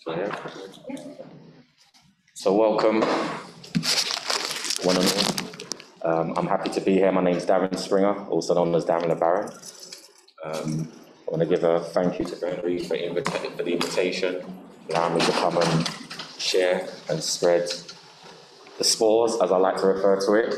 Yeah. So welcome, one and all. I'm happy to be here. My name is Darren Springer, also known as Darren the Baron. I want to give a thank you to Henry for the invitation, allowing me to come and share and spread the spores, as I like to refer to it.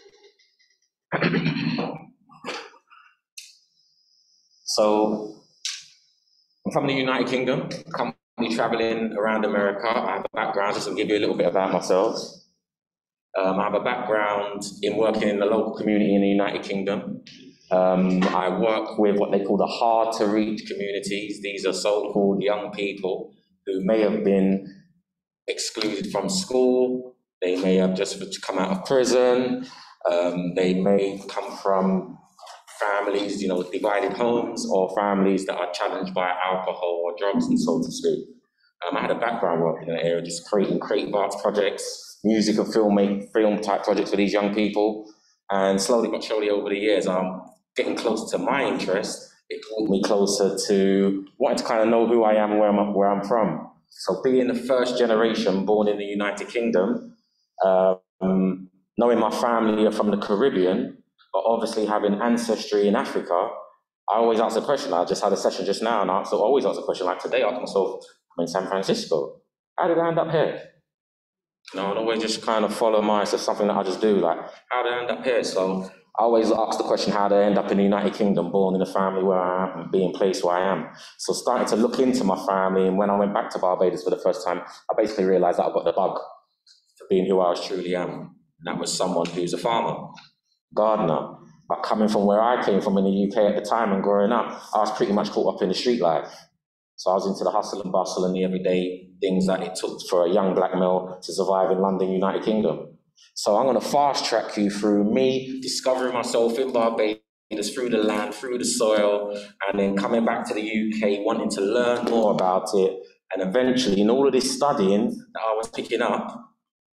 So, I'm from the United Kingdom, currently traveling around America. I have a background, just to give you a little bit about myself. I have a background in working in the local community in the United Kingdom. I work with what they call the hard-to-reach communities. These are so-called young people who may have been excluded from school, they may have just come out of prison, they may come from families, divided homes, or families that are challenged by alcohol or drugs, and so to speak. I had a background working in that area, just creating creative arts projects, music and film type projects for these young people. And slowly but surely over the years, I'm getting closer to my interest. It brought me closer to wanting to kind of know who I am and where I'm from. So being the first generation born in the United Kingdom, knowing my family are from the Caribbean, but obviously having ancestry in Africa, I always ask the question. I just had a session just now, and I always ask the question, like today, I ask myself, I'm in San Francisco. How did I end up here? And always just kind of follow it's just something that I just do, like, how did I end up here? So I always ask the question, how did I end up in the United Kingdom, born in a family where I am, being placed where I am? So starting to look into my family, and when I went back to Barbados for the first time, I basically realized that I got the bug for being who I truly am. And that was someone who's a farmer, gardener. But coming from where I came from in the UK at the time and growing up, I was pretty much caught up in the street life. So I was into the hustle and bustle and the everyday things that it took for a young black male to survive in London, United Kingdom. So I'm going to fast track you through me discovering myself in Barbados, through the land, through the soil, and then coming back to the UK, wanting to learn more about it. And eventually, in all of this studying that I was picking up,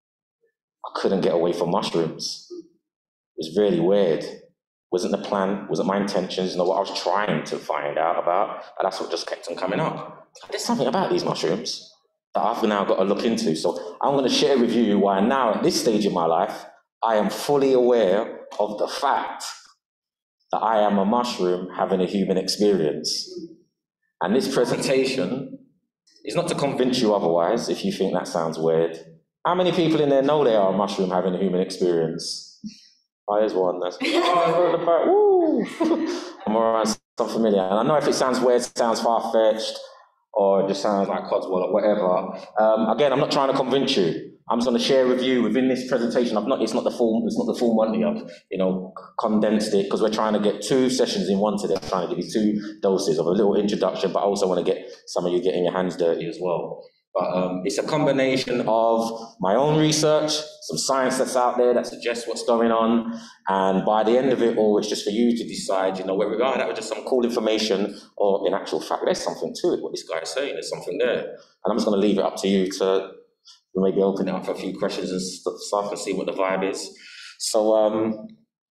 I couldn't get away from mushrooms. It was really weird. Wasn't the plan, wasn't my intentions, what I was trying to find out about, and that's what just kept on coming up. There's something about these mushrooms that I've now got to look into. So I'm going to share with you why now, at this stage in my life, I am fully aware of the fact that I am a mushroom having a human experience. And this presentation is not to convince you otherwise, if you think that sounds weird. How many people in there know they are a mushroom having a human experience? Oh, there's one. That's woo! I'm around something familiar. And I know if it sounds weird, it sounds far-fetched, or it just sounds like Codswallop or whatever. Again, I'm not trying to convince you. I'm just going to share with you within this presentation. It's not the full Monday. I've condensed it because we're trying to get 2 sessions in one today. I'm trying to give you 2 doses of a little introduction, but I also want to get some of you getting your hands dirty as well. But it's a combination of my own research, some science that's out there that suggests what's going on, and by the end of it all, it's just for you to decide, whether that was just some cool information, or in actual fact, there's something to it, what this guy is saying, there's something there. And I'm just going to leave it up to you to maybe open it up for a few questions and stuff and see what the vibe is. So,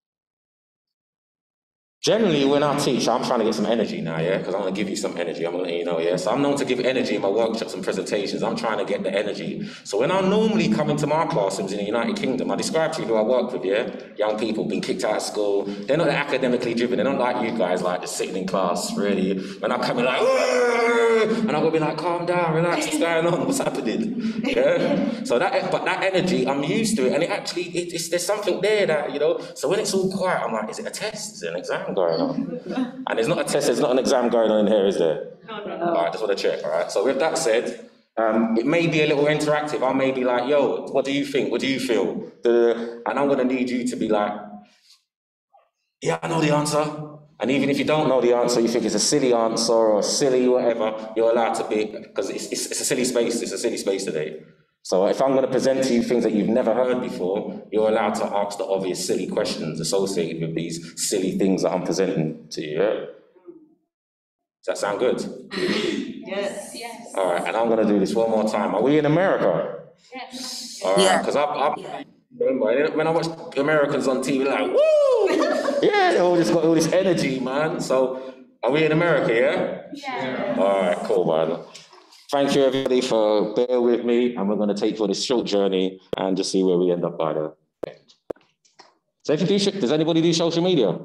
generally, when I teach, I'm trying to get some energy now, because I want to give you some energy. I'm going to let you know, So I'm known to give energy in my workshops and presentations. I'm trying to get the energy. So when I normally come into my classrooms in the United Kingdom, I describe to you who I work with, young people being kicked out of school. They're not academically driven. They're not like you guys, like just sitting in class, really. When I come in like, and I'm going to be like, calm down, relax, what's going on, what's happening? So but that energy, I'm used to it, and it actually, there's something there that, so when it's all quiet, I'm like, is it a test? Is it an exam going on? And there's not a test, there's not an exam going on in here, is there? No. All right, just want to check, all right? So with that said, it may be a little interactive. I may be like, yo, what do you think? What do you feel? And I'm going to need you to be like, yeah, I know the answer. And even if you don't know the answer, you think it's a silly answer or silly whatever, you're allowed to be, because it's a silly space. It's a silly space today. So if I'm going to present to you things that you've never heard before, you're allowed to ask the obvious silly questions associated with these silly things that I'm presenting to you. Yeah? Does that sound good? Yes. All right, and I'm going to do this one more time. Are we in America? Yes. All right, because I remember when I watch Americans on TV, like, woo! Yeah, they all just got all this energy, man. So, are we in America, yeah? Yeah. All right, cool, man. thank you everybody for bear with me, and we're going to take for this short journey and just see where we end up by the end. So if you do, does anybody do social media?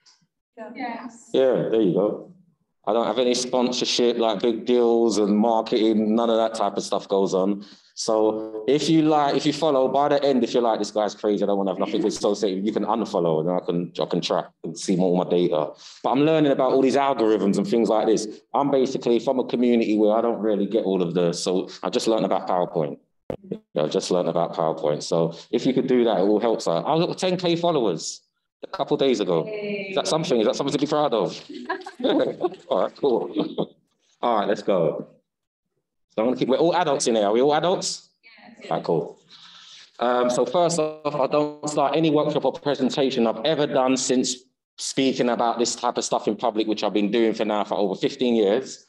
Yes. Yeah, there you go. I don't have any sponsorship, like big deals and marketing, none of that type of stuff goes on. So if you follow, by the end, if you're like, this guy's crazy, I don't want to have nothing associated, you can unfollow and I can track and see more of my data. But I'm learning about all these algorithms and things like this. I'm basically from a community where I don't really get all of this. So I just learned about PowerPoint. I just learned about PowerPoint. So if you could do that, it will help. So I got 10K followers a couple of days ago. Is that something? Is that something to be proud of? All right, cool. All right, let's go. So I'm gonna keep, we're all adults in here. Are we all adults? Yes. All right, cool. So first off, I don't start any workshop or presentation I've ever done since speaking about this type of stuff in public, which I've been doing for over 15 years.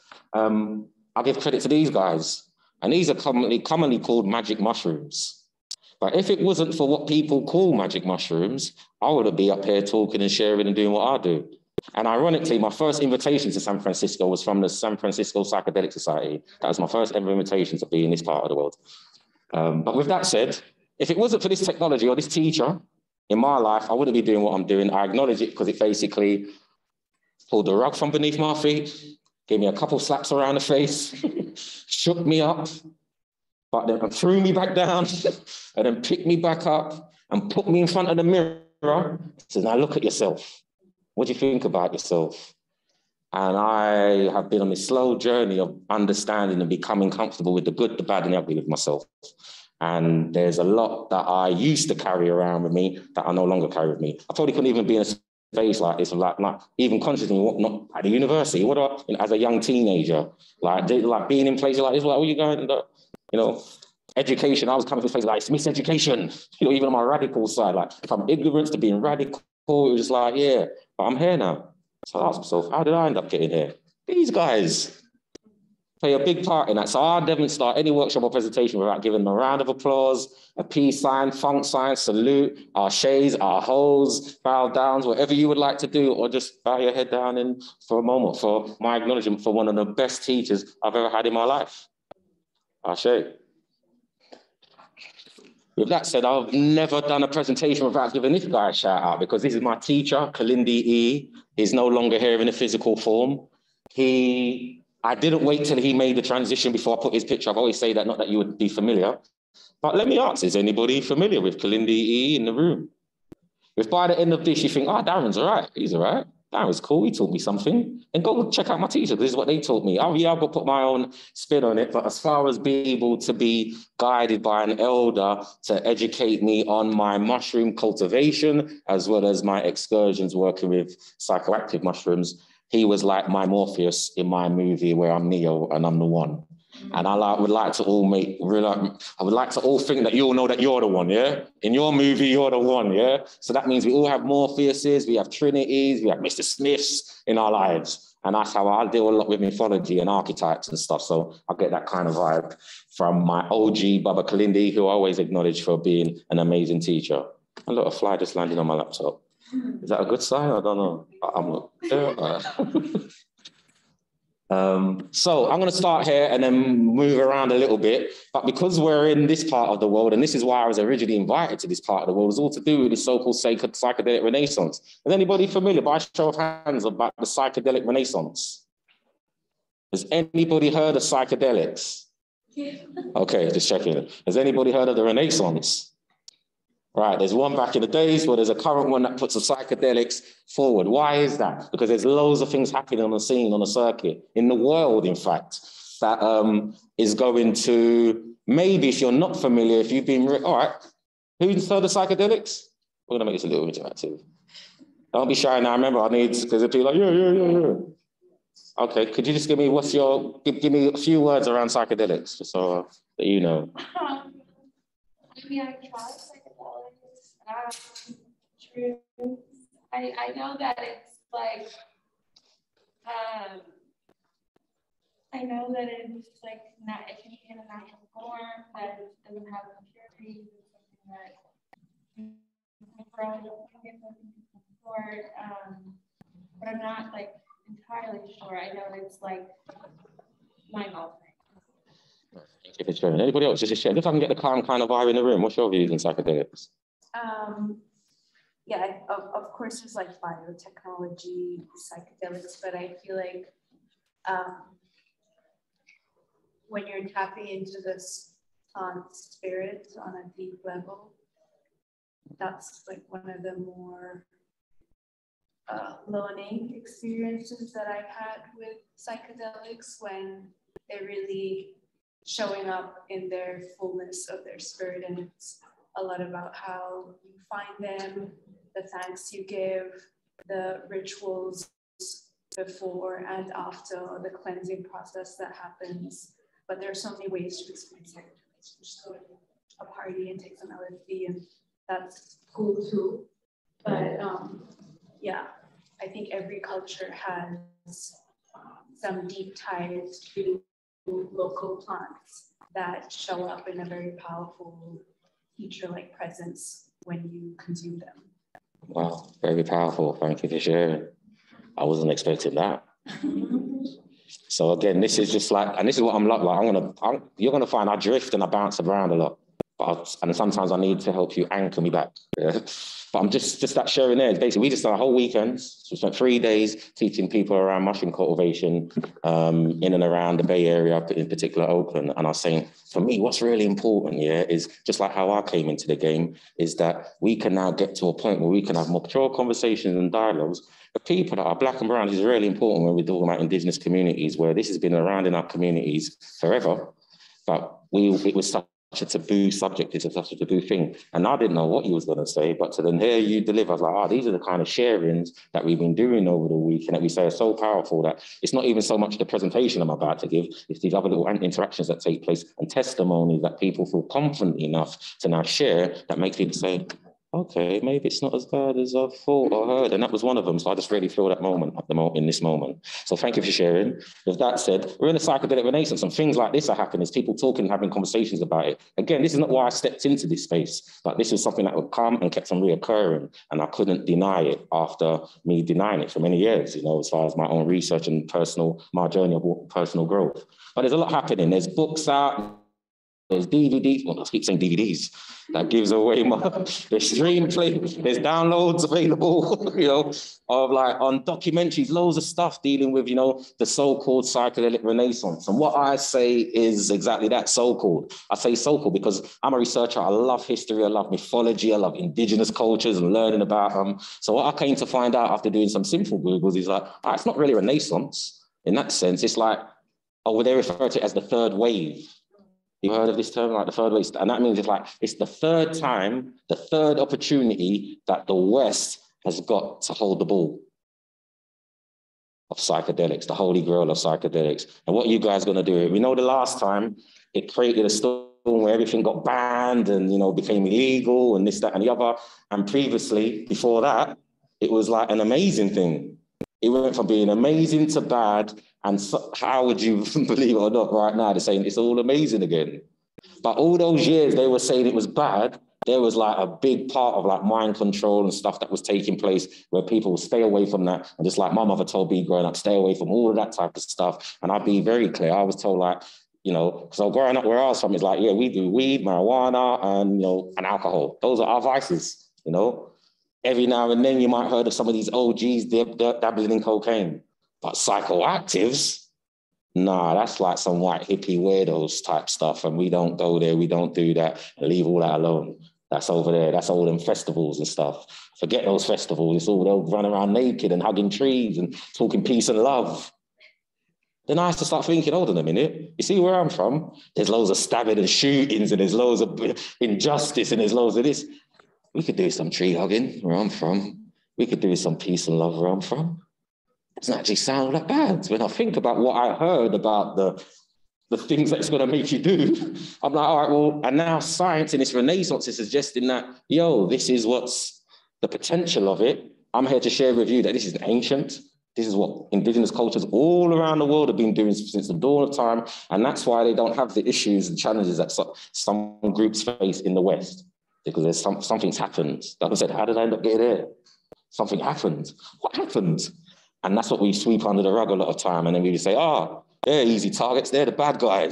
I give credit to these guys. And these are commonly called magic mushrooms. But if it wasn't for what people call magic mushrooms, I would be up here talking and sharing and doing what I do. And ironically, my first invitation to San Francisco was from the San Francisco Psychedelic Society. That was my first ever invitation to be in this part of the world. But with that said, if it wasn't for this technology or this teacher in my life, I wouldn't be doing what I'm doing. I acknowledge it because it basically pulled the rug from beneath my feet, gave me a couple slaps around the face, shook me up, but then threw me back down, and then picked me back up and put me in front of the mirror. Said, now look at yourself. What do you think about yourself? And I have been on this slow journey of understanding and becoming comfortable with the good, the bad, and the ugly with myself. And there's a lot that I used to carry around with me that I no longer carry with me. I probably couldn't even be in a space like this, like even consciously, not at the university. As a young teenager, like being in places like this, like, where you going? Education. I was coming from a place like, it's miseducation. Even on my radical side, like from ignorance to being radical, it was just like, yeah, but I'm here now. So I asked myself, how did I end up getting here? These guys play a big part in that. So I definitely start any workshop or presentation without giving them a round of applause, a peace sign, funk sign, salute, our shays, our hoes, bow downs, whatever you would like to do, or just bow your head down in for a moment for my acknowledgement for one of the best teachers I've ever had in my life. Our shay. With that said, I've never done a presentation without giving this guy a shout out because this is my teacher, Kalindi E. He's no longer here in a physical form. I didn't wait till he made the transition before I put his picture up. I always say that, not that you would be familiar. But let me ask, is anybody familiar with Kalindi E in the room? If by the end of this you think, oh, Darren's all right, he's all right. Darren's cool, he taught me something. And go check out my teacher, this is what they taught me. Oh yeah, I've got to put my own spin on it, but as far as being able to be guided by an elder to educate me on my mushroom cultivation, as well as my excursions working with psychoactive mushrooms, he was like my Morpheus in my movie where I'm Neo and I'm the one. And I would like to all think that you all know that you're the one, yeah? In your movie, you're the one, yeah? So that means we all have Morpheuses, we have Trinities, we have Mr. Smiths in our lives. And that's how I deal a lot with mythology and archetypes and stuff. So I get that kind of vibe from my OG, Baba Kalindi, who I always acknowledge for being an amazing teacher. A little fly just landing on my laptop. Is that a good sign? I don't know. I'm not. So I'm going to start here and then move around a little bit. But because we're in this part of the world, and this is why I was originally invited to this part of the world, it's all to do with the so-called psychedelic renaissance. Is anybody familiar, by show of hands, about the psychedelic renaissance? Has anybody heard of psychedelics? Okay, just checking. Has anybody heard of the Renaissance? Right, there's one back in the days, but there's a current one that puts the psychedelics forward. Why is that? Because there's loads of things happening on the scene, on the circuit, in the world, in fact, that is going to, maybe if you're not familiar, if you've been, all right, who's heard of psychedelics? We're gonna make this a little interactive. Don't be shy now, remember, I need, because if you're like, yeah. Okay, could you just give me, give me a few words around psychedelics, just so that you know. Maybe I tried psychedelics, shrooms. I know that it's like, not, it can be in a natural form, that it doesn't have impurities, it's something that you can grow, but I'm not like entirely sure. I know it's like mind-altering. Thank you for sharing. Anybody else just share? If I can get the calm kind of vibe in the room, what's your views on psychedelics? Yeah, of course, there's like biotechnology, psychedelics, but I feel like when you're tapping into this plant spirit on a deep level, that's like one of the more learning experiences that I've had with psychedelics, when they're really showing up in their fullness of their spirit. And it's a lot about how you find them, the thanks you give, the rituals before and after, the cleansing process that happens. But there are so many ways to experience psychedelics. Just go to a party and take some LSD, and that's cool too. But yeah, I think every culture has some deep ties to local plants that show up in a very powerful teacher-like presence when you consume them. Wow, very powerful. Thank you for sharing. I wasn't expecting that. So again, this is just like, and this is what I'm like. You're gonna find I drift and I bounce around a lot, and sometimes I need to help you anchor me back. Yeah? But I'm just that sharing there. Basically, we just done a whole weekend. So we spent 3 days teaching people around mushroom cultivation in and around the Bay Area, in particular Oakland. And I was saying, for me, what's really important, yeah, is just like how I came into the game, is that we can now get to a point where we can have more mature conversations and dialogues. The people that are black and brown is really important when we're talking about Indigenous communities, where this has been around in our communities forever, but it was such a taboo subject, it's such a taboo thing. And I didn't know what you was going to say, but to then hear you deliver, I was like, oh, these are the kind of sharings that we've been doing over the week, and that we say are so powerful that it's not even so much the presentation I'm about to give, it's these other little interactions that take place and testimonies that people feel confident enough to now share, that make people say, okay, maybe it's not as bad as I thought or heard. And that was one of them. So I just really feel that moment in this moment. So thank you for sharing. With that said, we're in a psychedelic renaissance, and things like this are happening. There's people talking and having conversations about it. Again, this is not why I stepped into this space, but this was something that would come and kept on reoccurring. And I couldn't deny it after me denying it for many years, you know, as far as my own research and my journey of personal growth. But there's a lot happening. There's books out. There's DVDs, well, I keep saying DVDs, that gives away there's stream play, there's downloads available, you know, of like on documentaries, loads of stuff dealing with, you know, the so-called psychedelic renaissance. And what I say is exactly that, so-called. I say so-called because I'm a researcher, I love history, I love mythology, I love indigenous cultures and learning about them. So what I came to find out after doing some simple Googles is like, it's not really renaissance in that sense. It's like, they refer to it as the third wave. You heard of this term, like the third wave? And that means it's the third time, the third opportunity that the West has got to hold the ball of psychedelics, the holy grail of psychedelics. And what are you guys going to do? We know the last time it created a storm where everything got banned and, you know, became illegal and this, that, and the other. And previously, before that, it was like an amazing thing. It went from being amazing to bad. And so, how would you believe it or not right now, they're saying it's all amazing again. But all those years they were saying it was bad, there was like a big part of like mind control and stuff that was taking place where people would stay away from that. And just like my mother told me growing up, stay away from all of that type of stuff. And I'd be very clear. I was told like, you know, so growing up where I was from, it's like, yeah, we do weed, marijuana, and, you know, and alcohol. Those are our vices, you know. Every now and then you might have heard of some of these OGs dabbling in cocaine. But psychoactives, nah, that's like some white hippie weirdos type stuff. And we don't go there, we don't do that, and leave all that alone. That's over there, that's all them festivals and stuff. Forget those festivals, it's all they'll run around naked and hugging trees and talking peace and love. Then I have to start thinking, hold on a minute, you see where I'm from? There's loads of stabbing and shootings and there's loads of injustice and there's loads of this. We could do some tree hugging where I'm from. We could do some peace and love where I'm from. Doesn't actually sound that bad. When I think about what I heard about the things that it's going to make you do, I'm like, all right, well, and now science in its renaissance is suggesting that, yo, this is what's the potential of it. I'm here to share with you that this is ancient. This is what indigenous cultures all around the world have been doing since the dawn of time. And that's why they don't have the issues and challenges that some groups face in the West, because there's something's happened. Like I said, how did I end up getting there? Something happened. What happened? And that's what we sweep under the rug a lot of time. And then we say, they're easy targets. They're the bad guys.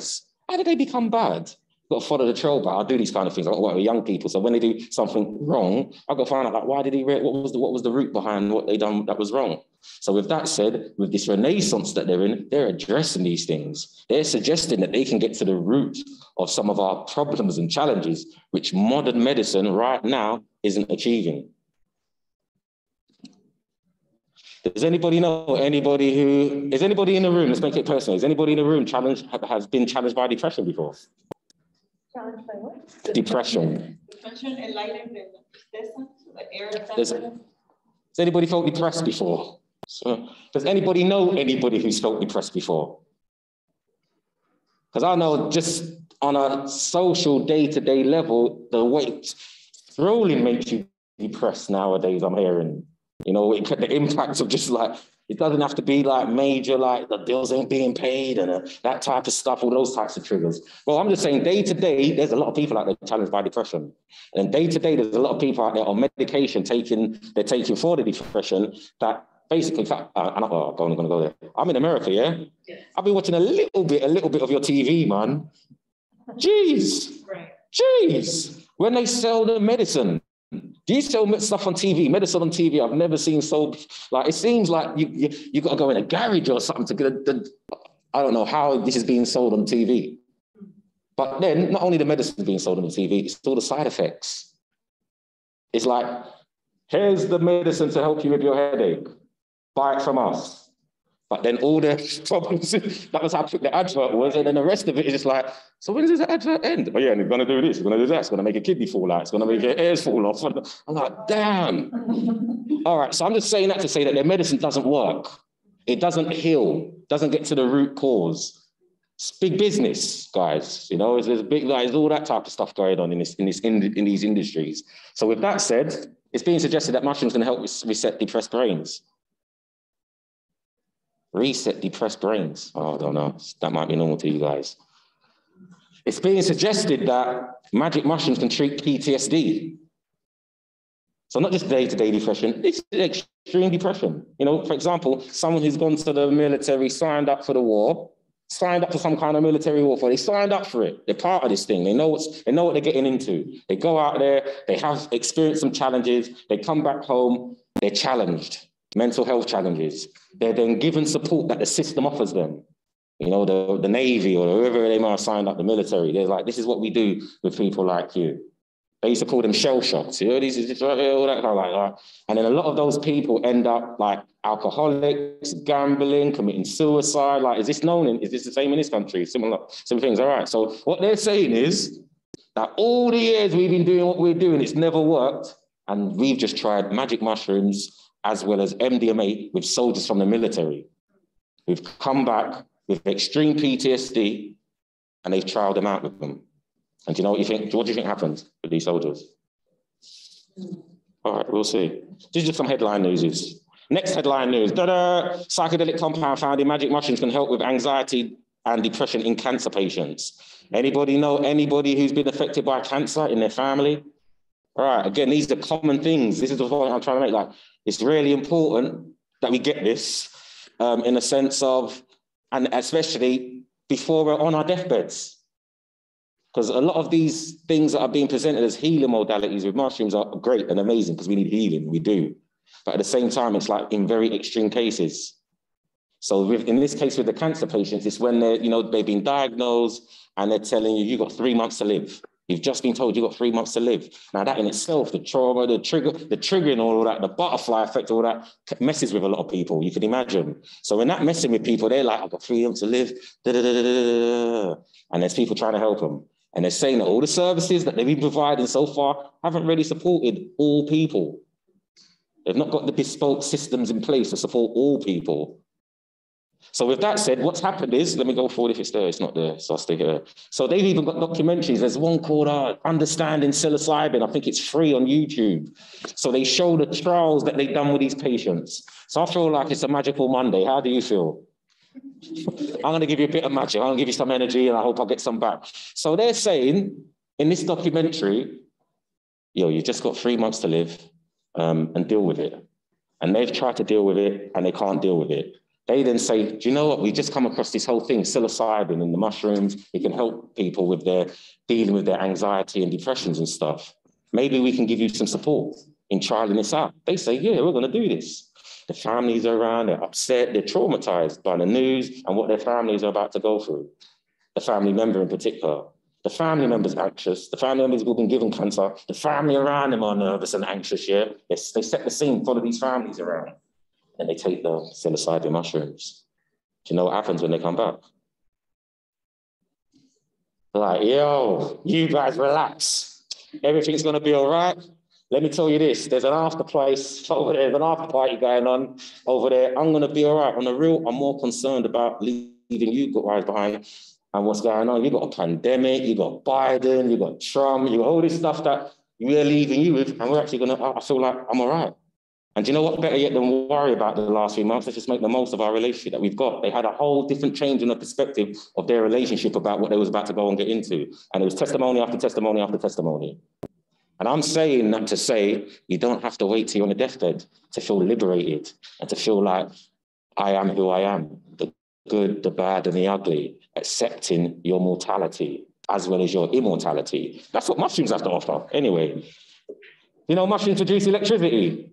How did they become bad? Got to follow the trail back. I do these kind of things. I work with young people. So when they do something wrong, I've got to find out, like, why did what was the root behind what they done that was wrong? So with that said, with this renaissance that they're in, they're addressing these things. They're suggesting that they can get to the root of some of our problems and challenges, which modern medicine right now isn't achieving. Does anybody know anybody who, is anybody in the room, let's make it personal, is anybody in the room has been challenged by depression before? Challenged by what? Depression. Depression and lighter than tristeza, like air. Has anybody felt depressed before? So, does anybody know anybody who's felt depressed before? Because I know just on a social day-to-day level, the way scrolling makes you depressed nowadays, I'm hearing. You know, the impact of just like, it doesn't have to be like major, like the bills ain't being paid and that type of stuff, all those types of triggers. Well, I'm just saying day to day, there's a lot of people out there challenged by depression. And day to day, there's a lot of people out there on medication they're taking for the depression that basically, I'm going to go there. I'm in America, yeah? I've been watching a little bit of your TV, man. Jeez. Right. Jeez. When they sell the medicine, do you sell stuff on TV, medicine on TV? I've never seen sold, like, it seems like you got to go in a garage or something to get I don't know how this is being sold on TV. But then, not only the medicine being sold on the TV, it's all the side effects. It's like, here's the medicine to help you with your headache. Buy it from us. But then all the problems, that was how quick the advert was, and then the rest of it is just like, so when does the advert end? Oh yeah, and it's going to do this, it's going to do that, it's going to make a kidney fall out, it's going to make your ears fall off. I'm like, damn. All right, so I'm just saying that to say that their medicine doesn't work. It doesn't heal, doesn't get to the root cause. It's big business, guys. You know, there's big, there's all that type of stuff going on in these industries. So with that said, it's being suggested that mushrooms can help reset depressed brains. Reset depressed brains. Oh, I don't know. That might be normal to you guys. It's being suggested that magic mushrooms can treat PTSD. So not just day-to-day depression, it's extreme depression. You know, for example, someone who's gone to the military, signed up for the war, signed up for some kind of military warfare. They signed up for it. They're part of this thing. They know what they're getting into. They go out there, they have experienced some challenges, they come back home, they're challenged. Mental health challenges. They're then given support that the system offers them. You know, the Navy or whoever they might have signed up, the military. They're like, this is what we do with people like you. They used to call them shell shocks. You know, these is all that kind of like. And then a lot of those people end up like alcoholics, gambling, committing suicide. Like, is this the same in this country? Similar things. All right. So what they're saying is that all the years we've been doing what we're doing, it's never worked. And we've just tried magic mushrooms as well as MDMA with soldiers from the military. We've come back with extreme PTSD and they've trialed them out with them. And do you know what you think? What do you think happened with these soldiers? All right, we'll see. These are just some headline news. Next headline news. Psychedelic compound found in magic mushrooms can help with anxiety and depression in cancer patients. Anybody know anybody who's been affected by cancer in their family? All right, again, these are common things. This is the point I'm trying to make. Like, it's really important that we get this in a sense of, and especially before we're on our deathbeds. Because a lot of these things that are being presented as healing modalities with mushrooms are great and amazing because we need healing, we do. But at the same time, it's like in very extreme cases. So in this case with the cancer patients, it's when they've been diagnosed and they're telling you, you've got 3 months to live. You've just been told you've got 3 months to live. Now that in itself, the trauma, the triggering, all of that, the butterfly effect, all that messes with a lot of people, you can imagine. So when that messing with people, they're like, I've got 3 months to live, and there's people trying to help them. And they're saying that all the services that they've been providing so far haven't really supported all people. They've not got the bespoke systems in place to support all people. So with that said, what's happened is, let me go forward if it's there, it's not there, so I'll stay here. So they've even got documentaries. There's one called Understanding Psilocybin. I think it's free on YouTube. So they show the trials that they've done with these patients. So I feel like it's a magical Monday. How do you feel? I'm going to give you a bit of magic. I'm going to give you some energy and I hope I'll get some back. So they're saying in this documentary, you've just got 3 months to live and deal with it. And they've tried to deal with it and they can't deal with it. They then say, do you know what? We just come across this whole thing, psilocybin in the mushrooms. It can help people with their dealing with their anxiety and depressions and stuff. Maybe we can give you some support in trialing this out. They say, yeah, we're going to do this. The families are around, they're upset, they're traumatized by the news and what their families are about to go through. The family member in particular. The family member's anxious. The family members who've been given cancer. The family around them are nervous and anxious, yeah? They set the scene, follow these families around. And they take the psilocybin mushrooms. Do you know what happens when they come back? They're like, yo, you guys relax. Everything's gonna be all right. Let me tell you this, there's an after place over there, there's an after party going on over there. I'm gonna be all right. On the real, I'm more concerned about leaving you guys behind and what's going on. You got a pandemic, you got Biden, you got Trump, you got all this stuff that we're leaving you with, and we're actually gonna, I feel like I'm all right. And do you know what, better yet than worry about the last few months, let's just make the most of our relationship that we've got. They had a whole different change in the perspective of their relationship about what they was about to go and get into. And it was testimony after testimony after testimony. And I'm saying that to say, you don't have to wait till you're on a deathbed to feel liberated and to feel like I am who I am, the good, the bad, and the ugly, accepting your mortality as well as your immortality. That's what mushrooms have to offer. Anyway, you know, mushrooms produce electricity.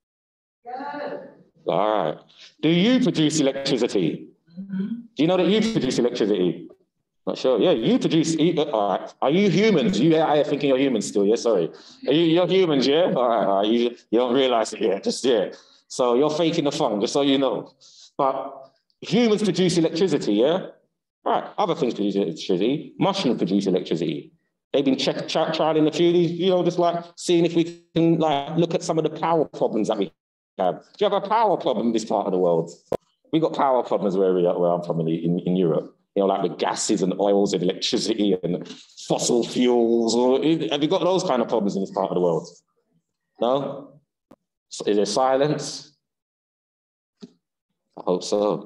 All right. Do you produce electricity? Do you know that you produce electricity? Not sure. Yeah, you produce. All right. Are you humans? You are thinking you're humans still? Yeah, sorry. You're humans, yeah? All right. All right. You don't realize it yet. Just, yeah. So you're faking the fun, just so you know. But humans produce electricity, yeah? Right. Other things produce electricity. Mushrooms produce electricity. They've been trialing a few of these, you know, just like seeing if we can like look at some of the power problems that we have. Do you have a power problem in this part of the world? We got power problems where I'm from in Europe. You know, like the gases and oils and electricity and fossil fuels. Have you got those kind of problems in this part of the world? No? Is there silence? I hope so.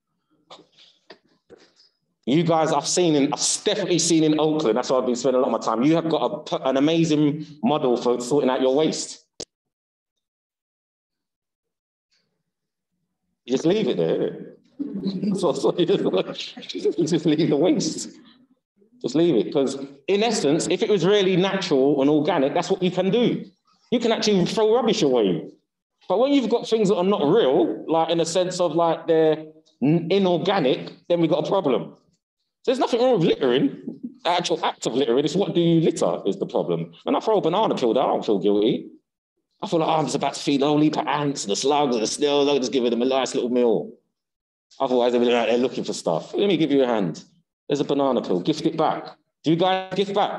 You guys, I've definitely seen in Oakland, that's why I've been spending a lot of my time. You have got an amazing model for sorting out your waste. You just leave it there. So you just leave the waste. Just leave it, because in essence, if it was really natural and organic, that's what you can do. You can actually throw rubbish away. But when you've got things that are not real, like in a sense of like they're inorganic, then we've got a problem. So there's nothing wrong with littering. The actual act of littering is what do you litter is the problem. When I throw a banana peel down, I don't feel guilty. I feel like I'm just about to feed the whole heap of ants and the slugs and the snails. I'll just give them a nice little meal. Otherwise, they'll be out there looking for stuff. Let me give you a hand. There's a banana peel. Gift it back. Do you guys gift back?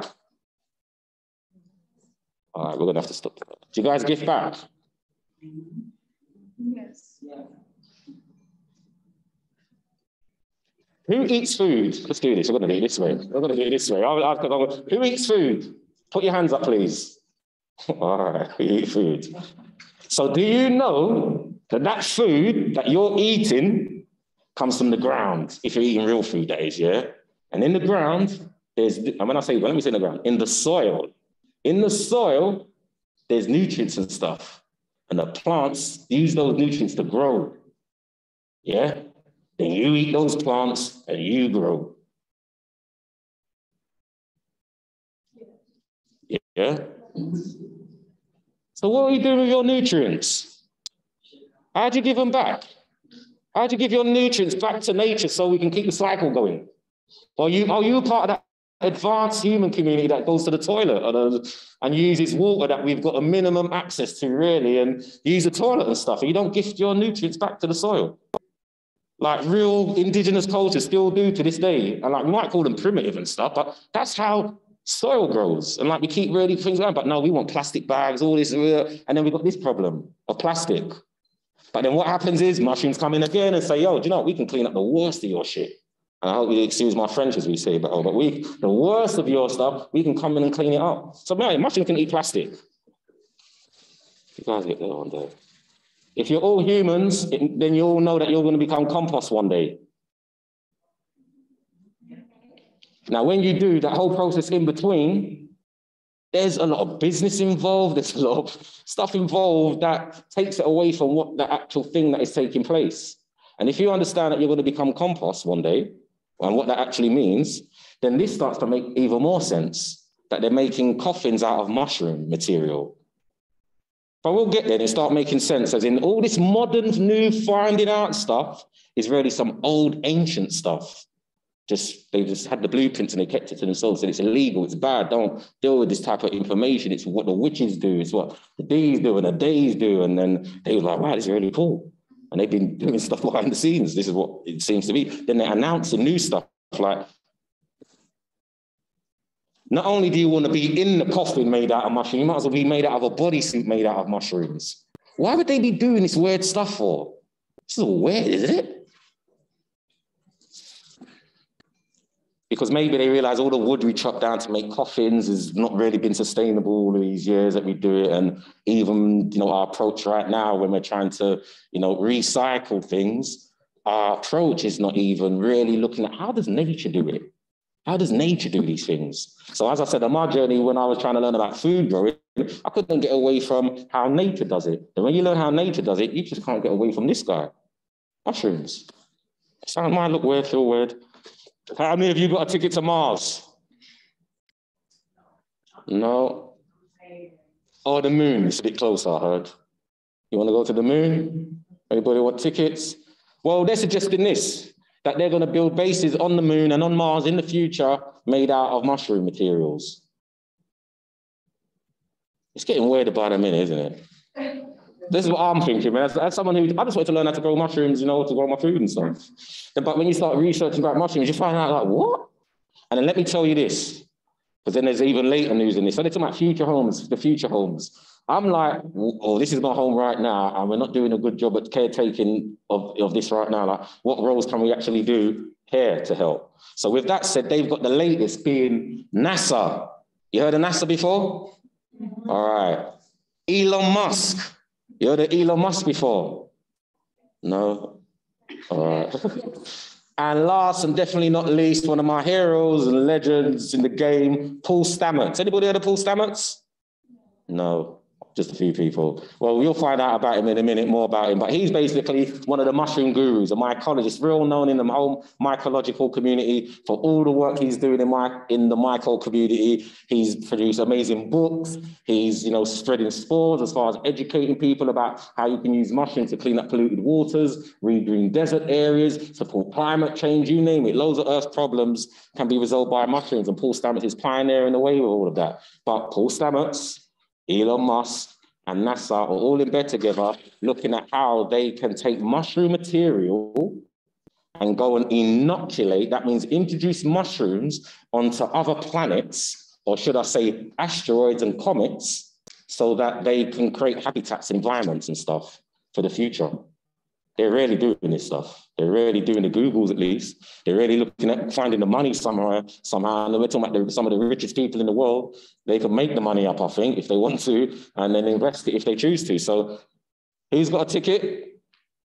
All right, we're going to have to stop. Do you guys gift back? Yes. Who eats food? Let's do this. We're going to do it this way. We're going to do it this way. Who eats food? Put your hands up, please. All right, we eat food. So do you know that food that you're eating comes from the ground, if you're eating real food, that is, yeah? And in the ground, let me say in the ground, in the soil. In the soil, there's nutrients and stuff. And the plants use those nutrients to grow. Yeah? Then you eat those plants and you grow. Yeah? So what are you doing with your nutrients? How do you give them back? How do you give your nutrients back to nature so we can keep the cycle going? Are you part of that advanced human community that goes to the toilet and uses water that we've got a minimum access to, really, and use the toilet and stuff, and you don't gift your nutrients back to the soil? Like real indigenous cultures still do to this day. And like we might call them primitive and stuff, but that's how soil grows. And like we keep really things going, but no, we want plastic bags, all this, and then we've got this problem of plastic. But then what happens is mushrooms come in again and say, yo, do you know what? We can clean up the worst of your shit. And I hope you excuse my French as we say, but the worst of your stuff, we can come in and clean it up. So man, mushrooms can eat plastic. You guys get there one day. If you're all humans, then you all know that you're going to become compost one day. Now, when you do that whole process in between, there's a lot of business involved. There's a lot of stuff involved that takes it away from what the actual thing that is taking place. And if you understand that you're going to become compost one day, and what that actually means, then this starts to make even more sense, that they're making coffins out of mushroom material. But we'll get there and start making sense, as in all this modern, new finding out stuff is really some old, ancient stuff. They just had the blueprints and they kept it to themselves, and it's illegal, it's bad, don't deal with this type of information. It's what the witches do, it's what the D's do and the days do. And then they were like, wow, this is really cool. And they've been doing stuff behind the scenes. This is what it seems to be. Then they announce the new stuff, like, not only do you want to be in the coffin made out of mushroom, you might as well be made out of a bodysuit made out of mushrooms. Why would they be doing this weird stuff for? This is all weird, isn't it? Because maybe they realize all the wood we chop down to make coffins has not really been sustainable all of these years that we do it. And even, our approach right now when we're trying to, recycle things, our approach is not even really looking at how does nature do it? How does nature do these things? So as I said, on my journey, when I was trying to learn about food growing, I couldn't get away from how nature does it. And when you learn how nature does it, you just can't get away from this guy. Mushrooms. Sound might look weird, feel weird. How many of you got a ticket to Mars? No. Oh, the moon. It's a bit closer, I heard. You want to go to the moon? Anybody want tickets? Well, they're suggesting this, that they're going to build bases on the moon and on Mars in the future made out of mushroom materials. It's getting weird by the minute, isn't it? This is what I'm thinking, man. As someone who, I just wanted to learn how to grow mushrooms, to grow my food and stuff. But when you start researching about mushrooms, you find out, like, what? And then let me tell you this, because then there's even later news in this. So they're talking about future homes, the future homes. I'm like, oh, this is my home right now, and we're not doing a good job at caretaking of this right now. Like, what roles can we actually do here to help? So with that said, they've got the latest being NASA. You heard of NASA before? Mm-hmm. All right. Elon Musk. You heard of Elon Musk before? No? All right. And last and definitely not least, one of my heroes and legends in the game, Paul Stamets. Anybody heard of Paul Stamets? No. Just a few people. Well, you'll find out about him in a minute, more about him, but he's basically one of the mushroom gurus, a mycologist, real known in the whole mycological community for all the work he's doing in the myco community. He's produced amazing books. He's, spreading spores as far as educating people about how you can use mushrooms to clean up polluted waters, regreen desert areas, support climate change, you name it. Loads of Earth's problems can be resolved by mushrooms, and Paul Stamets is pioneering the way with all of that. But Paul Stamets, Elon Musk, and NASA are all in bed together looking at how they can take mushroom material and go and inoculate, that means introduce mushrooms onto other planets, or should I say asteroids and comets, so that they can create habitats, environments and stuff for the future. They're really doing this stuff. They're really doing the Googles, at least. They're really looking at finding the money somehow. And we're talking about some of the richest people in the world. They can make the money up, I think, if they want to, and then invest it if they choose to. So who's got a ticket?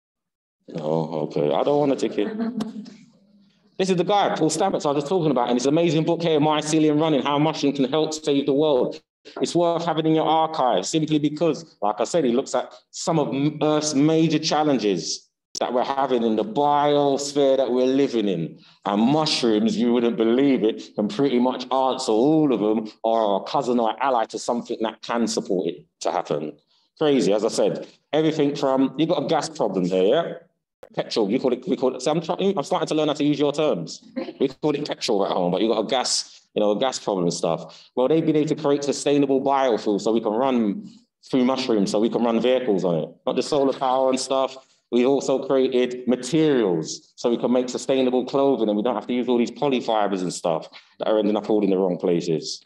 Oh, okay. I don't want a ticket. This is the guy, Paul Stamets, I was just talking about, and this amazing book here, Mycelium Running, How Mushroom Can Help Save the World. It's worth having in your archive simply because, like I said, he looks at some of Earth's major challenges that we're having in the biosphere that we're living in. And mushrooms, you wouldn't believe it, can pretty much answer all of them, or a cousin or ally to something that can support it to happen. Crazy, as I said. Everything from, you've got a gas problem there, yeah? Petrol, we call it, so I'm starting to learn how to use your terms. We call it petrol at home, but you've got a gas, a gas problem and stuff. Well, they've been able to create sustainable biofuel so we can run through mushrooms, so we can run vehicles on it. Not just solar power and stuff. We've also created materials so we can make sustainable clothing, and we don't have to use all these polyfibers and stuff that are ending up all in the wrong places.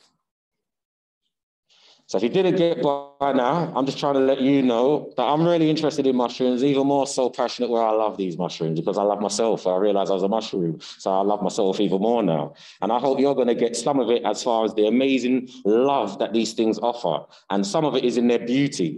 So if you didn't get by now, I'm just trying to let you know that I'm really interested in mushrooms, even more so passionate where I love these mushrooms, because I love myself. I realized I was a mushroom, so I love myself even more now. And I hope you're going to get some of it as far as the amazing love that these things offer. And some of it is in their beauty.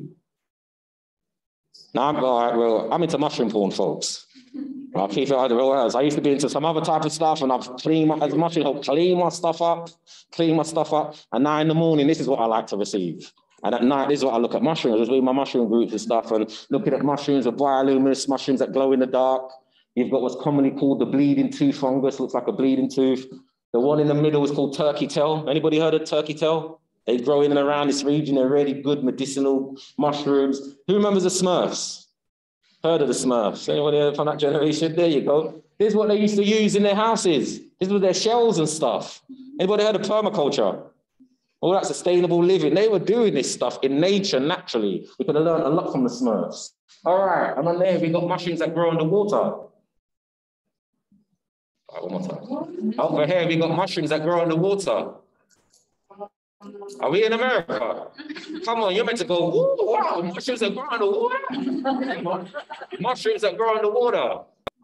Now, I'm into mushroom porn, folks. I'll keep it out of the real world. I used to be into some other type of stuff, and I've cleaned my, as a mushroom, help clean my stuff up. And now in the morning, this is what I like to receive. And at night, this is what I look at mushrooms. I was reading my mushroom groups and stuff, and looking at mushrooms with bioluminescent mushrooms that glow in the dark. You've got what's commonly called the bleeding tooth fungus, looks like a bleeding tooth. The one in the middle is called turkey tail. Anybody heard of turkey tail? They grow in and around this region. They're really good medicinal mushrooms. Who remembers the Smurfs? Heard of the Smurfs? Anybody from that generation? There you go. This is what they used to use in their houses. This was their shells and stuff. Anybody heard of permaculture? All that sustainable living. They were doing this stuff in nature naturally. We could have learned a lot from the Smurfs. All right, and on there we got mushrooms that grow underwater. All right, one more time. Over here we got mushrooms that grow underwater. Are we in America? Come on, you're meant to go, ooh, wow, mushrooms that grow underwater. Mushrooms that grow underwater.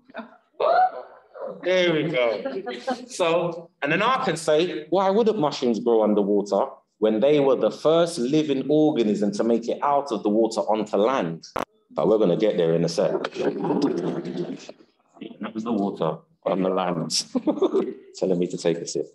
There we go. So, and then I can say, why wouldn't mushrooms grow underwater when they were the first living organism to make it out of the water onto land? But we're going to get there in a sec. That was the water on the land. Telling me to take a sip.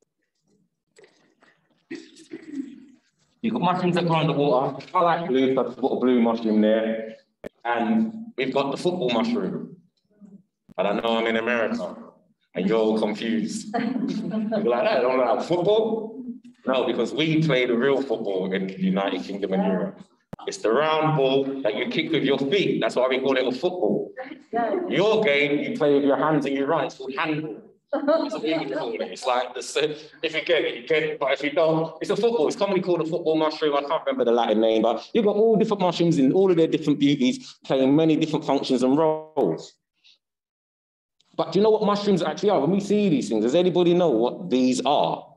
You've got mushrooms that grow underwater. I like blue, so I've got a blue mushroom there. And we've got the football mushroom. And I know I'm in America, and you're all confused. You're like, I don't know football? No, because we play the real football in the United Kingdom and Europe. It's the round ball that you kick with your feet. That's why we call it a football. Your game, you play with your hands and you run. It's called handball. That's what we call it. It's like, if you get it, you get it. But if you don't, it's a football. It's commonly called a football mushroom. I can't remember the Latin name, but you've got all different mushrooms in all of their different beauties, playing many different functions and roles. But do you know what mushrooms actually are? When we see these things, does anybody know what these are?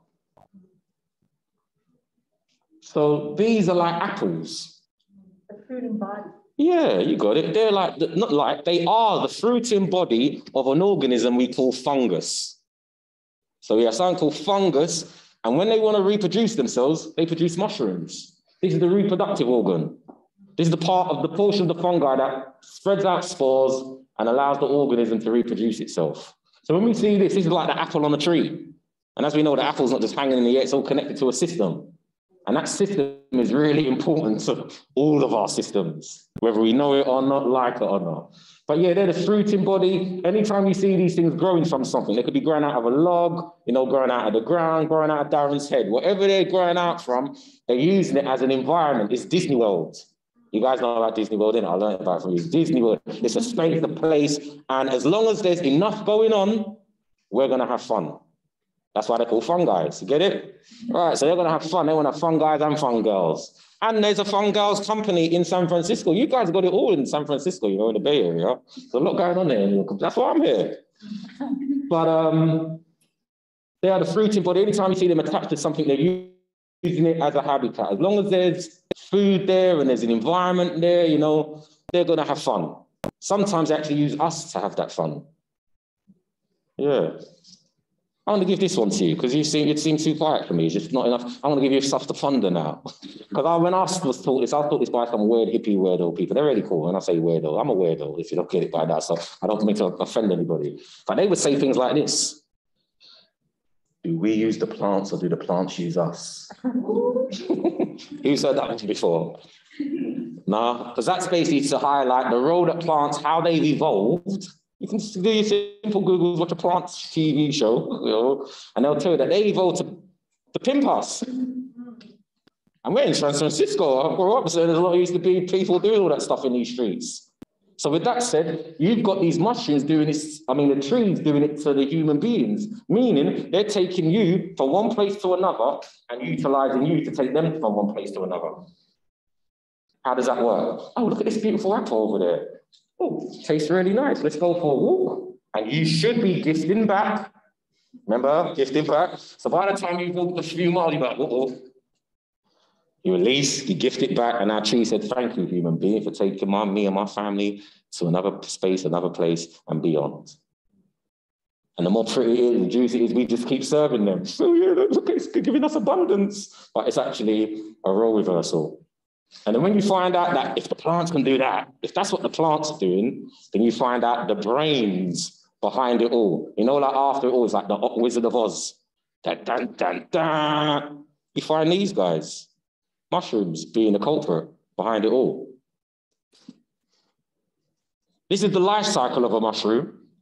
So these are like apples. The fruiting body. Yeah, you got it. They're like, not like, they are the fruiting body of an organism we call fungus. So we have something called fungus, and when they want to reproduce themselves, they produce mushrooms. This is the reproductive organ. This is the portion of the fungi that spreads out spores and allows the organism to reproduce itself. So when we see this is like the apple on the tree. And as we know, the apple's not just hanging in the air, it's all connected to a system. And that system is really important to all of our systems, whether we know it or not, like it or not. But yeah, they're the fruiting body. Anytime you see these things growing from something, they could be growing out of a log, growing out of the ground, growing out of Darren's head. Whatever they're growing out from, they're using it as an environment. It's Disney World. You guys know about Disney World, didn't I? learned about it from you. Disney World. It's a space, a place, and as long as there's enough going on, we're going to have fun. That's why they're called fun guys. You get it? All right, so they're going to have fun. They want to have fun guys and fun girls. And there's a fun girls company in San Francisco. You guys got it all in San Francisco, in the Bay Area. There's a lot going on there. That's why I'm here. But they are the fruiting body. Anytime you see them attached to something, they're using it as a habitat. As long as there's food there and there's an environment there, they're going to have fun. Sometimes they actually use us to have that fun. Yeah. I'm going to give this one to you because it seems too quiet for me. It's just not enough. I'm going to give you stuff to ponder now. Because when I was taught this, I was taught this by some weird hippie weirdo people. They're really cool. When I say weirdo, I'm a weirdo if you don't get it by that. So I don't mean to offend anybody. But they would say things like this. Do we use the plants or do the plants use us? Who's heard that one before? No, because that's basically to highlight the role that plants, how they've evolved. You can do your simple Googles, watch a plants TV show, and they'll tell you that they evolved to pimp us. And we're in San Francisco. I grew up, so there's a lot used to be people doing all that stuff in these streets. So with that said, you've got these mushrooms doing this, the trees doing it to the human beings, meaning they're taking you from one place to another and utilizing you to take them from one place to another. How does that work? Oh, look at this beautiful apple over there. Oh, tastes really nice. Let's go for a walk. And you should be gifting back. Remember, gifting back. So by the time you've walked a few miles, you're like, you release, you gift it back, and our tree said, thank you, human being, for taking me and my family to another space, another place, and beyond. And the more pretty it is, the juicy it is, we just keep serving them. So yeah, look, it's giving us abundance. But it's actually a role reversal. And then when you find out that if the plants can do that, if that's what the plants are doing, then you find out the brains behind it all. Like after it all, it's like the Wizard of Oz. Dun, dun, dun, dun. You find these guys, mushrooms being the culprit behind it all. This is the life cycle of a mushroom.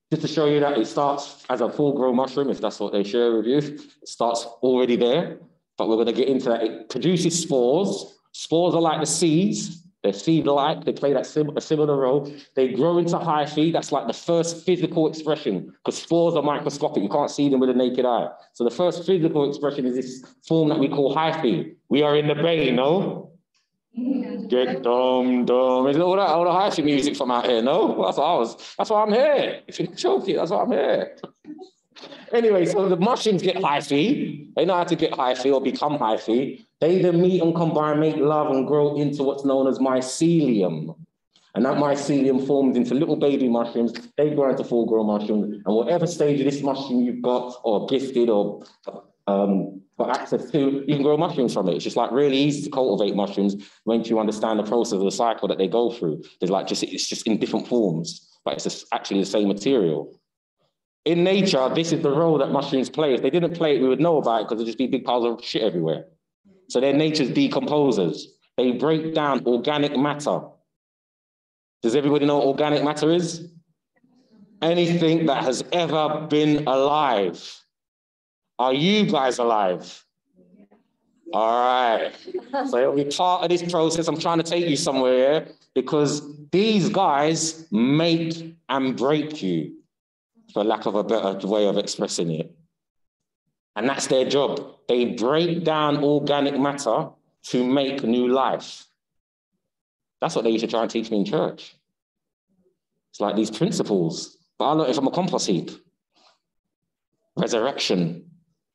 Just to show you that it starts as a full-grown mushroom, if that's what they share with you. It starts already there, but we're going to get into that. It produces spores. Spores are like the seeds. They're seed-like. They play that a similar role. They grow into hyphae. That's like the first physical expression, because spores are microscopic. You can't see them with the naked eye. So the first physical expression is this form that we call hyphae. We are in the bay, no? Get dumb. Is all the hyphae music from out here, no? That's why I'm here. If you're joking, that's why I'm here. Anyway, so the mushrooms get hyphae. They know how to get hyphae or become hyphae. They then meet and combine, make love and grow into what's known as mycelium. And that mycelium forms into little baby mushrooms. They grow into full-grown mushrooms. And whatever stage of this mushroom you've got or gifted or got access to, you can grow mushrooms from it. It's just like really easy to cultivate mushrooms once you understand the process of the cycle that they go through. It's just in different forms, but it's just actually the same material. In nature, this is the role that mushrooms play. If they didn't play it, we would know about it because there'd just be big piles of shit everywhere. So they're nature's decomposers. They break down organic matter. Does everybody know what organic matter is? Anything that has ever been alive. Are you guys alive? All right. So it'll be part of this process. I'm trying to take you somewhere because these guys make and break you, for lack of a better way of expressing it. And that's their job. They break down organic matter to make new life. That's what they used to try and teach me in church. It's like these principles, but I learned it from a compost heap. Resurrection,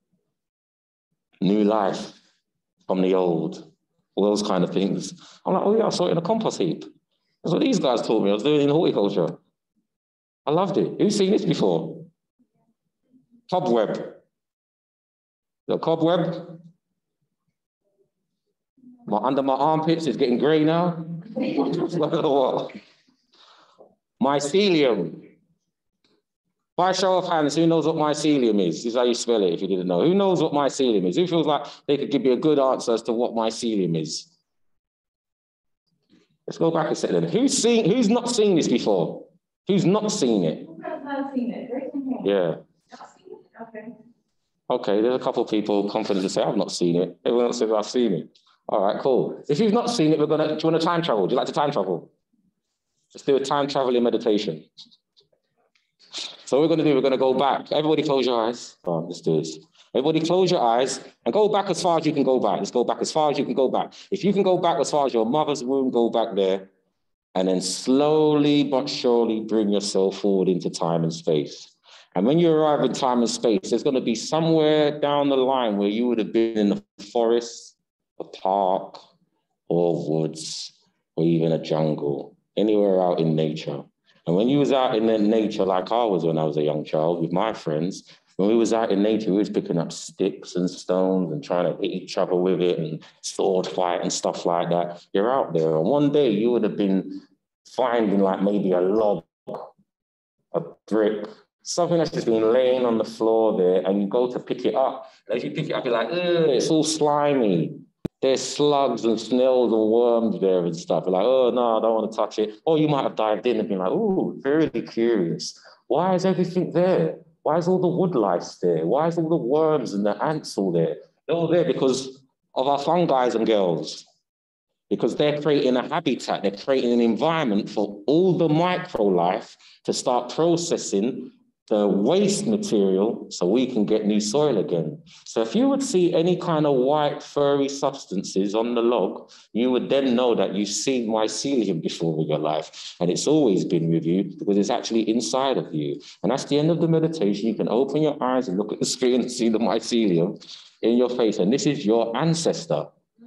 new life from the old, all those kind of things. I'm like, oh yeah, I saw it in a compost heap. That's what these guys taught me. I was doing it in horticulture. I loved it. Who's seen this before? Cobweb. The cobweb. Under my armpits is getting grey now. What? Mycelium. By show of hands, who knows what mycelium is? This is how you spell it if you didn't know. Who knows what mycelium is? Who feels like they could give me a good answer as to what mycelium is? Let's go back a second. Who's not seen this before? Who's not seen it? Who has not seen it? Yeah. Okay. Okay, there's a couple of people confident to say, I've not seen it. Everyone else says, I've seen it. All right, cool. If you've not seen it, do you want to time travel? Do you like to time travel? Let's do a time traveling meditation. So what we're going to do, we're going to go back. Everybody close your eyes. Come on, let's do this. Everybody close your eyes and go back as far as you can go back. Let's go back as far as you can go back. If you can go back as far as your mother's womb, go back there. And then slowly but surely bring yourself forward into time and space. And when you arrive in time and space, there's going to be somewhere down the line where you would have been in a forest, a park, or woods, or even a jungle, anywhere out in nature. And when you was out in the nature, like I was when I was a young child with my friends, when we was out in nature, we was picking up sticks and stones and trying to hit each other with it and sword fight and stuff like that. You're out there. And one day you would have been finding like maybe a log, a brick, something that's just been laying on the floor there, and you go to pick it up. And as you pick it up, you're like, ugh, it's all slimy. There's slugs and snails and worms there and stuff. You're like, oh, no, I don't want to touch it. Or you might have dived in and been like, oh, very curious. Why is everything there? Why is all the wood lice there? Why is all the worms and the ants all there? They're all there because of our fungi and girls. Because they're creating a habitat, they're creating an environment for all the micro life to start processing the waste material so we can get new soil again. So if you would see any kind of white furry substances on the log, you would then know that you've seen mycelium before in your life, and it's always been with you because it's actually inside of you. And that's the end of the meditation. You can open your eyes and look at the screen and see the mycelium in your face, and this is your ancestor.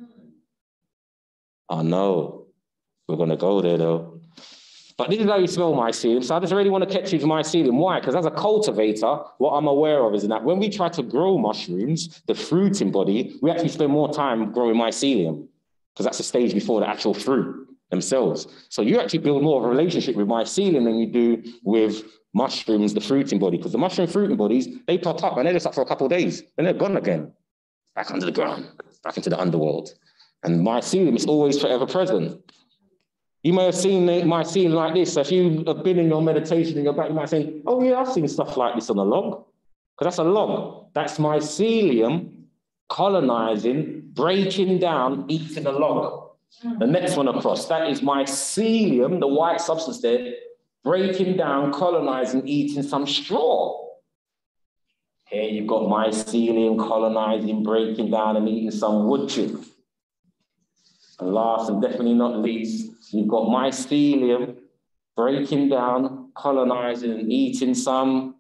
I know, we're gonna go there though. But this is how you spell mycelium. So I just really want to catch you to mycelium. Why? Because as a cultivator, what I'm aware of is that when we try to grow mushrooms, the fruiting body, we actually spend more time growing mycelium because that's the stage before the actual fruit themselves. So you actually build more of a relationship with mycelium than you do with mushrooms, the fruiting body, because the mushroom fruiting bodies, they pop up and they're just up for a couple of days, then they're gone again, back under the ground, back into the underworld. And mycelium is always forever present. You may have seen mycelium like this. So if you have been in your meditation in your back, you might say, oh yeah, I've seen stuff like this on a log. Because that's a log. That's mycelium colonizing, breaking down, eating a log. The next one across, that is mycelium, the white substance there, breaking down, colonizing, eating some straw. Here you've got mycelium colonizing, breaking down, and eating some wood chip. And last and definitely not least, you've got mycelium breaking down, colonizing, and eating some.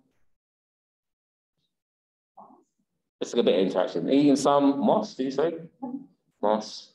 Let's get a bit of interaction. Eating some moss, did you say? Moss.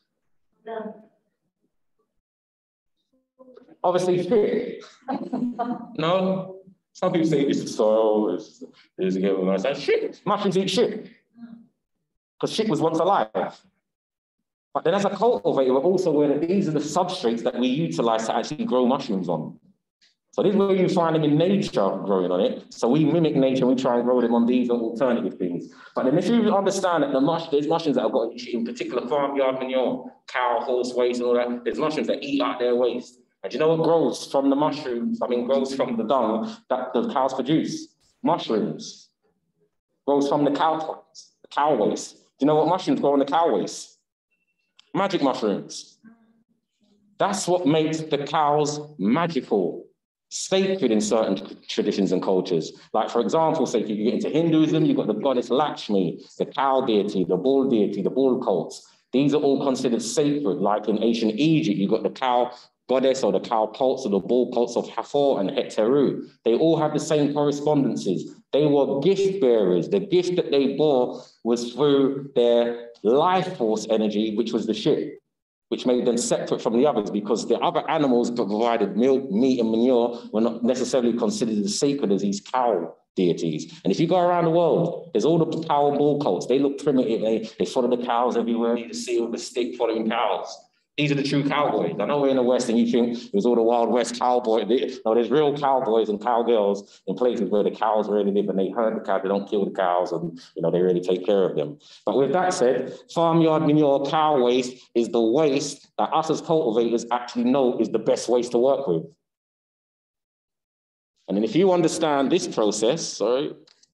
Obviously, shit. No? Some people say this is soil, this is again, when I say shit. Mushrooms eat shit. Because shit was once alive. But then as a cultivator, we're also aware that these are the substrates that we utilize to actually grow mushrooms on. So this is where you find them in nature growing on it. So we mimic nature, we try and grow them on these alternative things. But then if you understand that there's mushrooms that have got, in particular, farmyard manure, cow, horse waste and all that, there's mushrooms that eat out their waste. And do you know what grows from the mushrooms? Grows from the dung that the cows produce? Mushrooms. Grows from the cow waste. Do you know what mushrooms grow on the cow waste? Magic mushrooms. That's what makes the cows magical, sacred in certain traditions and cultures. Like, for example, say if you get into Hinduism, you've got the goddess Lakshmi, the cow deity, the bull cults. These are all considered sacred. Like in ancient Egypt, you've got the cow goddess or the cow cults or the bull cults of Hathor and Heteru. They all have the same correspondences. They were gift bearers. The gift that they bore was through their life force energy, which was the shit, which made them separate from the others, because the other animals that provided milk, meat, and manure were not necessarily considered as sacred as these cow deities. And if you go around the world, there's all the cow and bull cults. They look primitive. They follow the cows everywhere. You just see with a stick following cows. These are the true cowboys. I know we're in the West and you think it was all the Wild West cowboy. No, there's real cowboys and cowgirls in places where the cows really live and they herd the cows, they don't kill the cows and they really take care of them. But with that said, farmyard manure, cow waste is the waste that us as cultivators actually know is the best waste to work with. And then if you understand this process, then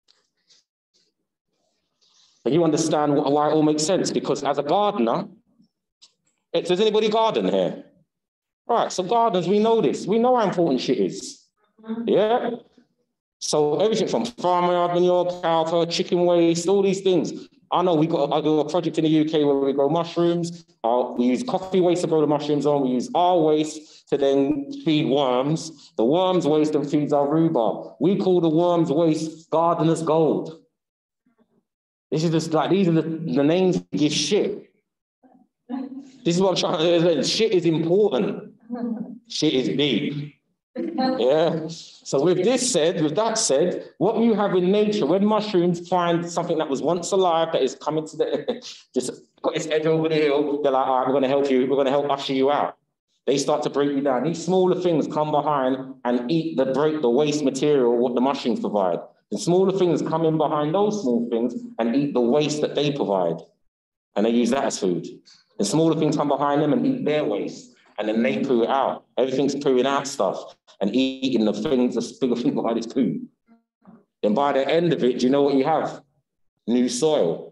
you understand why it all makes sense, because as a gardener, does anybody garden here? Right, so gardeners, we know this. We know how important shit is. Yeah? So everything from farmyard manure, cow fur, chicken waste, all these things. I know I do a project in the UK where we grow mushrooms. We use coffee waste to grow the mushrooms on. We use our waste to then feed worms. The worms waste then feeds our rhubarb. We call the worms waste gardener's gold. This is just like, these are the names we give shit. This is what I'm trying to say. Shit is important. Shit is deep. Yeah. So with that said, what you have in nature, when mushrooms find something that was once alive that is coming to just got its edge over the hill, they're like, all right, we're going to help you. We're going to help usher you out. They start to break you down. These smaller things come behind and eat the waste material, what the mushrooms provide. The smaller things come in behind those small things and eat the waste that they provide. And they use that as food. The smaller things come behind them and eat their waste. And then they poo it out. Everything's pooing out stuff and eating the things, the bigger thing behind its poo. Then by the end of it, do you know what you have? New soil.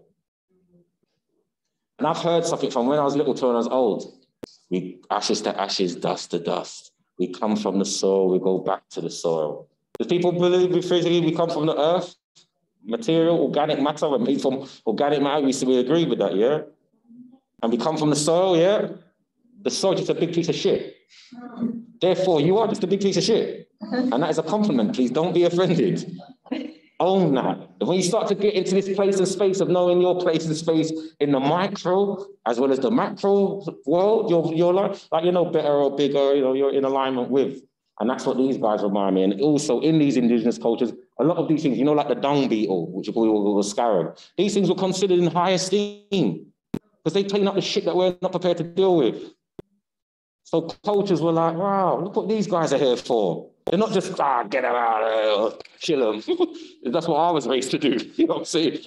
And I've heard something from when I was little to when I was old. We ashes to ashes, dust to dust. We come from the soil, we go back to the soil. Do people believe we come from the earth? Material, organic matter, we're made from organic matter. We agree with that, yeah? And we come from the soil, yeah? The soil is just a big piece of shit. Therefore, you are just a big piece of shit. And that is a compliment. Please don't be offended. Own that. And when you start to get into this place and space of knowing your place and space in the micro as well as the macro world, you're like better or bigger, you're in alignment with. And that's what these guys remind me. And also in these indigenous cultures, a lot of these things, like the dung beetle, which we call the scarab, these things were considered in high esteem because they clean up the shit that we're not prepared to deal with. So cultures were like, wow, look what these guys are here for. They're not just, get them out of there, kill them. That's what I was raised to do. You know what I'm saying?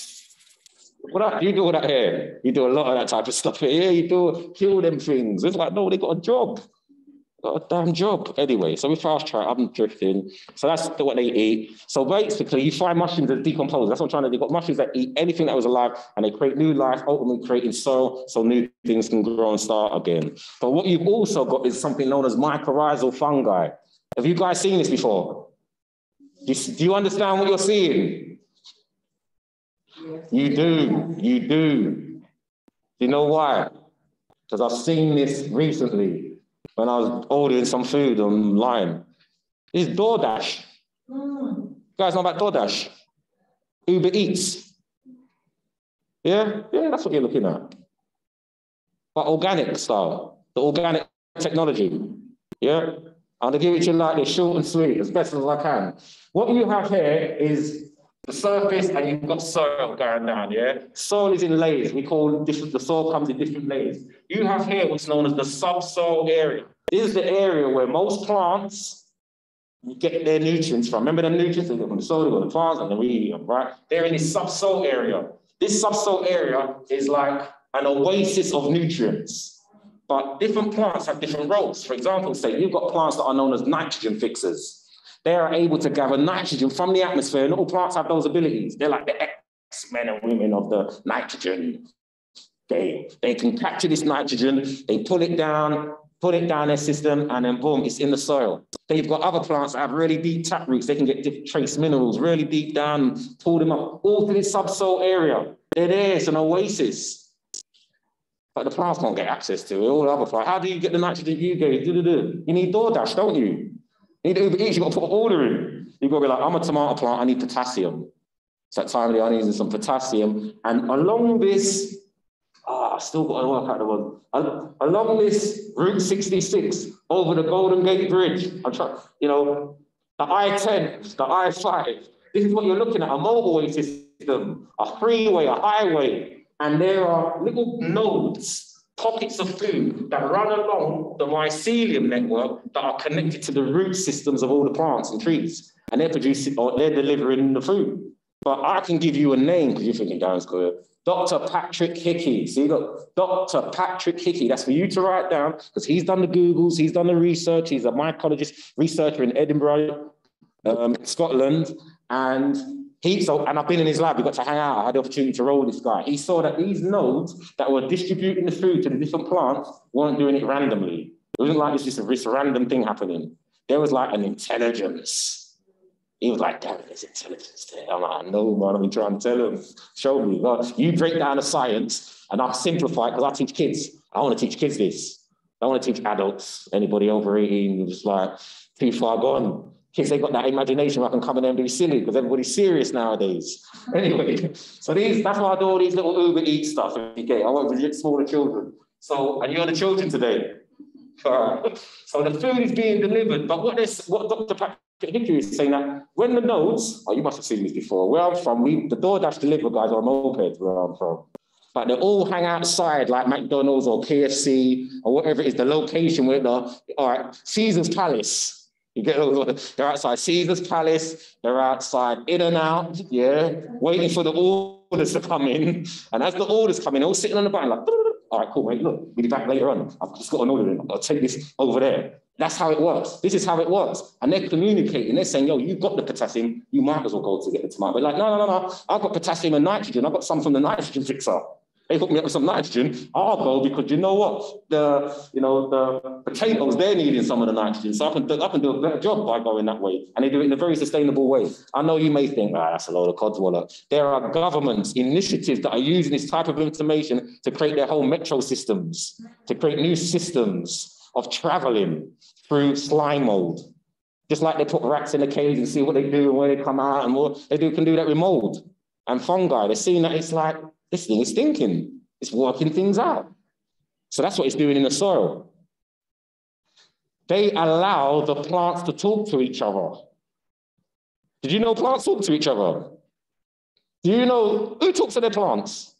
You do all that here. You do a lot of that type of stuff here. Yeah, you do kill them things. It's like, no, they got a job. Got a damn job. Anyway, so we fast track, I'm drifting. So that's what they eat. So basically, you find mushrooms that decompose. That's what I'm trying to do. You've got mushrooms that eat anything that was alive, and they create new life, ultimately creating soil so new things can grow and start again. But what you've also got is something known as mycorrhizal fungi. Have you guys seen this before? Do you understand what you're seeing? You do. You do. Do you know why? Because I've seen this recently when I was ordering some food online. It's DoorDash. You guys know about DoorDash? Uber Eats. Yeah, that's what you're looking at. But organic style, the organic technology. Yeah, I'm gonna give it to you like this, short and sweet, as best as I can. What you have here is the surface, and you've got soil going down, yeah? Soil is in layers. We call different, the soil comes in different layers. You have here what's known as the subsoil area. This is the area where most plants get their nutrients from. Remember the nutrients? They get from the soil, they go to the plants, and then we eat them, right? They're in this subsoil area. This subsoil area is like an oasis of nutrients. But different plants have different roles. For example, say you've got plants that are known as nitrogen fixers. They are able to gather nitrogen from the atmosphere, and all plants have those abilities. They're like the X-men and women of the nitrogen game. They can capture this nitrogen, they pull it down their system, and then boom, it's in the soil. They've got other plants that have really deep tap roots. They can get trace minerals really deep down, pull them up, all to this subsoil area. They're there, it's an oasis. But the plants can't get access to it, all the other plants. How do you get the nitrogen you get? You need DoorDash, don't you? You need Uber Eats, you've got to put an order in. You've got to be like, I'm a tomato plant, I need potassium. It's that time of the year, I need some potassium. And along this, I've still got to work out the one. Along this Route 66, over the Golden Gate Bridge, I'm trying, the I-10, the I-5, this is what you're looking at, a motorway system, a freeway, a highway, and there are little nodes, pockets of food that run along the mycelium network that are connected to the root systems of all the plants and trees, and they're producing, or they're delivering the food. But I can give you a name, because you're thinking, Darren's good. Dr. Patrick Hickey. See, look, Dr. Patrick Hickey. That's for you to write down, because he's done the Googles, he's done the research. He's a mycologist researcher in Edinburgh, Scotland. And I've been in his lab, we got to hang out. I had the opportunity to roll this guy. He saw that these nodes that were distributing the food to the different plants weren't doing it randomly. It wasn't like this random thing happening. There was like an intelligence. He was like, damn, there's intelligence there. I'm like, I know, man, I've been trying to tell him. Show me. Well, you break down the science and I'll simplify it because I teach kids. I want to teach kids this. I want to teach adults, anybody over 18, just like too far gone. Kids, they got that imagination where I can come in there and be silly because everybody's serious nowadays. Anyway, so that's why I do all these little Uber Eats stuff. Okay, I want to get smaller children. So, and you're the children today. So the food is being delivered, but what Dr. Patrick Hickey is saying that when the nodes, you must have seen this before, where I'm from, the DoorDash deliver guys are mopeds where I'm from. But they all hang outside like McDonald's or KFC or whatever it is, the location where Caesar's Palace. You get they're outside Caesar's Palace, they're outside In-N-Out, waiting for the orders to come in. And as the orders come in, they're all sitting on the button like, all right, cool, mate, look, we'll be back later on. I've just got an order in. I'll take this over there. That's how it works. This is how it works. And they're communicating. They're saying, yo, you've got the potassium. You might as well go to get the tomato. But like, no. I've got potassium and nitrogen. I've got some from the nitrogen fixer. They hooked me up with some nitrogen. I'll go because you know what? The potatoes, they're needing some of the nitrogen. So I can do a better job by going that way. And they do it in a very sustainable way. I know you may think, that's a load of codswallop. There are governments, initiatives that are using this type of information to create their whole metro systems, to create new systems of traveling through slime mold. Just like they put rats in a cage and see what they do and where they come out and what they can do that with mold and fungi. They're seeing that it's like, this thing is thinking, it's working things out. So that's what it's doing in the soil. They allow the plants to talk to each other. Did you know plants talk to each other? Do you know who talks to their plants?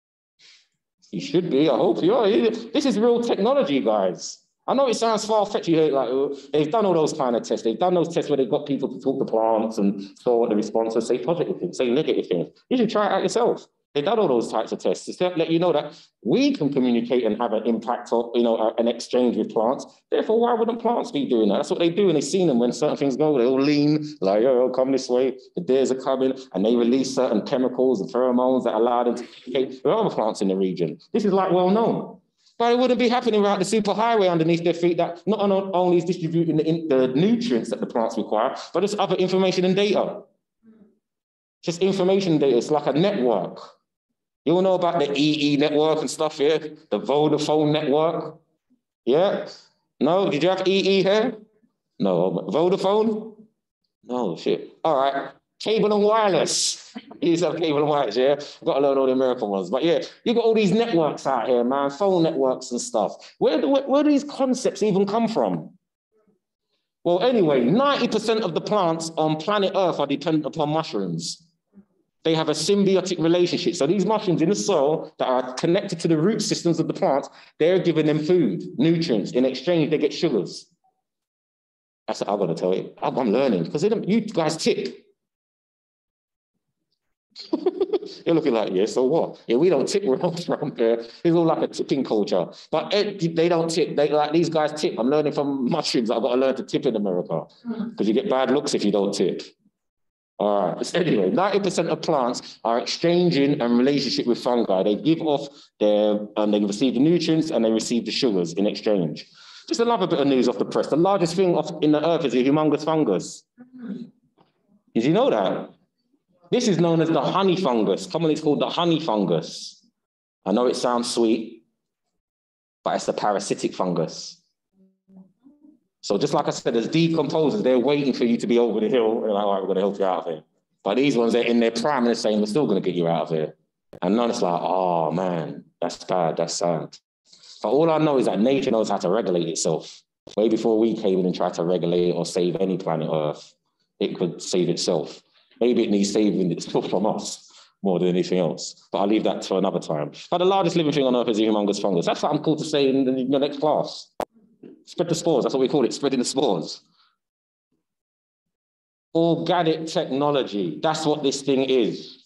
You should be, I hope you are. This is real technology, guys. I know it sounds far-fetched, like they've done all those kind of tests. They've done those tests where they've got people to talk to plants and saw what the responses, say positive things, say negative things. You should try it out yourself. They've done all those types of tests to let you know that we can communicate and have an impact or, you know, an exchange with plants. Therefore, why wouldn't plants be doing that? That's what they do, and they've seen them when certain things go. They all lean, like, yo, come this way, the deers are coming, and they release certain chemicals and pheromones that allow them to communicate with other plants in the region. This is like well known. But it wouldn't be happening without the superhighway underneath their feet that not only is distributing the nutrients that the plants require, but it's other information and data. Just information data. It's like a network. You all know about the EE network and stuff, yeah? The Vodafone network, yeah? No, did you have EE here? No, Vodafone? No, shit. All right, cable and wireless. You used to have cable and wireless, yeah? I've got to learn all the American ones. But yeah, you got all these networks out here, man, phone networks and stuff. Where do these concepts even come from? Well, anyway, 90% of the plants on planet Earth are dependent upon mushrooms. They have a symbiotic relationship. So these mushrooms in the soil that are connected to the root systems of the plants, they're giving them food, nutrients. In exchange, they get sugars. That's what I've got to tell you. I'm learning, because you guys tip. You're looking like, yeah, so what? Yeah, we don't tip where I'm from here. It's all like a tipping culture. But they don't tip. They, like, these guys tip. I'm learning from mushrooms. I've got to learn to tip in America, because you get bad looks if you don't tip. All right. So anyway, 90% of plants are exchanging a relationship with fungi. They give off they receive the nutrients and they receive the sugars in exchange. Just another bit of news off the press. The largest thing in the earth is a humongous fungus. Did you know that? This is known as the honey fungus. Commonly it's called the honey fungus. I know it sounds sweet, but it's a parasitic fungus. So just like I said, as decomposers, they're waiting for you to be over the hill. They're like, all right, we're going to help you out of here. But these ones, they're in their prime and they're saying, we're still going to get you out of here. And none it's like, oh man, that's bad, that's sad. But all I know is that nature knows how to regulate itself. Way before we came in and tried to regulate or save any planet Earth, it could save itself. Maybe it needs saving itself from us more than anything else. But I'll leave that to another time. But the largest living thing on Earth is a humongous fungus. That's what I'm called to say in the next class. Spread the spores, that's what we call it, spreading the spores. Organic technology, that's what this thing is.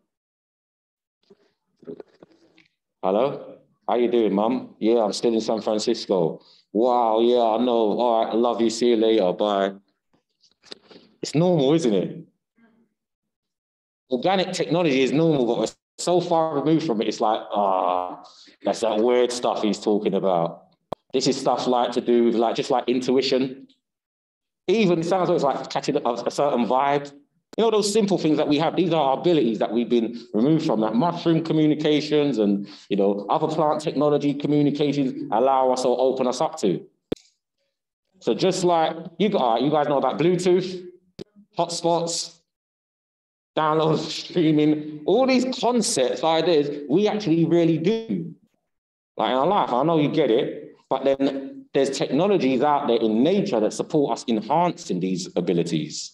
Hello? How you doing, Mum? Yeah, I'm still in San Francisco. Wow, yeah, I know. All right, I love you, see you later, bye. It's normal, isn't it? Organic technology is normal, but we're so far removed from it, it's like, that's that weird stuff he's talking about. This is stuff like to do with like, just like intuition. Even it sounds like it's like catching a certain vibe. You know, those simple things that we have, these are our abilities that we've been removed from. That mushroom communications and, you know, other plant technology communications allow us or open us up to. So just like, you guys know about Bluetooth, hotspots, download, streaming, all these concepts, ideas, we actually really do. Like in our life, I know you get it, but then there's technologies out there in nature that support us enhancing these abilities.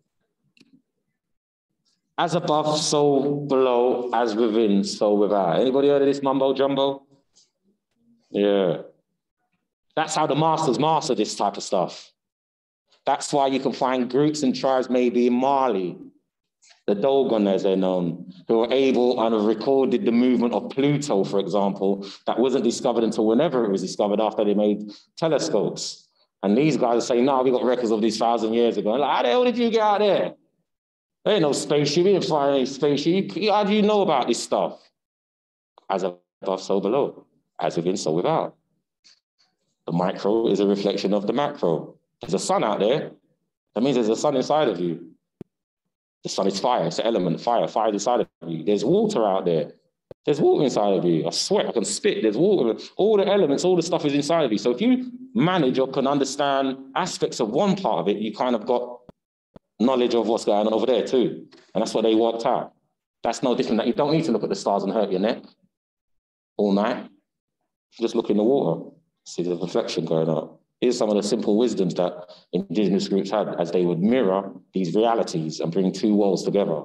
As above, so below, as within, so without. Anybody heard of this mumbo jumbo? Yeah. That's how the masters master this type of stuff. That's why you can find groups and tribes maybe in Mali, the Dogon as they're known, who are able and have recorded the movement of Pluto, for example, that wasn't discovered until whenever it was discovered after they made telescopes. And these guys are saying, no, we got records of these 1,000 years ago. And like, how the hell did you get out there? There ain't no spaceship, you didn't find any spaceship. How do you know about this stuff? As above, so below. As within, so without. The micro is a reflection of the macro. There's a sun out there. That means there's a sun inside of you. The sun is fire, it's an element, fire is inside of you. There's water out there. There's water inside of you. I sweat, I can spit, there's water. All the elements, all the stuff is inside of you. So if you manage or can understand aspects of one part of it, you kind of got knowledge of what's going on over there too. And that's what they worked out. That's no different. That you don't need to look at the stars and hurt your neck all night. Just look in the water, see the reflection going on. Here's some of the simple wisdoms that Indigenous groups had as they would mirror these realities and bring two worlds together.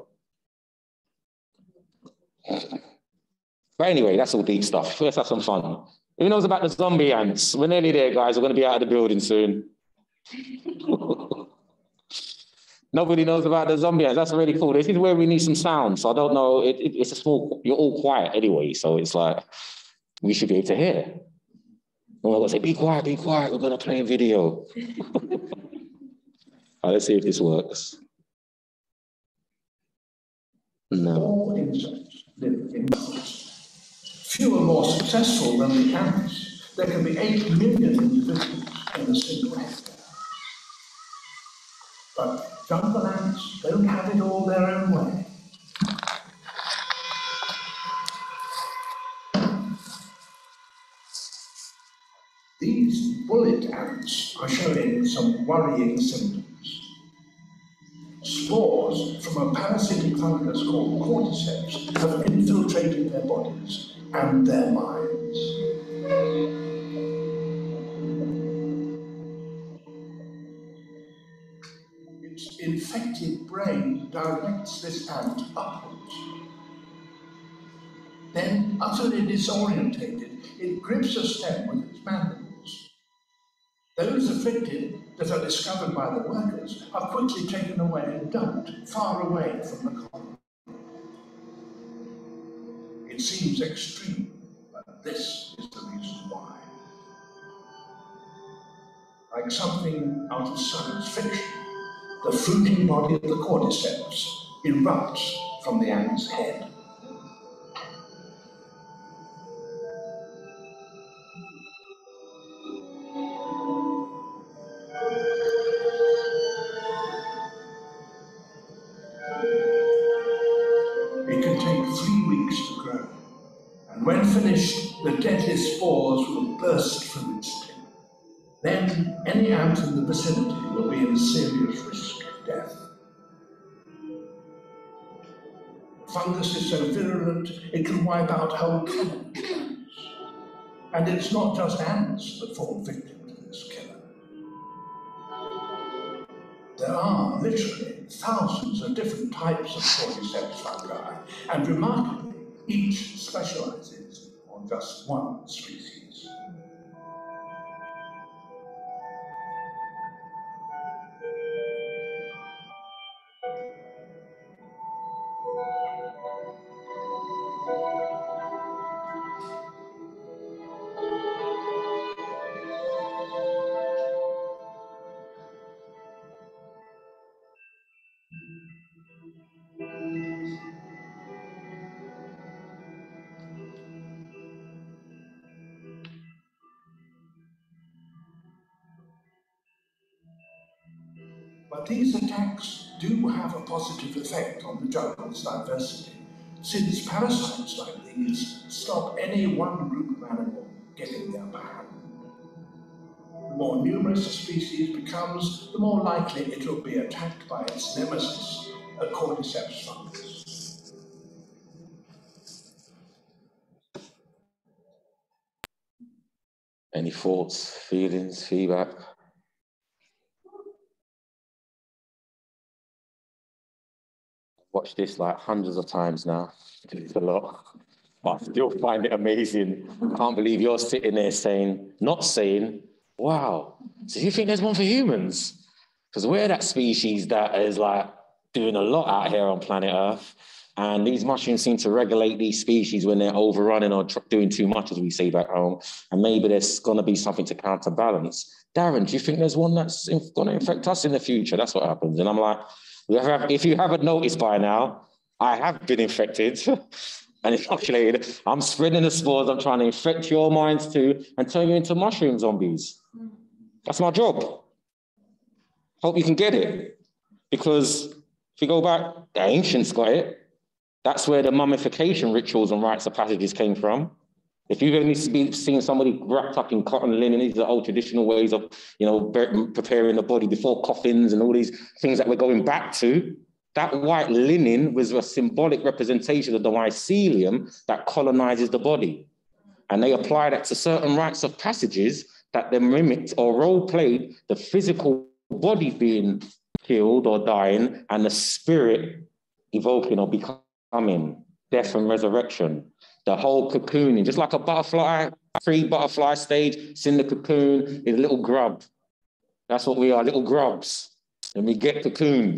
But anyway, that's all deep stuff. Let's have some fun. Who knows about the zombie ants? We're nearly there, guys. We're going to be out of the building soon. Nobody knows about the zombie ants. That's really cool. This is where we need some sound. So I don't know. It's a small. You're all quiet anyway, so it's like we should be able to hear. I'm gonna say, be quiet, be quiet. We're gonna play a video. Let's see if this works. No. All insects live in cells. Few are more successful than the ants. There can be 8 million individuals in a single hectare. But jungle ants don't have it all their own way. These bullet ants are showing some worrying symptoms. Spores from a parasitic fungus called cordyceps have infiltrated their bodies and their minds. Its infected brain directs this ant upwards. Then, utterly disorientated, it grips a stem with its mandibles. Those afflicted that are discovered by the workers are quickly taken away and dumped far away from the colony. It seems extreme, but this is the reason why. Like something out of science fiction, the fruiting body of the cordyceps erupts from the ant's head. It can take 3 weeks to grow, and when finished, the deadly spores will burst from its tip. Then any ant in the vicinity will be in serious risk of death. Fungus is so virulent, it can wipe out whole colonies. And it's not just ants that fall victim to this killer. There are literally thousands of different types of cordyceps fungi, and remarkably, each specializes on just one species. But these attacks do have a positive effect on the jungle's diversity, since parasites like these stop any one group of animal getting the upper hand. The more numerous a species becomes, the more likely it will be attacked by its nemesis, a cordyceps fungus. Any thoughts, feelings, feedback? Watched this like hundreds of times now. It's a lot. But I still find it amazing. Can't believe you're sitting there not saying, wow, so you think there's one for humans? Because we're that species that is like doing a lot out here on planet Earth. And these mushrooms seem to regulate these species when they're overrunning or doing too much, as we say back home. And maybe there's going to be something to counterbalance. Darren, do you think there's one that's going to infect us in the future? That's what happens. And I'm like, if you haven't noticed by now, I have been infected and inoculated. I'm spreading the spores. I'm trying to infect your minds too and turn you into mushroom zombies. That's my job. Hope you can get it. Because if you go back, the ancients got it. That's where the mummification rituals and rites of passages came from. If you've only seen somebody wrapped up in cotton linen, these are old traditional ways of, preparing the body before coffins and all these things that we're going back to. That white linen was a symbolic representation of the mycelium that colonizes the body. And they apply that to certain rites of passages that then mimicked or role-played the physical body being killed or dying and the spirit evoking or becoming death and resurrection. The whole cocooning, just like a butterfly, pre-butterfly stage, it's in the cocoon, is a little grub. That's what we are, little grubs. And we get cocooned.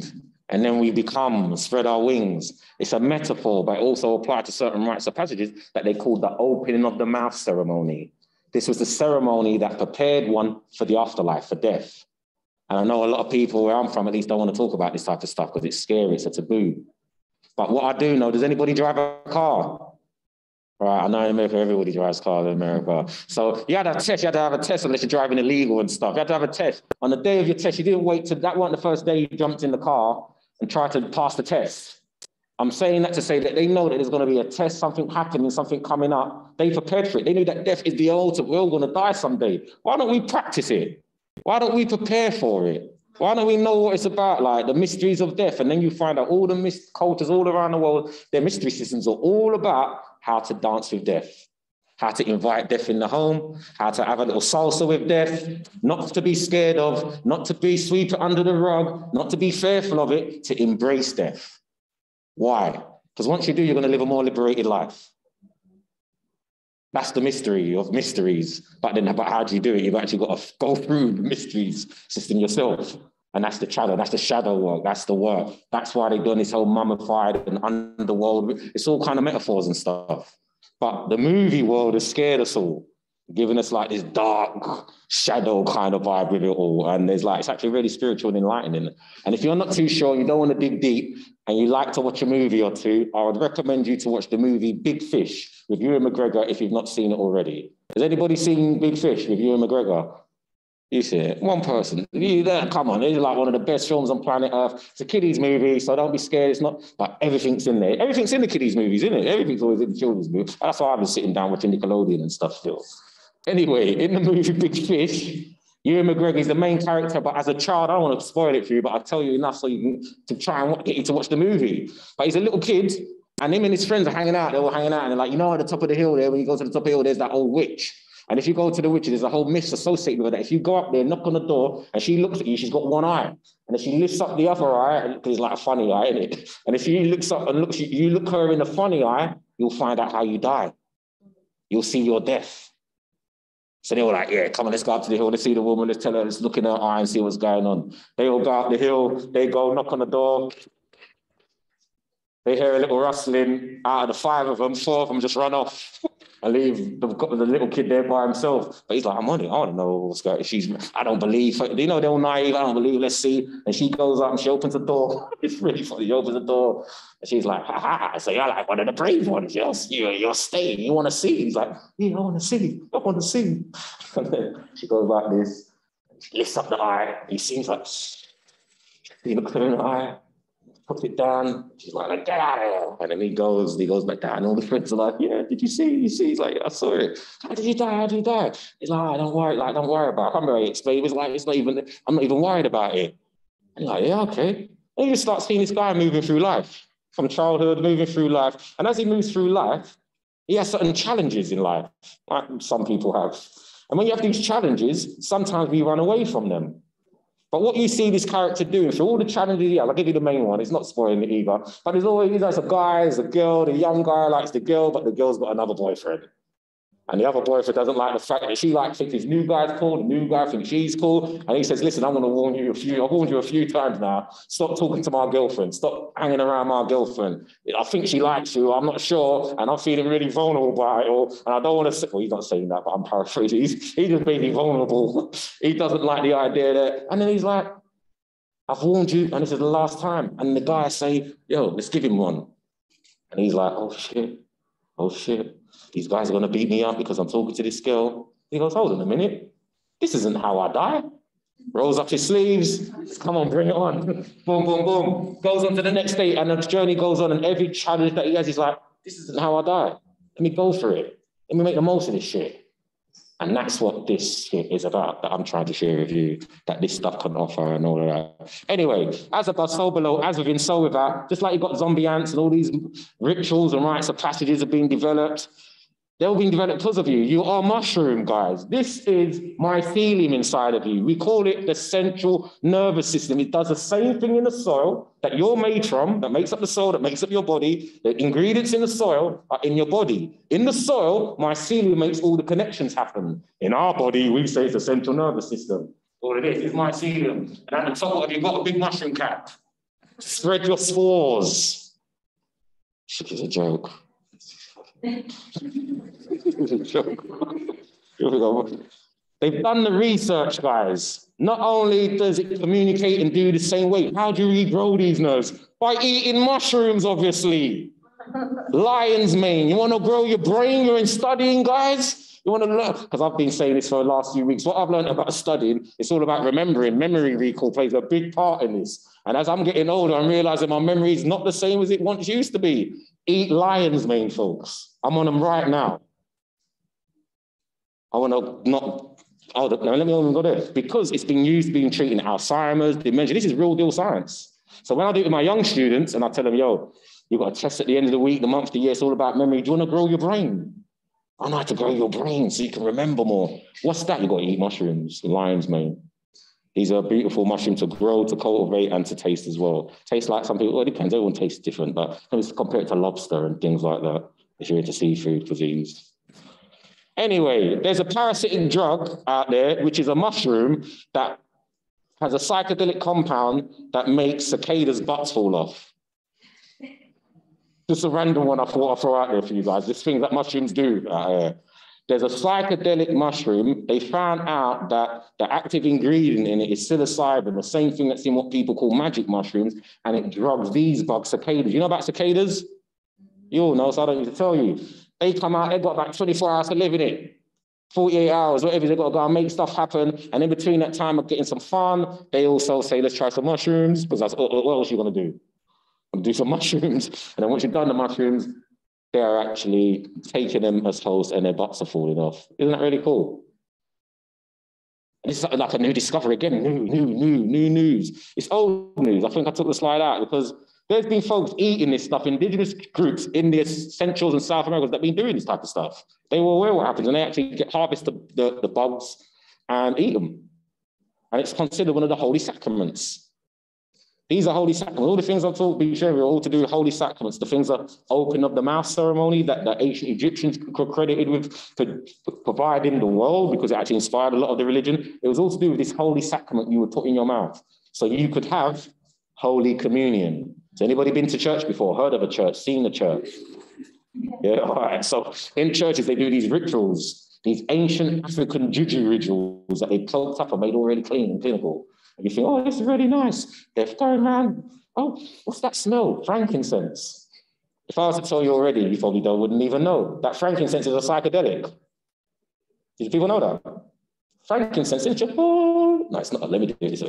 And then we become, spread our wings. It's a metaphor, but also applied to certain rites of passages that they called the opening of the mouth ceremony. This was the ceremony that prepared one for the afterlife, for death. And I know a lot of people where I'm from at least don't want to talk about this type of stuff because it's scary, it's a taboo. But what I do know, does anybody drive a car? Right, I know in America, everybody drives cars in America. So you had to have a test, you had to have a test unless you're driving illegal and stuff. You had to have a test. On the day of your test, you didn't wait till, that wasn't the first day you jumped in the car and tried to pass the test. I'm saying that to say that they know that there's going to be a test, something happening, something coming up. They prepared for it. They knew that death is the ultimate. We're all going to die someday. Why don't we practice it? Why don't we prepare for it? Why don't we know what it's about, like the mysteries of death? And then you find out all the cultures all around the world, their mystery systems are all about how to dance with death, how to invite death in the home, how to have a little salsa with death, not to be scared of, not to be sweep it under the rug, not to be fearful of it, to embrace death. Why? Because once you do, you're going to live a more liberated life. That's the mystery of mysteries. But how do you do it? You've actually got to go through the mysteries system yourself. And that's the shadow work, that's the work. That's why they've done this whole mummified and underworld. It's all kind of metaphors and stuff. But the movie world has scared us all, giving us like this dark shadow kind of vibe with it all. And there's like, it's actually really spiritual and enlightening. And if you're not too sure, you don't want to dig deep, and you like to watch a movie or two, I would recommend you to watch the movie Big Fish with Ewan McGregor if you've not seen it already. Has anybody seen Big Fish with Ewan McGregor? You see it, one person. You there? Come on, it's like one of the best films on planet Earth. It's a kiddies movie, so don't be scared. It's not, but everything's in there. Everything's in the kiddies movies, isn't it? Everything's always in the children's movies. That's why I've been sitting down watching Nickelodeon and stuff still. Anyway, in the movie Big Fish, Ewan McGregor is the main character, but as a child, I don't want to spoil it for you, but I'll tell you enough so you can to try and get you to watch the movie. But he's a little kid, and him and his friends are hanging out. They're all hanging out, and they're like, you know, at the top of the hill there, when you go to the top of the hill, there's that old witch. And if you go to the witch, there's a whole myth associated with that. If you go up there, knock on the door, and she looks at you, she's got one eye. And if she lifts up the other eye, because it's like a funny eye, isn't it? And if she looks up and looks, you look her in the funny eye, you'll find out how you die. You'll see your death. So they were like, yeah, come on, let's go up to the hill. Let's see the woman. Let's tell her, let's look in her eye and see what's going on. They all go up the hill. They go knock on the door. They hear a little rustling. Out of the 5 of them, 4 of them just run off and leave the little kid there by himself. But he's like, I'm on it. I want to know what's going on. I don't believe. You know, they're all naive. I don't believe. Let's see. And she goes up and she opens the door. It's really funny. She opens the door. And she's like, ha ha. So you're like one of the brave ones. You're staying. You want to see? He's like, yeah, I want to see. I want to see. And then she goes like this. She lifts up the eye. He seems like, he looks at her in the eye. Puts it down. She's like, get out of here. And then he goes back down. And all the friends are like, yeah, did you see? You see? He's like, I saw it. How did you die? How did you die? He's like, don't worry about it. I can't remember how he explained. It was like, I'm not even worried about it. And he's like, yeah, okay. And you start seeing this guy moving through life, from childhood, moving through life. And as he moves through life, he has certain challenges in life, like some people have. And when you have these challenges, sometimes we run away from them. But what you see this character doing through all the challenges he has, I'll give you the main one, it's not spoiling it either, but there's always a guy, there's a girl, the young guy likes the girl, but the girl's got another boyfriend. And the other boyfriend doesn't like the fact that she thinks his new guy's cool, the new guy thinks she's cool, and he says, listen, I'm gonna warn you I've warned you a few times now, stop talking to my girlfriend, stop hanging around my girlfriend. I think she likes you, I'm not sure, and I'm feeling really vulnerable by it all, and I don't want to say, well, he's not saying that, but I'm paraphrasing, he's just being vulnerable. He doesn't like the idea that, and then he's like, I've warned you, and this is the last time. And the guy say, yo, let's give him one. And he's like, oh shit. These guys are gonna beat me up because I'm talking to this girl. He goes, hold on a minute. This isn't how I die. Rolls up his sleeves. Come on, bring it on. Boom, boom, boom. Goes on to the next day, and the journey goes on, and every challenge that he has, he's like, this isn't how I die. Let me go for it. Let me make the most of this shit. And that's what this shit is about, that I'm trying to share with you, that this stuff can offer and all of that. Anyway, as above, so below, as within, so without, just like you've got zombie ants and all these rituals and rites of passages are being developed, they're all being developed because of you. You are mushroom, guys. This is mycelium inside of you. We call it the central nervous system. It does the same thing in the soil that you're made from, that makes up the soil, that makes up your body. The ingredients in the soil are in your body. In the soil, mycelium makes all the connections happen. In our body, we say it's the central nervous system. All it is mycelium. And at the top of it, you've got a big mushroom cap. Spread your spores. Shit is a joke. It's a joke. Here we go. They've done the research, guys. Not only does it communicate and do the same way, how do you regrow these nerves? By eating mushrooms, obviously. Lion's mane. You want to grow your brain? You're in studying, guys? You want to learn? Because I've been saying this for the last few weeks. What I've learned about studying, it's all about remembering. Memory recall plays a big part in this. And as I'm getting older, I'm realizing my memory is not the same as it once used to be. Eat lion's mane, folks. I'm on them right now. I want to not, oh, no, let me even go there. Because it's been used, being treating Alzheimer's, dementia. This is real deal science. So when I do it with my young students and I tell them, yo, you've got a test at the end of the week, the month, the year, it's all about memory. Do you want to grow your brain? I know how to grow your brain so you can remember more. What's that? You've got to eat mushrooms, lion's mane. These are beautiful mushrooms to grow, to cultivate, and to taste as well. Taste like some people, well, it depends, everyone tastes different, but compare it to lobster and things like that, if you're into seafood cuisines. Anyway, there's a parasitic drug out there, which is a mushroom that has a psychedelic compound that makes cicadas' butts fall off. Just a random one I thought I'd throw out there for you guys. Just things that mushrooms do out here. There's a psychedelic mushroom. They found out that the active ingredient in it is psilocybin, the same thing that's in what people call magic mushrooms, and it drugs these bugs, cicadas. You know about cicadas? You all know, so I don't need to tell you. They come out, they've got about 24 hours to live in it. 48 hours, whatever, they've got to go and make stuff happen. And in between that time of getting some fun, they also say, let's try some mushrooms, because that's what else are you going to do? Do some mushrooms. And then once you've done the mushrooms, they're actually taking them as hosts and their butts are falling off. Isn't that really cool? It's like a new discovery again, new news. It's old news. I think I took the slide out because there's been folks eating this stuff, indigenous groups in the Centrals and South Americas that have been doing this type of stuff. They were aware what happens and they actually harvest the bugs and eat them. And it's considered one of the holy sacraments. These are holy sacraments. All the things I've talked about are all to do with holy sacraments. The things that open up the mouth ceremony that the ancient Egyptians were credited with for providing the world because it actually inspired a lot of the religion. It was all to do with this holy sacrament you would put in your mouth. So you could have Holy Communion. Has anybody been to church before? Heard of a church? Seen a church? Yeah, all right. So in churches, they do these rituals, these ancient African juju rituals that they plucked up and made all really clean and clinical. And you think, oh, this is really nice. They're going around, oh, what's that smell? Frankincense. If I was to tell you already, you probably wouldn't even know. That frankincense is a psychedelic. Did people know that? Frankincense is just, oh, no, it's not. Let me do this.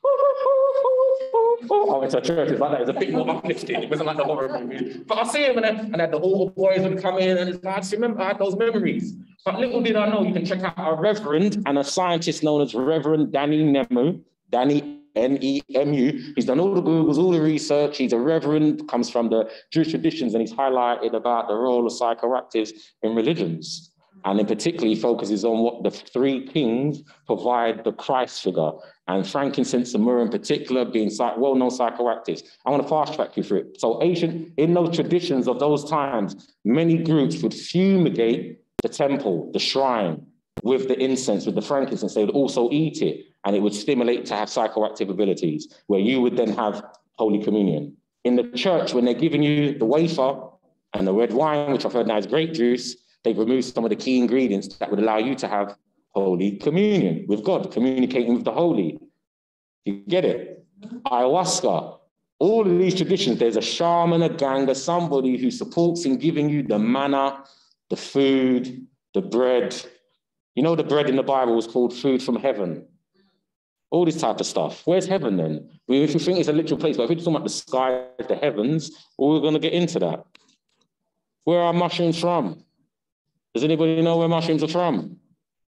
I went to a church, it's like that. It was a bit more uplifting. It wasn't like the horror movie. But I see him, and the altar boys would come in, and I just remember I had those memories. But little did I know, you can check out a reverend and a scientist known as Reverend Danny Nemu. Danny, N-E-M-U. He's done all the Googles, all the research. He's a reverend, comes from the Jewish traditions, and he's highlighted about the role of psychoactives in religions. And in particular, he focuses on what the three kings provide the Christ figure, and frankincense and myrrh in particular being well-known psychoactives. I want to fast track you through it. So in those traditions of those times, many groups would fumigate the temple, the shrine, with the incense, with the frankincense. They would also eat it, and it would stimulate to have psychoactive abilities, where you would then have Holy Communion. In the church, when they're giving you the wafer and the red wine, which I've heard now is grape juice, they've removed some of the key ingredients that would allow you to have Holy Communion with God, communicating with the holy. You get it? Ayahuasca. All of these traditions, there's a shaman, a ganga, somebody who supports in giving you the manna, the food, the bread. You know the bread in the Bible was called food from heaven. All this type of stuff. Where's heaven then? I mean, if you think it's a literal place, but if we're talking about the sky, the heavens, well, we're going to get into that. Where are mushrooms from? Does anybody know where mushrooms are from?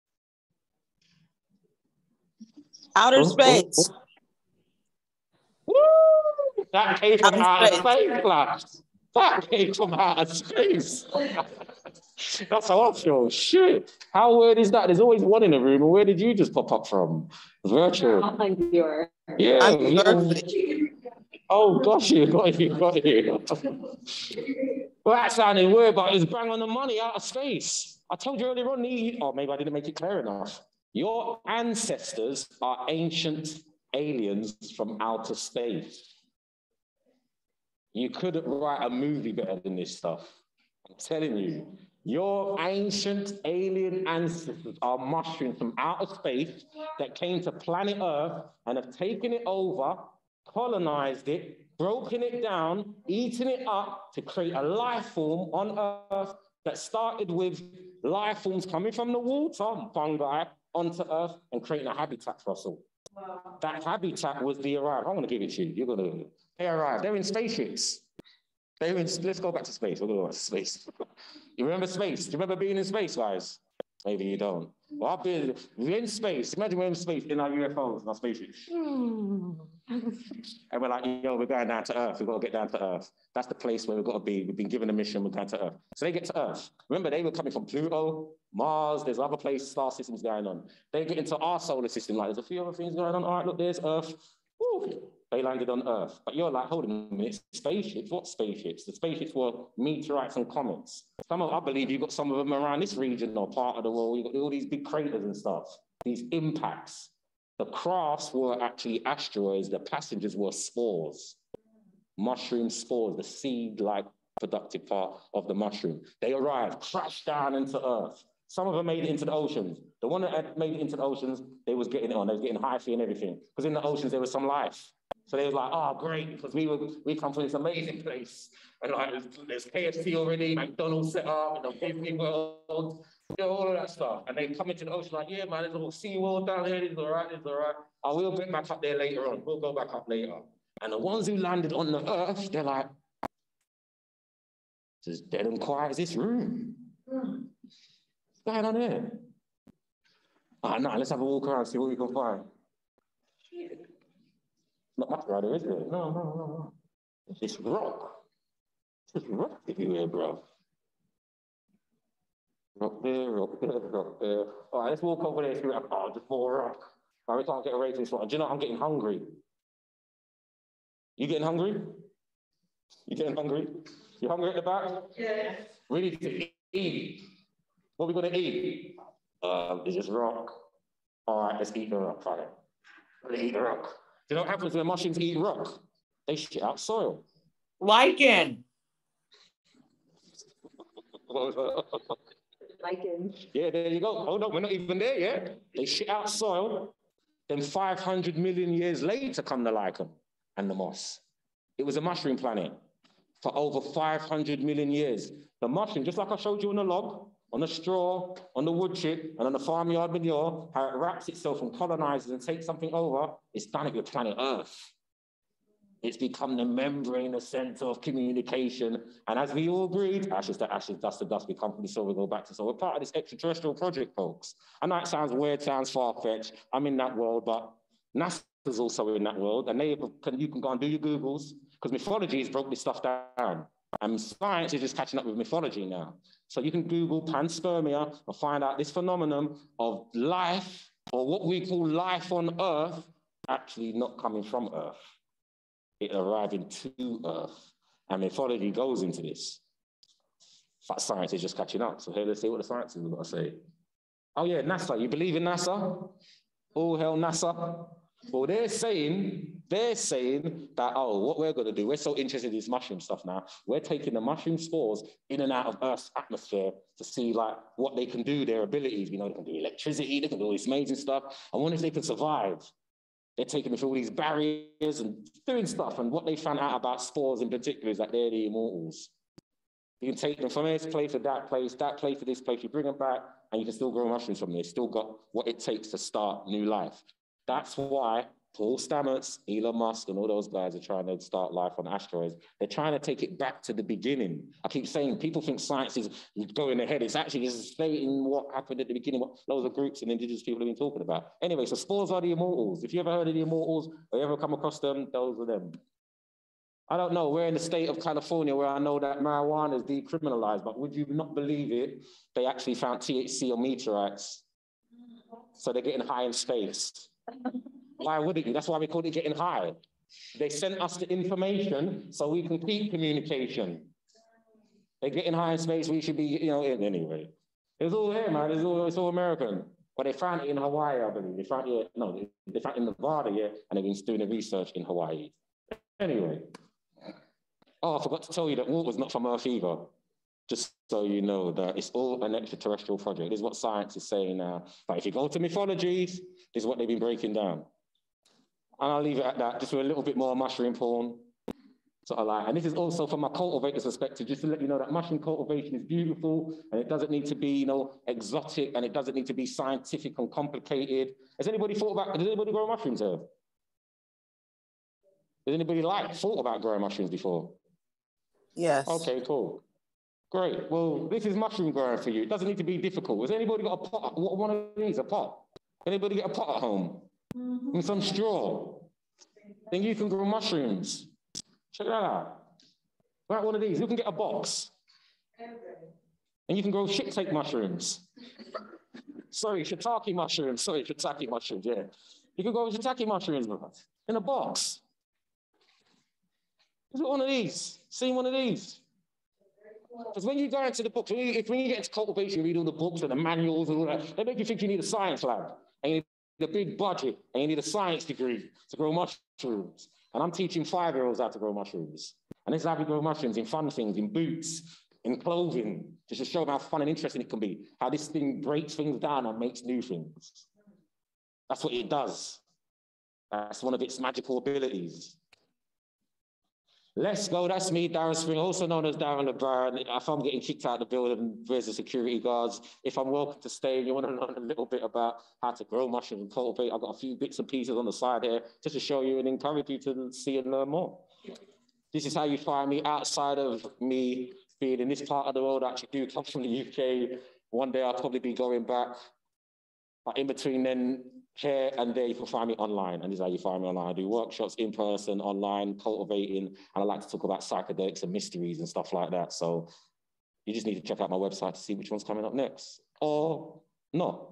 Outer space. Woo! That came from outer space, class. That came from outer space. That's how I feel. Shit. How weird is that? There's always one in the room. And where did you just pop up from? Virtual. Yeah. Oh, gosh, you got you. Well, that sounded weird, but it was bang on the money, out of space. I told you earlier on, oh, maybe I didn't make it clear enough. Your ancestors are ancient aliens from outer space. You couldn't write a movie better than this stuff. I'm telling you. Your ancient alien ancestors are mushrooms from outer space that came to planet Earth and have taken it over, colonized it, broken it down, eaten it up to create a life form on Earth that started with life forms coming from the water, fungi, onto Earth and creating a habitat for us all. Wow. That habitat was the arrival. I'm going to give it to you. You're going to. They arrived. They're in spaceships. Let's go back to space. We'll go back to space. You remember space? Do you remember being in space, guys? Maybe you don't. Well, we're in space. Imagine we're in space in our UFOs, in our spaceships. And we're like, yo, we're going down to Earth. We've got to get down to Earth. That's the place where we've got to be. We've been given a mission. We're going to Earth. So they get to Earth. Remember, they were coming from Pluto, Mars. There's other places, star systems going on. They get into our solar system. Like, there's a few other things going on. All right, look, there's Earth. Woo. They landed on Earth. But you're like, hold on a minute, spaceships? What spaceships? The spaceships were meteorites and comets. I believe you've got some of them around this region or part of the world. You've got all these big craters and stuff, these impacts. The crafts were actually asteroids. The passengers were spores, mushroom spores, the seed-like productive part of the mushroom. They arrived, crashed down into Earth. Some of them made it into the oceans. The one that had made it into the oceans, they was getting on. They was getting hyphae and everything. Because in the oceans, there was some life. So they was like, oh, great, because we come from this amazing place. And like, there's KFC already, McDonald's set up, and the Disney World, all of that stuff. And they come into the ocean like, yeah, man, there's a little sea world down here, this is all right. Oh, we'll get back up there later on. We'll go back up later. And the ones who landed on the Earth, they're like, it's as dead and quiet as this room. What's going on here? No, let's have a walk around, see what we can find. Not much rather, is there? No. It's just rock. It's just rock everywhere, bro. Rock there. All right, let's walk over there. Oh, just more rock. All right, we can't get away from this one. Do you know, I'm getting hungry. You getting hungry? You getting hungry? You hungry at the back? Yeah. We need to eat. What are we going to eat? It's just rock. All right, let's eat the rock, fine. Let's eat the rock. Do you know what happens when mushrooms eat rock? They shit out soil. Lichen. Lichen. Yeah, there you go. Hold on, we're not even there yet. They shit out soil. Then 500 million years later come the lichen and the moss. It was a mushroom planet for over 500 million years. The mushroom, just like I showed you on the log, on the straw, on the wood chip, and on the farmyard manure, how it wraps itself and colonizes and takes something over, it's done it with planet Earth. It's become the membrane, the center of communication. And as we all agreed, ashes to ashes, dust to dust, we come from the soil, we go back to soil. We're part of this extraterrestrial project, folks. I know it sounds weird, sounds far-fetched. I'm in that world, but NASA's also in that world. And you can go and do your Googles, because mythology has broke this stuff down. And science is just catching up with mythology now. So you can Google panspermia and find out this phenomenon of life, or what we call life on Earth, actually not coming from Earth. It arriving to Earth. And mythology goes into this. But science is just catching up. So here, let's see what the science is got to say. Oh yeah, NASA. You believe in NASA? All hell NASA. Well, they're saying that, oh, what we're going to do, we're so interested in this mushroom stuff now, we're taking the mushroom spores in and out of Earth's atmosphere to see like what they can do, their abilities. You know, they can do electricity, they can do all this amazing stuff. I wonder if they can survive. They're taking them through all these barriers and doing stuff. And what they found out about spores in particular is that they're the immortals. You can take them from this place to that place to this place, you bring them back, and you can still grow mushrooms from them. They've still got what it takes to start new life. That's why Paul Stamets, Elon Musk, and all those guys are trying to start life on asteroids. They're trying to take it back to the beginning. I keep saying, people think science is going ahead. It's actually just stating what happened at the beginning, what loads of groups and indigenous people have been talking about. Anyway, so spores are the immortals. If you ever heard of the immortals or you ever come across them, those are them. I don't know, we're in the state of California where I know that marijuana is decriminalized, but would you not believe it? They actually found THC on meteorites. So they're getting high in space. Why wouldn't you? That's why we call it getting high. They sent us the information so we can keep communication. They're getting high in space, we should be, anyway. It's all here, man, it's all American. But they found it in Hawaii, I believe. They found it in Nevada, yeah, and they've been doing the research in Hawaii. Anyway. Oh, I forgot to tell you that water's not from Earth either. Just so you know that it's all an extraterrestrial project. This is what science is saying now. But if you go to mythologies, this is what they've been breaking down. And I'll leave it at that, just with a little bit more mushroom porn. Sort of like, and this is also from a cultivator's perspective, just to let you know that mushroom cultivation is beautiful and it doesn't need to be, exotic, and it doesn't need to be scientific and complicated. Has anybody grow mushrooms here? Has anybody thought about growing mushrooms before? Yes. Okay, cool. Great. Well, this is mushroom growing for you. It doesn't need to be difficult. Has anybody got a pot? One of these, a pot? Anybody get a pot at home? And some straw? Then you can grow mushrooms. Check that out. Grab one of these. You can get a box. And you can grow Shiitake mushrooms. Sorry, Shiitake mushrooms. Yeah. You can grow Shiitake mushrooms in a box. Just one of these. Seen one of these? Because when you go into the books, when you get into cultivation, you read all the books and the manuals and all that, they make you think you need a science lab, and you need a big budget, and you need a science degree to grow mushrooms. And I'm teaching 5-year-olds how to grow mushrooms. And this is how we grow mushrooms in fun things, in boots, in clothing, just to show them how fun and interesting it can be, how this thing breaks things down and makes new things. That's what it does. That's one of its magical abilities. Let's go, that's me, Darren Springer, also known as Darren the Baron. If I'm getting kicked out of the building, where's the security guards? If I'm welcome to stay and you want to learn a little bit about how to grow mushrooms and cultivate, I've got a few bits and pieces on the side here just to show you and encourage you to see and learn more. This is how you find me outside of me being in this part of the world. I actually do come from the UK. One day I'll probably be going back. But in between then, here and there, you can find me online, and this is how you find me online. I do workshops in person, online, cultivating, and I like to talk about psychedelics and mysteries and stuff like that. So you just need to check out my website to see which one's coming up next, or not.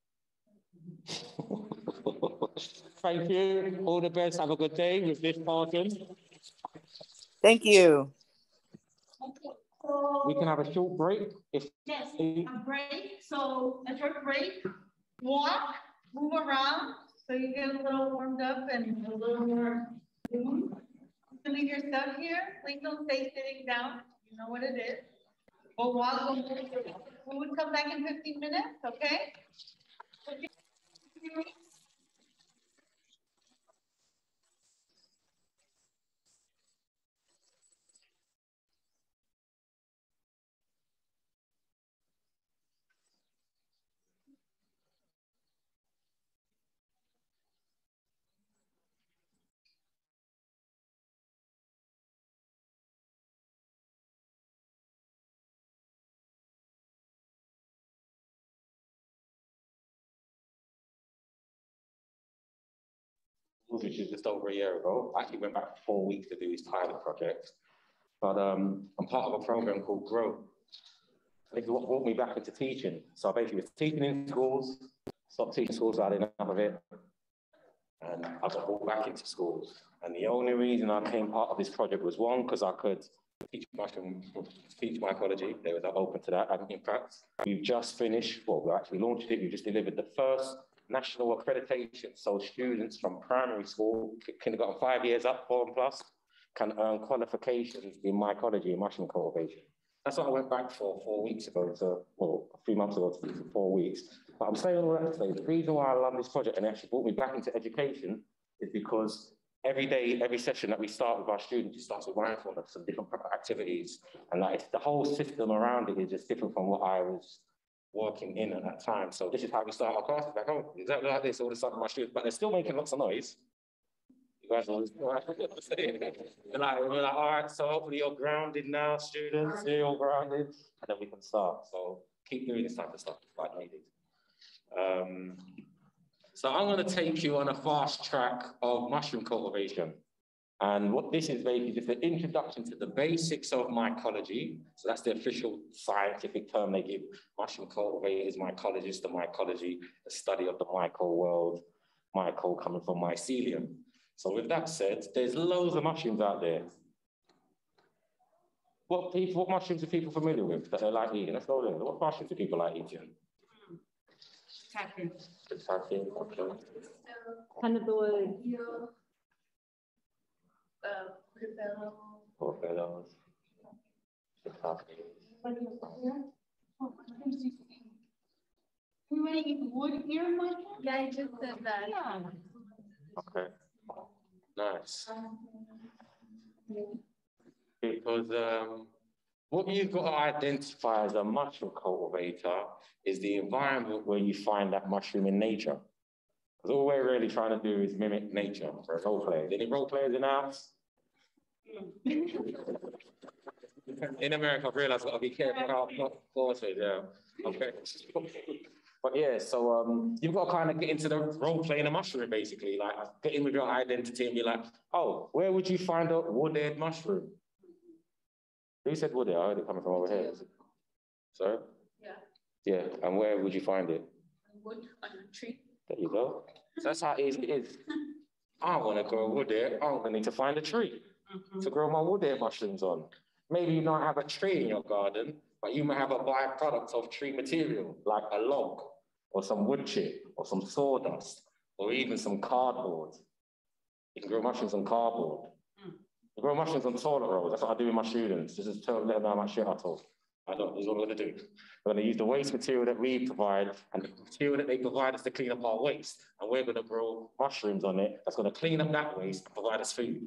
Thank you. All the best. Have a good day with this party. Thank you. We can have a short break. Yes, a break. So a short break. Walk, move around, so you get a little warmed up and a little more. You can leave your stuff here. Please don't stay sitting down. You know what it is. We'll walk. We would come back in 15 minutes, okay? Which is just over a year ago. I actually went back 4 weeks to do this pilot project. But I'm part of a program called Grow. This is what brought me back into teaching. So I basically was teaching in schools, stopped teaching schools, I didn't have it. And I got brought back into schools. And the only reason I became part of this project was one, because I could teach mycology. They were open to that, and in fact, we've just finished, well, we actually launched it, we just delivered the first national accreditation, so students from primary school, kindergarten 5 years up, 4 and plus, can earn qualifications in mycology and mushroom cultivation. That's what I went back for 4 weeks ago, well, 3 months ago to 4 weeks. But I'm saying all that to say, the reason why I love this project and it actually brought me back into education is because every day, every session that we start with our students, it starts with mindfulness and different activities. And like the whole system around it is just different from what I was working in at that time. So this is how we start our classes back home. Exactly like this, all of a sudden my students, but they're still making lots of noise. You guys always, we're like, all right, so hopefully you're grounded now, students, you're all grounded, and then we can start. So keep doing this type of stuff like needed. So I'm going to take you on a fast track of mushroom cultivation. And what this is basically just an introduction to the basics of mycology. So that's the official scientific term they give mushroom cultivators, mycologists, the mycology, the study of the myco world, myco coming from mycelium. So with that said, there's loads of mushrooms out there. What mushrooms are people familiar with that they like eating? Let's go there. What mushrooms do people like eating? Shiitake, okay. Cannabinoid. Portobello. Portobellos, Shiitake. Anybody eat wood here, Michael? Yeah, I just said that. Yeah. Okay, nice. Because what you've got to identify as a mushroom cultivator is the environment where you find that mushroom in nature. Because all we're really trying to do is mimic nature for role players. Any role players in the house? In America, I've realized I've got to be careful how not forces, yeah. Okay. But yeah, so you've got to kind of get into the role playing a mushroom, basically. Like, get in with your identity and be like, oh, where would you find a wood-haired mushroom? Who said wood-haired? I heard it coming from over here. Sorry? Yeah. Yeah, and where would you find it? Wood on a tree. There you go. So that's how easy it is. I want to grow wood there. I'm going to need to find a tree to grow my wood there mushrooms on. Maybe you don't have a tree in your garden, but you might have a byproduct of tree material, like a log, or some wood chip, or some sawdust, or even some cardboard. You can grow mushrooms on cardboard. You grow mushrooms on toilet rolls. That's what I do with my students. This is to let them know how much shit I talk. I don't, this is what we're going to do. We're going to use the waste material that we provide and the material that they provide us to clean up our waste. And we're going to grow mushrooms on it that's going to clean up that waste and provide us food.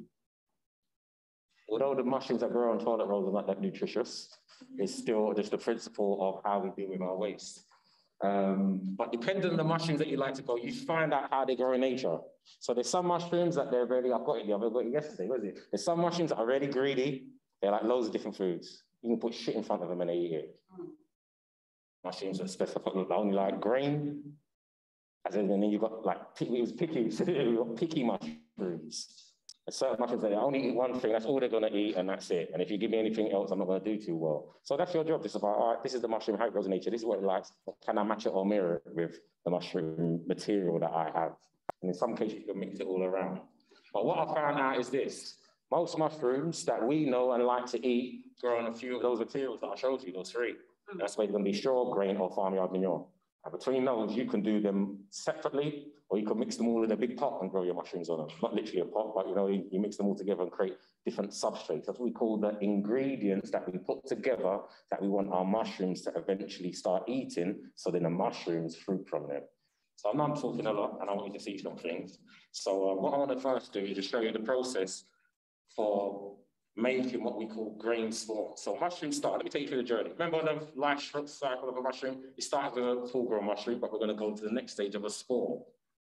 Although the mushrooms that grow on toilet rolls are not that nutritious, it's still just the principle of how we deal with our waste. But depending on the mushrooms that you like to grow, you find out how they grow in nature. So there's some mushrooms that they're really, I've got it yesterday, what is it? There's some mushrooms that are really greedy. They're like loads of different foods. You can put shit in front of them and they eat it. Mushrooms that specifically only like grain. And then you've got like, it was picky, you've got picky mushrooms. There's certain mushrooms that they only eat one thing, that's all they're gonna eat and that's it. And if you give me anything else, I'm not gonna do too well. So that's your job. It's about, all right, this is the mushroom, how it grows in nature. This is what it likes. Can I match it or mirror it with the mushroom material that I have? And in some cases, you can mix it all around. But what I found out is this. Most mushrooms that we know and like to eat grow on a few of those materials that I showed you, those three. That's where they're going to be straw, grain, or farmyard manure. And between those, you can do them separately, or you can mix them all in a big pot and grow your mushrooms on them. Not literally a pot, but you know, you mix them all together and create different substrates. That's what we call the ingredients that we put together that we want our mushrooms to eventually start eating, so then the mushrooms fruit from them. So I'm not talking a lot, and I want you to see some things. So what I want to first do is just show you the process for making what we call grain spore. So mushrooms start, let me take you through the journey. Remember the life cycle of a mushroom? It started with a full-grown mushroom, but we're going to go to the next stage of a spore.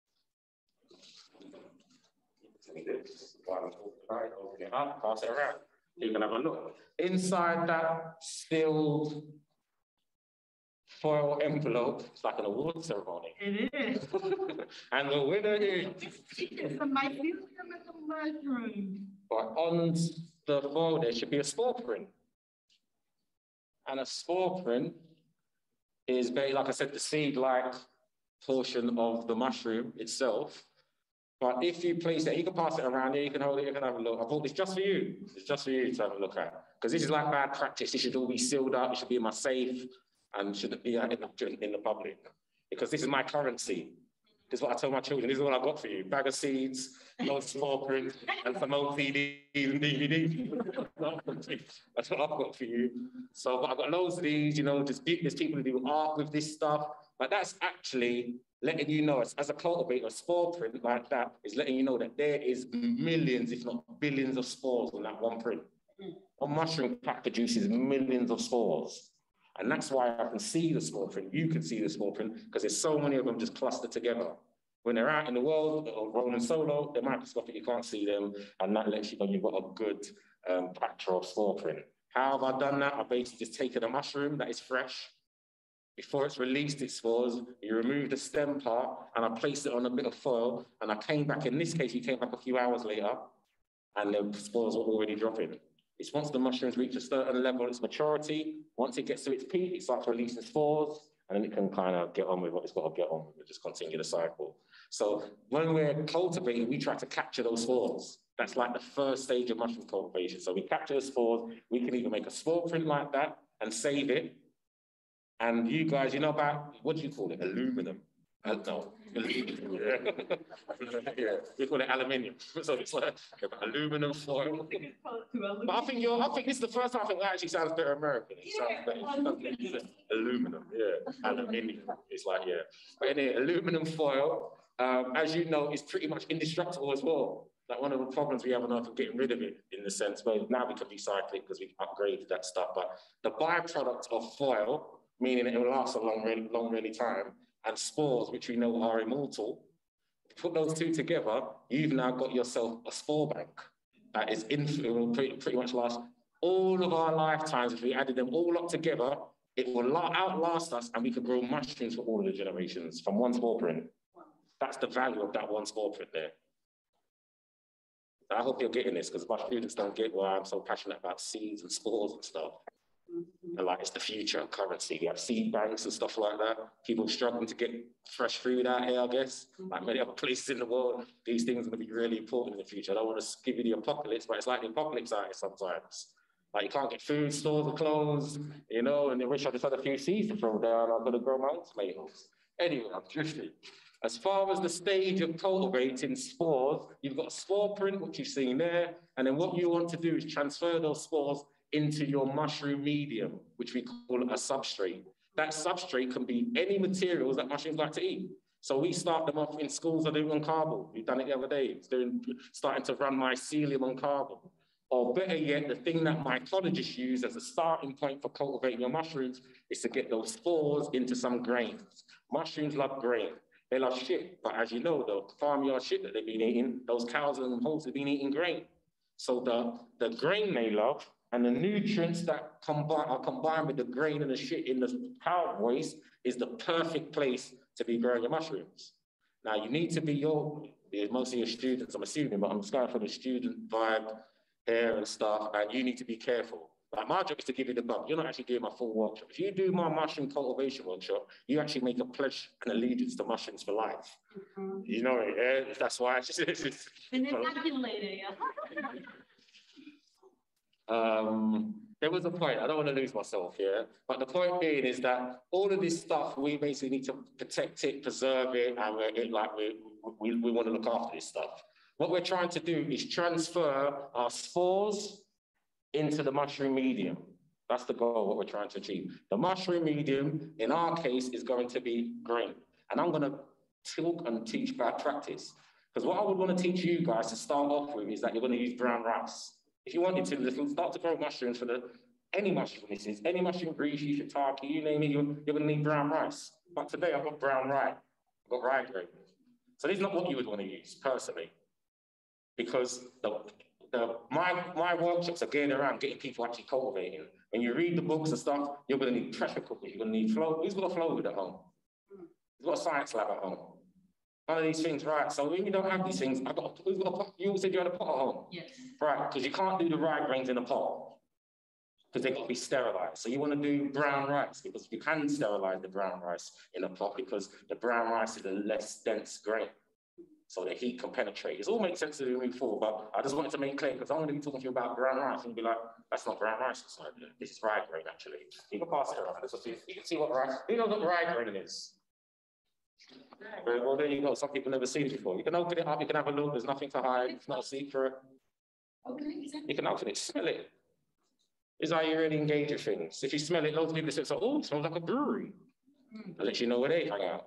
Open it up, pass it around. You can have a look. Inside that sealed foil envelope, it's like an award ceremony. It is. And the winner is... It's a mycelium and a mushroom. But on the foil, there should be a spore print. And a spore print is very, like I said, the seed-like portion of the mushroom itself. But if you place it, you can pass it around here, you can hold it, you can have a look. I bought this just for you. It's just for you to have a look at. Because this is like bad practice. It should all be sealed up. It should be in my safe and shouldn't be in the public. Because this is my currency. This is what I tell my children. This is what I've got for you. Bag of seeds, no small print, and some old CDs and DVDs. That's what I've got for you. So but I've got loads of these, you know, there's people who do art with this stuff. But that's actually letting you know, as a cultivator, a spore print like that is letting you know that there is millions, if not billions of spores on that one print. One mushroom pack produces millions of spores. And that's why I can see the spore print. You can see the spore print because there's so many of them just clustered together. When they're out in the world or rolling solo, they're microscopic, you can't see them. And that lets you know you've got a good picture of spore print. How have I done that? I've basically just taken a mushroom that is fresh. Before it's released its spores, you remove the stem part and I placed it on a bit of foil. And I came back, in this case, we came back a few hours later and the spores were already dropping. It's once the mushrooms reach a certain level of its maturity, once it gets to its peak, it starts releasing spores, and then it can kind of get on with what it's got to get on with, and just continue the cycle. So when we're cultivating, we try to capture those spores. That's like the first stage of mushroom cultivation. So we capture the spores, we can even make a spore print like that and save it. And you guys, you know about, what do you call it? Aluminum. No, yeah, we call it aluminium. So it's like aluminum foil. But I think this is the first time I think that actually sounds better American. It sounds better. Aluminum, yeah, aluminium. It's like, yeah. But anyway, aluminum foil, as you know, is pretty much indestructible as well. Like one of the problems we have on Earth of getting rid of it, in the sense where now we can recycle it because we upgraded that stuff. But the byproduct of foil, meaning it will last a long, really time, and spores, which we know are immortal. Put those two together, you've now got yourself a spore bank that is will pretty much last all of our lifetimes. If we added them all up together, it will outlast us, and we could grow mushrooms for all of the generations from one spore print. That's the value of that one spore print there. And I hope you're getting this, because my students don't get why I'm so passionate about seeds and spores and stuff. And like, it's the future currency. We have seed banks and stuff like that. People struggling to get fresh food out here, I guess. Like many other places in the world, these things are going to be really important in the future. I don't want to give you the apocalypse, but it's like the apocalypse out here sometimes. Like, you can't get food, stores are closed, you know, and I wish I just had a few seeds to throw down. I'm going to grow my own tomatoes. Anyway, I'm drifting. As far as the stage of cultivating spores, you've got a spore print, which you've seen there, and then what you want to do is transfer those spores into your mushroom medium, which we call a substrate. That substrate can be any materials that mushrooms like to eat. So we start them off in schools that do on carbon. We've done it the other day. It's starting to run mycelium on carbon. Or better yet, the thing that mycologists use as a starting point for cultivating your mushrooms is to get those spores into some grains. Mushrooms love grain. They love shit, but as you know, the farmyard shit that they've been eating, those cows and hogs have been eating grain. So the grain they love, and the nutrients that are combined with the grain and the shit in the cow waste is the perfect place to be growing your mushrooms. Now, you need to be most of your students, I'm assuming, but I'm just going for the student vibe here and stuff, and you need to be careful. Like, my job is to give you the bug. You're not actually doing my full workshop. If you do my mushroom cultivation workshop, you actually make a pledge and allegiance to mushrooms for life. You know it, yeah? That's why it's there was a point, I don't want to lose myself here, but the point being is that all of this stuff, we basically need to protect it, preserve it, and we want to look after this stuff. What we're trying to do is transfer our spores into the mushroom medium. That's the goal, what we're trying to achieve. The mushroom medium, in our case, is going to be green. And I'm going to talk and teach bad practice. Because what I would want to teach you guys to start off with is that you're going to use brown rice. If you wanted to, start to grow mushrooms for any mushroom this is, any mushroom, Reishi, Shiitake, you name it, you're going to need brown rice. But today I've got brown rye. I've got rye grain. So this is not what you would want to use, personally. Because my workshops are geared around getting people actually cultivating. When you read the books and stuff, you're going to need pressure cookers, you're going to need flow. Who's got a flow with at home? Who's got a science lab at home? None of these things, right? So when you don't have these things, you said you had a pot at home? Yes. Right, because you can't do the rye grains in a pot, because they've got to be sterilized. So you want to do brown rice, because you can sterilize the brown rice in a pot, because the brown rice is a less dense grain. So the heat can penetrate. It all makes sense to move forward, but I just wanted to make clear, because I'm going to be talking to you about brown rice, and be like, that's not brown rice inside there. This is rye grain, actually. You can pass it around. You can see what rice, you know what rye grain is. Well, there you go. Some people never seen it before. You can open it up, you can have a look. There's nothing to hide. It's not a secret. You can open it, smell it. This is how you really engage with things. If you smell it, loads of people say, oh, it smells like a brewery. I'll let you know where they hang out.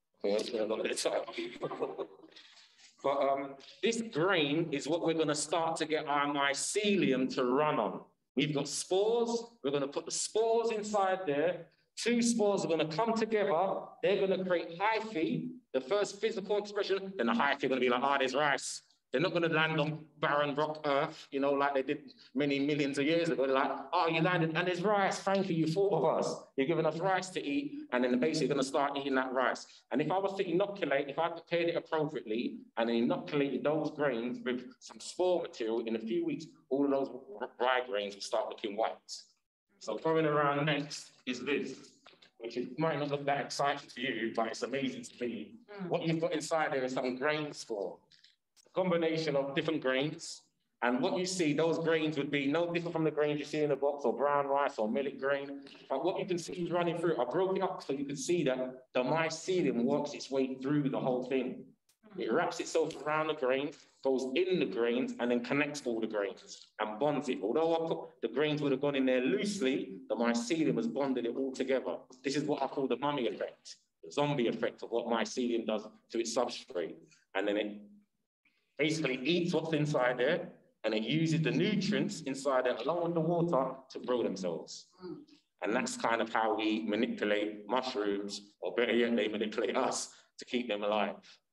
But this grain is what we're going to start to get our mycelium to run on. We've got spores. We're going to put the spores inside there. Two spores are going to come together. They're going to create hyphae, the first physical expression. Then the hyphae are going to be like, there's rice. They're not going to land on barren rock earth, you know, like they did many millions of years ago. They're like, you landed, and there's rice. Thank you, you thought of us. You're giving us rice to eat, and then they're basically going to start eating that rice. And if I was to inoculate, if I prepared it appropriately, and inoculated those grains with some spore material, in a few weeks, all of those rye grains will start looking white. So coming around next is this, which might not look that exciting to you, but it's amazing to me. What you've got inside there is some grain spore. Combination of different grains. And what you see, those grains would be no different from the grains you see in the box, or brown rice or millet grain. But what you can see is running through, I broke it up so you can see that the mycelium works its way through the whole thing. It wraps itself around the grain, goes in the grains, and then connects all the grains and bonds it. Although I put, the grains would have gone in there loosely, the mycelium has bonded it all together. This is what I call the mummy effect, the zombie effect of what mycelium does to its substrate. And then it basically eats what's inside there, and it uses the nutrients inside there along with the water to grow themselves. And that's kind of how we manipulate mushrooms, or better yet, they manipulate us to keep them alive.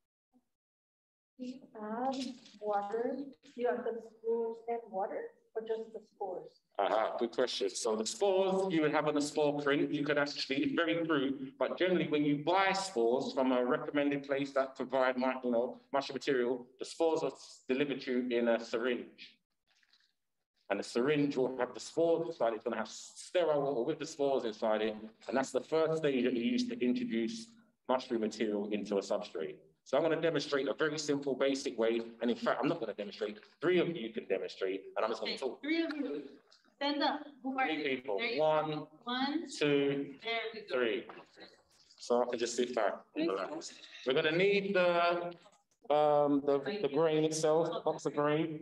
You add water, you add the spores and water, or just the spores? Good question. So the spores you would have on a spore print, you could actually, it's very crude, but generally when you buy spores from a recommended place that provide mushroom material, the spores are delivered to you in a syringe. And the syringe will have the spores inside, it's going to have sterile water with the spores inside it, and that's the first stage that you use to introduce mushroom material into a substrate. So I'm going to demonstrate a very simple, basic way, and in fact, I'm not going to demonstrate. 3 of you can demonstrate, and I'm just going to talk. 3 of you. Stand up. 3 people. 1, 2, 3. So I can just sit back and relax. We're going to need the grain itself, the box of grain.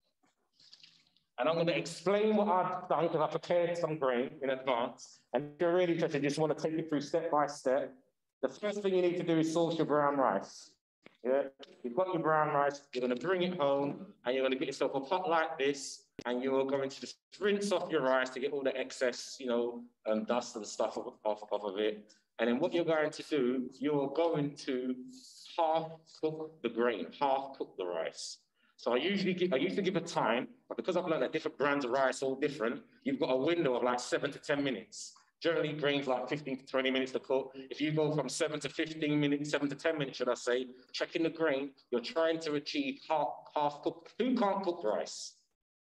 And I'm going to explain what I've done because I prepared some grain in advance. And if you're really interested, just want to take you through step by step. The first thing you need to do is source your brown rice. Yeah, you've got your brown rice, you're going to bring it home, and you're going to get yourself a pot like this, and you're going to just rinse off your rice to get all the excess, dust and stuff off of it. And then what you're going to do, you're going to half cook the grain, half cook the rice. So I used to give a time, but because I've learned that different brands of rice are all different, you've got a window of like 7 to 10 minutes. Generally, grains like 15 to 20 minutes to cook. If you go from 7 to 15 minutes, 7 to 10 minutes, should I say, checking the grain, you're trying to achieve half cooked. Who can't cook rice?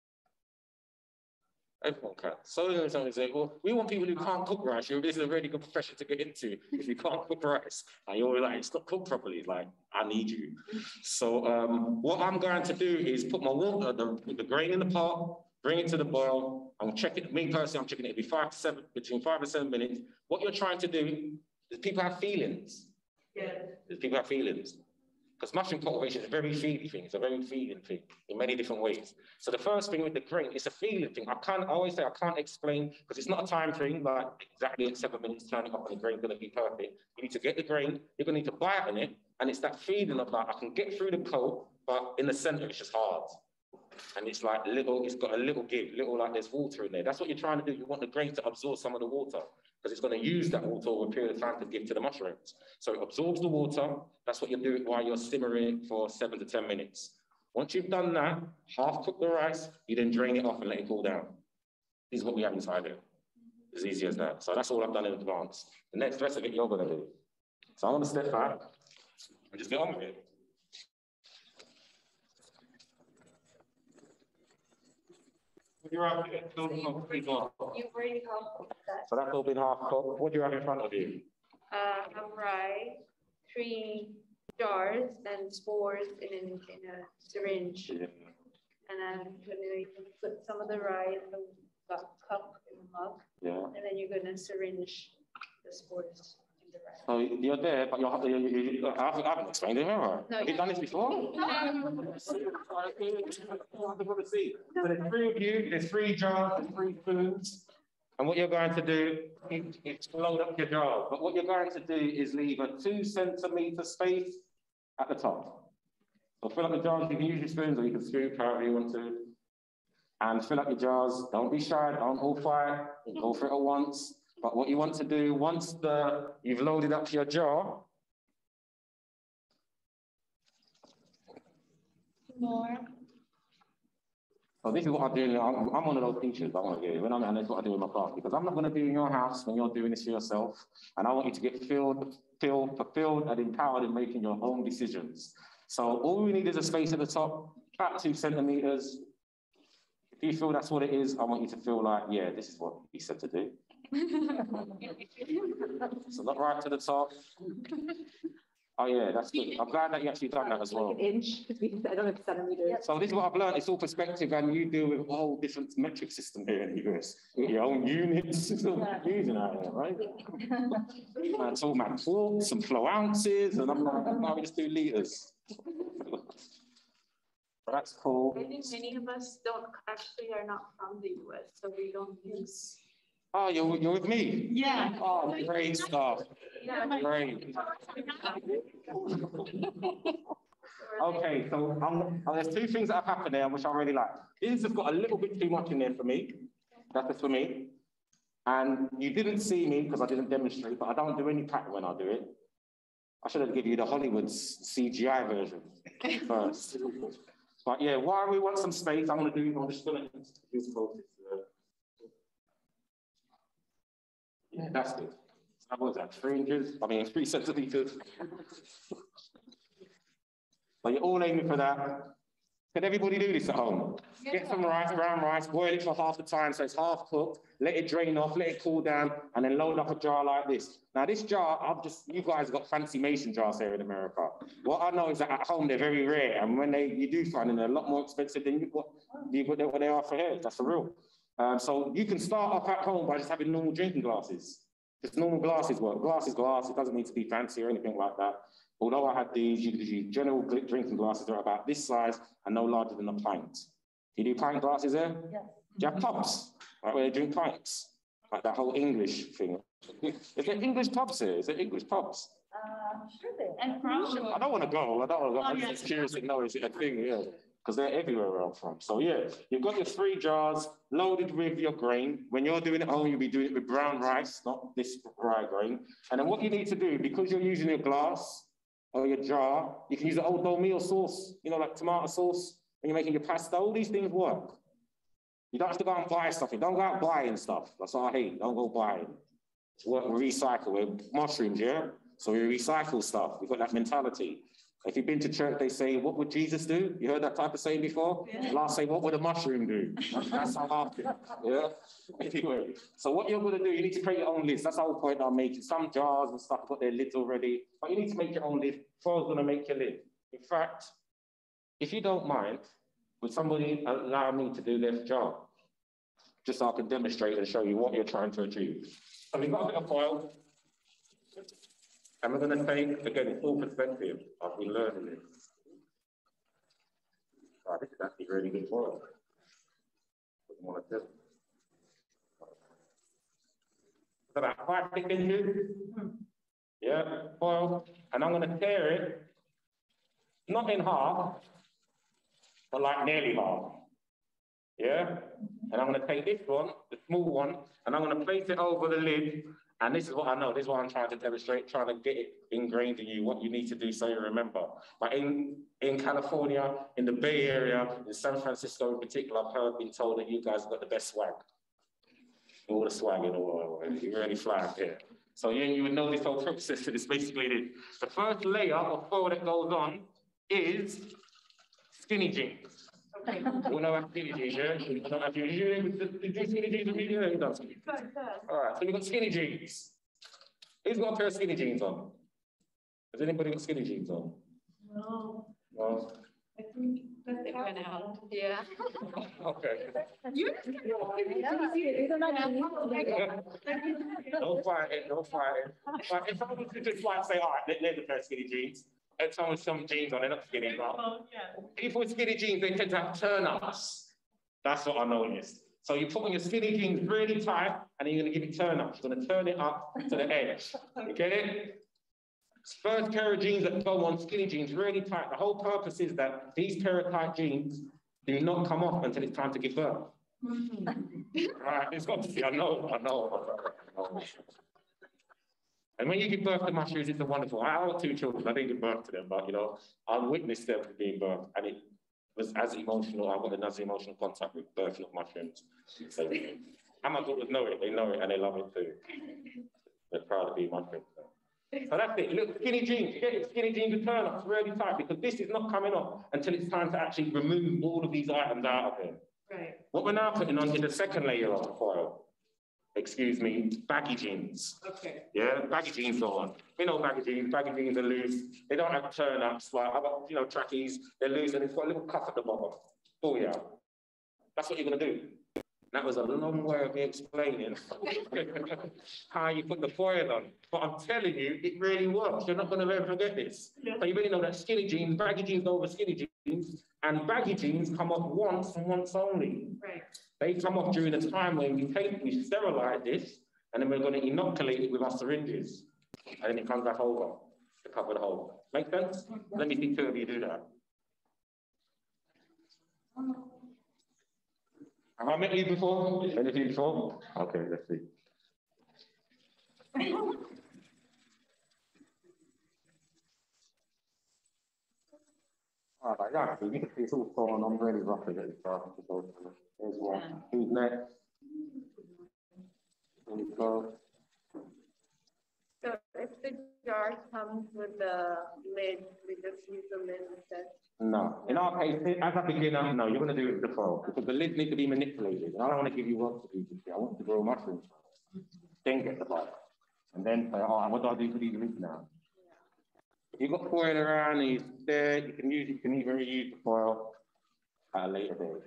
Everyone can. So somebody say, well, we want people who can't cook rice. This is a really good profession to get into. If you can't cook rice, and you're like, it's not cooked properly, like, I need you. So what I'm going to do is put my water, the grain in the pot, bring it to the boil. I'm checking, me personally, I'm checking it between 5 and 7 minutes. What you're trying to do is people have feelings. Yeah. People have feelings. Because mushroom cultivation is a very feely thing. It's a very feeling thing in many different ways. So the first thing with the grain, it's a feeling thing. I always say I can't explain, because it's not a time thing, like exactly at 7 minutes, turning up and the grain's going to be perfect. You need to get the grain, you're going to need to bite on it, and it's that feeling of like, I can get through the coat, but in the center, it's just hard. And it's like it's got a little give, like there's water in there. That's what you're trying to do. You want the grain to absorb some of the water, because it's going to use that water over a period of time to give to the mushrooms. So it absorbs the water. That's what you're doing while you're simmering it for 7 to 10 minutes. Once you've done that, half cook the rice, you then drain it off and let it cool down. This is what we have inside it. As easy as that. So that's all I've done in advance. The next rest of it, you're going to do. So I'm going to step back and just get on with it. You've already half cooked that. So that's all been half cooked. What do you have in front of you? Rice, 3 jars, and spores in a syringe. Yeah. And then you can put some of the rice in the cup in the mug. Yeah. And then you're gonna syringe the spores in the rice. So you're there, but I haven't explained it, have I? No, have you done this before? So there's 3 of you, there's 3 jars, there's 3 spoons. And what you're going to do is load up your jar. But what you're going to do is leave a 2 centimeter space at the top. So fill up the jars, you can use your spoons or you can scoop however you want to. And fill up your jars, don't be shy, don't all fight, go for it at once. But what you want to do, once you've loaded up your jar, more. So this is what I do. I'm one of those teachers I want to get, and that's what I do in my class, because I'm not going to be in your house when you're doing this for yourself, and I want you to get fulfilled and empowered in making your own decisions. So all we need is a space at the top, about 2 centimeters. If you feel that's what it is, I want you to feel like, yeah, this is what he said to do. So not right to the top. Oh yeah, that's good. I'm glad that you actually done that as well. Like an inch, because I don't have centimeters. So this is what I've learned, it's all perspective, and you deal with a whole different metric system here in the US. You got your own units, it's all confusing out here, right? It's all man quarts and flow ounces, and I'm like, no, we just do liters. That's cool. I think many of us are not from the US, so we don't use. Oh, you're with me? Yeah. Oh, great stuff. Yeah. Great. Okay, so there's two things that have happened there, which I really like. This has got a little bit too much in there for me. That's just for me. And you didn't see me because I didn't demonstrate, but I don't do any pattern when I do it. I should have given you the Hollywood's CGI version first. But yeah, while we want some space, I'm just gonna use focus. Yeah, that's good. That was that 3 centimeters. But you're all aiming for that. Can everybody do this at home? Get some rice, brown rice, boil it for half the time so it's half cooked, let it drain off, let it cool down, and then load up a jar like this. Now this jar, you guys got fancy mason jars here in America. What I know is that at home they're very rare, and when you do find them, they're a lot more expensive than what they are for here. That's for real. So you can start off at home by just having normal drinking glasses. Just normal glasses work. Glass is glass. It doesn't need to be fancy or anything like that. Although I had these, you could use general drinking glasses. They're about this size and no larger than a pint. Do you do pint glasses there? Yes. Do you have pubs? Like where they drink pints? Like that whole English thing. Is there English pubs here? Is there English pubs? Sure there. And from. I don't want to go. I'm just curious to know, is it a thing? Yeah. Because they're everywhere where I'm from. So yeah, you've got your 3 jars loaded with your grain. When you're doing it at home, you'll be doing it with brown rice, not this dry grain. And then what you need to do, because you're using your glass or your jar, you can use the old meal sauce, like tomato sauce, when you're making your pasta. All these things work. You don't have to go and buy stuff. You don't go out buying stuff. That's what I hate. Don't go buying. We recycle. We're mushrooms, yeah? So we recycle stuff. We've got that mentality. If you've been to church, they say, what would Jesus do? You heard that type of saying before? Yeah. Last say, what would a mushroom do? That's how I feel, yeah? Anyway, so what you're gonna do, you need to create your own list. That's the whole point I'm making. Some jars and stuff got their lids already, but you need to make your own lid. Foil's gonna make your lid. In fact, if you don't mind, would somebody allow me to do this job? Just so I can demonstrate and show you what you're trying to achieve. So we've got a bit of foil. And we're going to take, again, full perspective. I've been learning this. Oh, this is actually really good foil. It's about 5 to 6 inches. Yeah, foil. And I'm going to tear it, not in half, but like nearly half. Yeah? And I'm going to take this one, the small one, and I'm going to place it over the lid. And this is what I know, this is what I'm trying to demonstrate, trying to get it ingrained in you, what you need to do so you remember. But in California, in the Bay Area, in San Francisco in particular, I've been told that you guys have got the best swag. All the swag in the world, you really fly up here. So you would know this whole process, it's basically this. The first layer of foil that goes on is skinny jeans. We know what skinny jeans, yeah? We know what skinny jeans. Did you skinny jeans with me? Yeah, you done something. All right, so we've got skinny jeans. Who's got a pair of skinny jeans on? Has anybody got skinny jeans on? No. No? I think that's They went out. Yeah. Okay. You're Don't fight it, don't fight it. But if someone was to just like say, all right, there's a pair of skinny jeans, and someone with some jeans on, they're not skinny, but people with skinny jeans, they tend to have turn-ups. That's what I noticed. So you put on your skinny jeans really tight, and then you're gonna give it turn-ups. You're gonna turn it up to the edge. You get it? First pair of jeans that go on, skinny jeans, really tight. The whole purpose is that these pair of tight jeans do not come off until it's time to give birth. Right, it's got to be, I know. And when you give birth to mushrooms, it's a wonderful. I have 2 children, I didn't give birth to them, but I witnessed them being birthed, and it was as emotional. I got as emotional contact with birthing of mushrooms. So, and my daughters know it, and they love it too. They're proud to be mushrooms. So that's it. Look, skinny jeans, get it, skinny jeans with turn-ups really tight, because this is not coming off until it's time to actually remove all of these items out of here. Right. What we're now putting on is the second layer of foil. excuse me, baggy jeans. Okay. Yeah, baggy jeans go on. You know baggy jeans are loose. They don't have turn-ups. Like, I've got, you know, trackies, they're loose and it's got a little cuff at the bottom. Oh yeah. That's what you're gonna do. That was a long way of me explaining how you put the foil on. But I'm telling you, it really works. You're not gonna ever forget this. Yeah. So you really know that skinny jeans, baggy jeans go over skinny jeans, and baggy jeans come off once and once only. Right. They come off during the time when we sterilize this, and then we're gonna inoculate it with our syringes. And then it comes back over to cover the hole. Make sense? Let me see two of you do that. Have I met you before? Anything before? Okay, let's see. All right, yeah, you can see it's all falling on really rough again. There's one. Who's next? There you go. So if the jar comes with the lid, we just use the lid instead? No. In our case, as a beginner, no, you're going to do it with the foil because the lids need to be manipulated. And I don't want to give you work to do. I want to grow mushrooms. Then get the bulb. And then say, all right, what do I do for these lids now? If you've got foil around and it's there, you can even reuse the foil at a later date.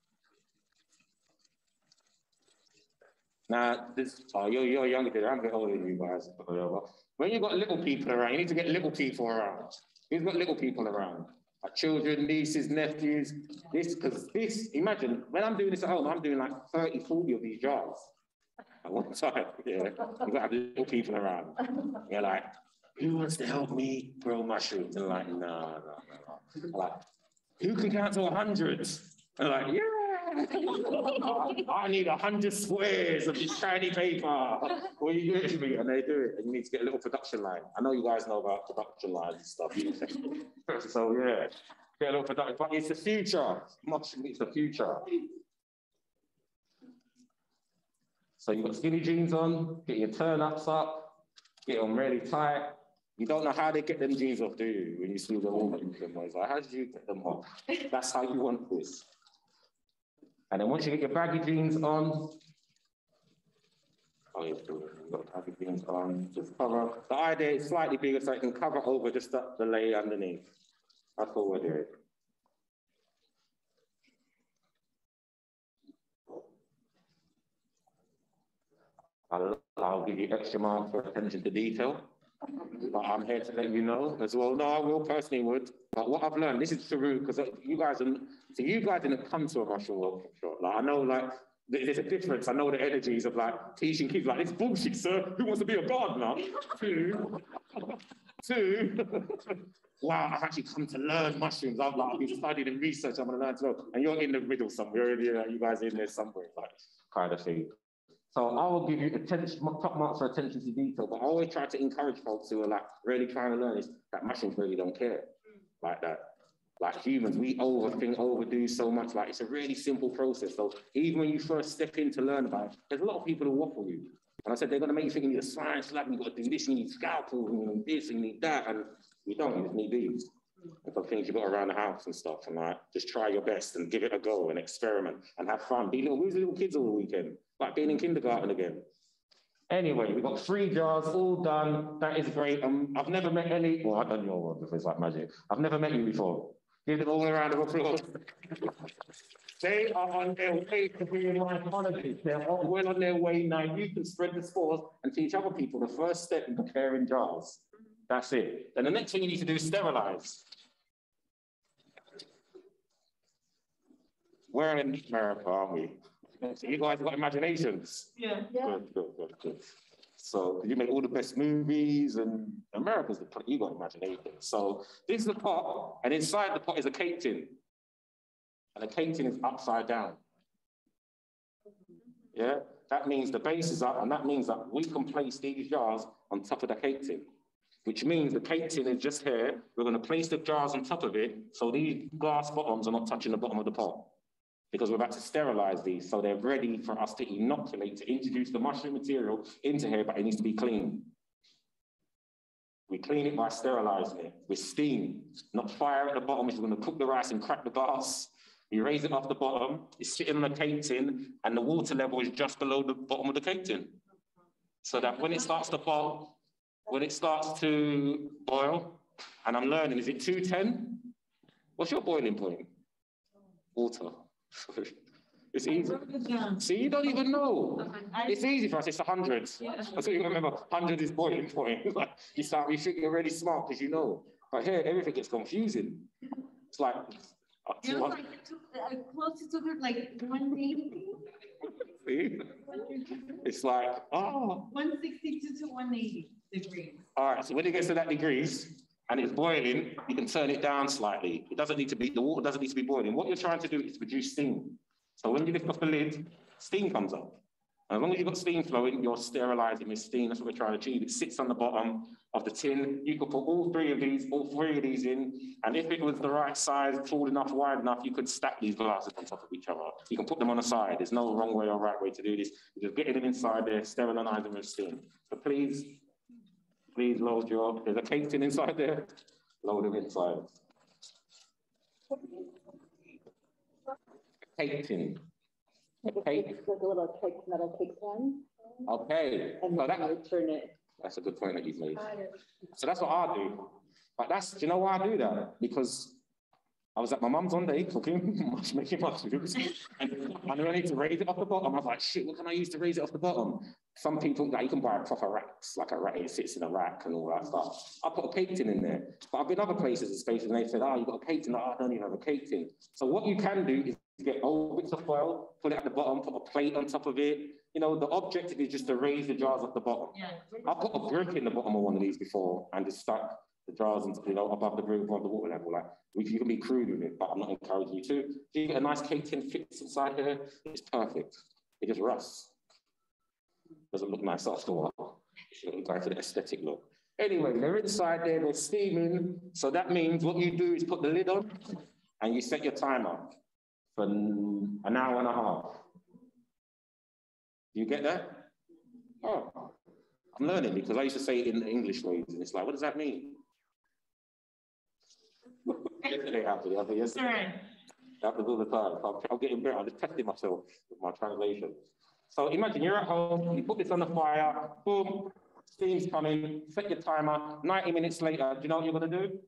Now, you're younger, I'm a bit older than you guys. When you've got little people around, you need to get little people around. Who's got little people around? Like children, nieces, nephews, imagine, when I'm doing this at home, I'm doing like 30, 40 of these jars at one time. Yeah, you've got to have little people around. You're like, who wants to help me grow mushrooms? And like, no. Like, who can count to 100? And like, yeah. I need 100 squares of this shiny paper. What are you doing to me? And they do it. And you need to get a little production line. I know you guys know about production lines and stuff. So yeah, get a little production. But it's the future. It's the future. So you've got skinny jeans on, get your turn-ups up, get them really tight. You don't know how they get them jeans off, do you? When you see them all, it's like, how did you get them off? That's how you want this. And then once you get your baggy jeans on, you've got baggy jeans on, just cover. The idea is slightly bigger so it can cover over just the layer underneath. That's all we're doing. I'll give you extra marks for attention to detail. But I'm here to let you know as well. No, I will personally would. But what I've learned, this is true, because you guys didn't come to a mushroom workshop. Like, I know, like, there's a difference. I know the energies of like teaching kids like, it's bullshit, sir. Who wants to be a gardener? Two. Wow, I've actually come to learn mushrooms. I've been studying and research. I'm going to learn to know. And you're in the middle somewhere. You guys are in there somewhere, like, kind of thing. So I will give you top marks for attention to detail, but I always try to encourage folks who are like really trying to learn is that mushrooms really don't care like that. Like humans, we overdo so much. Like it's a really simple process. So even when you first step in to learn about it, there's a lot of people who waffle you. And I said, they're going to make you think you need a science lab, you've got to do this, you need scalpel, you need this, you need that. And you don't, you just need these. And some things you've got around the house and stuff. And like, just try your best and give it a go and experiment and have fun. Be little kids all the weekend. Like being in kindergarten again. Anyway, we've got 3 jars all done. That is great. I've never met any, well, I've done your one before, it's like magic. I've never met you before. Give them all a round of applause. They are on their way to being mycologists. They're well on their way now. You can spread the spores and teach other people the first step in preparing jars. That's it. Then the next thing you need to do is sterilize. We're in America, aren't we? So you guys have got imaginations. Yeah. Good. So you make all the best movies, and America's the place, you got imagination. So this is the pot, and inside the pot is a cake tin. And the cake tin is upside down. Yeah? That means the base is up, and that means that we can place these jars on top of the cake tin, which means the cake tin is just here. We're going to place the jars on top of it, so these glass bottoms are not touching the bottom of the pot, because we're about to sterilize these, so they're ready for us to inoculate, to introduce the mushroom material into here, but it needs to be clean. We clean it by sterilizing it with steam, not fire at the bottom, which is going to cook the rice and crack the glass. You raise it off the bottom, it's sitting on a cake tin, and the water level is just below the bottom of the cake tin. So that when it starts to boil, when it starts to boil, and I'm learning, is it 210? What's your boiling point? Water. It's easy. See, you don't even know. It's easy for us, it's 100. That's what you remember, 100 is boiling point. You think you're really smart because you know. But here, everything gets confusing. It's like... It was like, close to like 180. See? It's like, oh. 162 to 180 degrees. All right, so when it gets to that degrees and it's boiling, you can turn it down slightly. It doesn't need to be, the water doesn't need to be boiling. What you're trying to do is produce steam. So when you lift off the lid, steam comes up. And as long as you've got steam flowing, you're sterilizing with steam. That's what we're trying to achieve. It sits on the bottom of the tin. You could put all three of these in. And if it was the right size, tall enough, wide enough, you could stack these glasses on top of each other. You can put them on the side. There's no wrong way or right way to do this. You're just getting them inside there, sterilizing them with steam. So please load your, there's a cake tin inside there. Load them inside. Cake tin. Okay. Like a little cake, metal cake pan. Okay. And so then you turn it. that's a good point that you've made. So that's what I do. But do you know why I do that? Because I was at my mum's one day cooking, making mushrooms, and I knew I need to raise it off the bottom. I was like, shit, what can I use to raise it off the bottom? Some people, like, you can buy proper racks, like a rack, it sits in a rack and all that stuff. I put a cake tin in there. But I've been other places and spaces and they said, oh, you've got a cake tin. Like, I don't even have a cake tin. So what you can do is get old bits of foil, put it at the bottom, put a plate on top of it. You know, the objective is just to raise the jars off the bottom. Yeah. I put a brick in the bottom of one of these before and just stuck the jars, and you know, above the roof, above the water level. Like, you can be crude with it, but I'm not encouraging you to. If you get a nice cake tin fits inside here, it's perfect. It just rusts. Doesn't look nice after a while. You're going for the aesthetic look. Anyway, they're inside there, they're steaming. So that means what you do is put the lid on and you set your timer for an hour and a half. Do you get that? Oh, I'm learning because I used to say it in the English ways, and it's like, what does that mean? Yesterday happened, yesterday. Happens all the time. I'm getting better. I'm just testing myself with my translation. So imagine you're at home, you put this on the fire, boom, steam's coming, set your timer, 90 minutes later, do you know what you're gonna do?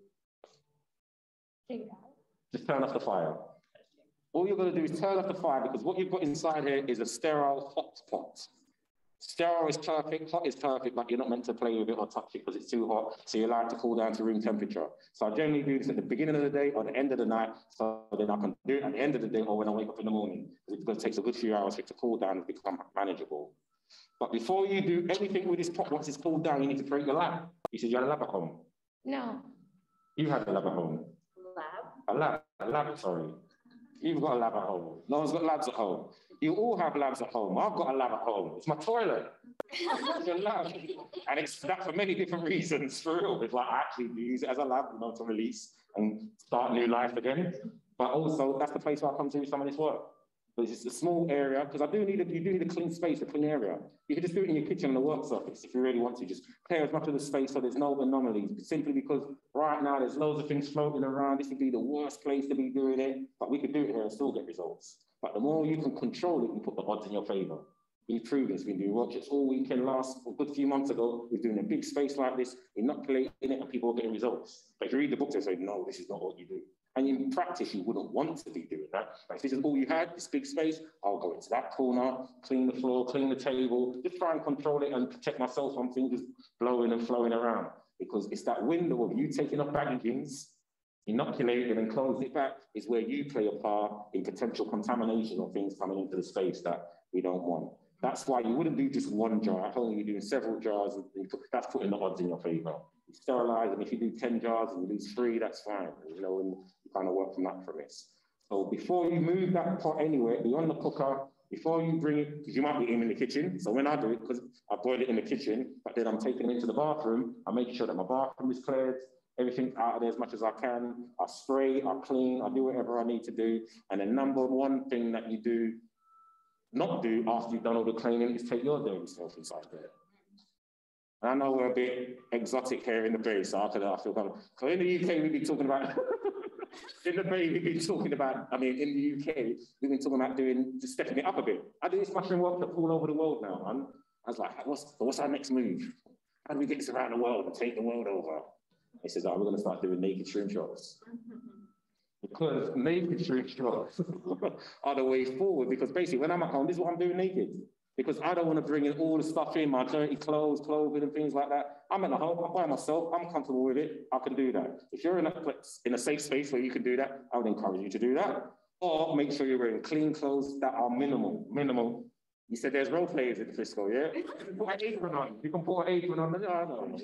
Just turn off the fire. All you're gonna do is turn off the fire because what you've got inside here is a sterile hot pot. Sterile is perfect, hot is perfect, but you're not meant to play with it or touch it because it's too hot, so you allow it to cool down to room temperature. So I generally do this at the beginning of the day or the end of the night, so then I can do it at the end of the day or when I wake up in the morning, because it takes a good few hours for it to cool down and become manageable. But before you do anything with this pot, once it's cooled down, you need to create your lab. You said you had a lab at home? No. You had a lab at home? A lab, sorry. You've got a lab at home. No one's got labs at home. You all have labs at home. I've got a lab at home. It's my toilet. It's a lab. And it's that for many different reasons, for real. It's like I actually use it as a lab, you know, to release and start new life again. But also, that's the place where I come to do some of this work. But it's just a small area, because you do need a clean space, a clean area. You can just do it in your kitchen and the work surface if you really want to. Just clear as much of the space so there's no anomalies. Simply because right now there's loads of things floating around. This would be the worst place to be doing it, but we could do it here and still get results. But the more you can control it, you put the odds in your favor. We've proven this. We've been doing workshops all weekend last, a good few months ago. We're doing a big space like this, inoculating it, and people are getting results. But if you read the books, they say, no, this is not what you do. And in practice, you wouldn't want to be doing that. But if this is all you had, this big space, I'll go into that corner, clean the floor, clean the table, just try and control it and protect myself from things just blowing and flowing around. Because it's that window of you taking off packagings, inoculating and closing it back is where you play a part in potential contamination of things coming into the space that we don't want. That's why you wouldn't do just one jar. At home, you're doing several jars, and that's putting the odds in your favor. You sterilize, and if you do 10 jars and you lose 3, that's fine. You know, and you kind of work from that premise. So before you move that pot anywhere, beyond the cooker, before you bring it, because you might be aiming in the kitchen. So when I do it, because I boil it in the kitchen, but then I'm taking it into the bathroom, I make sure that my bathroom is cleared, everything's out of there as much as I can. I spray, I clean, I do whatever I need to do. And the number one thing that you do not do after you've done all the cleaning is take your dirty stuff inside there. And I know we're a bit exotic here in the Bay, so I feel kind of, because in the UK we'd be talking about In the Bay, we've been talking about, I mean, in the UK, we've been talking about just stepping it up a bit. I do this mushroom workshop all over the world now, man. I was like, what's our next move? How do we get this around the world and take the world over? He says, we're going to start doing naked shroom shops. Because naked shroom shops are the way forward. Because basically, when I'm at home, this is what I'm doing naked. Because I don't want to bring in all the stuff in, my dirty clothes, clothing and things like that. I'm at home, I'm by myself, I'm comfortable with it, I can do that. If you're in a safe space where you can do that, I would encourage you to do that. Or make sure you're wearing clean clothes that are minimal. You said there's role players in Frisco, yeah? You can put an apron on. You can put an apron on. No.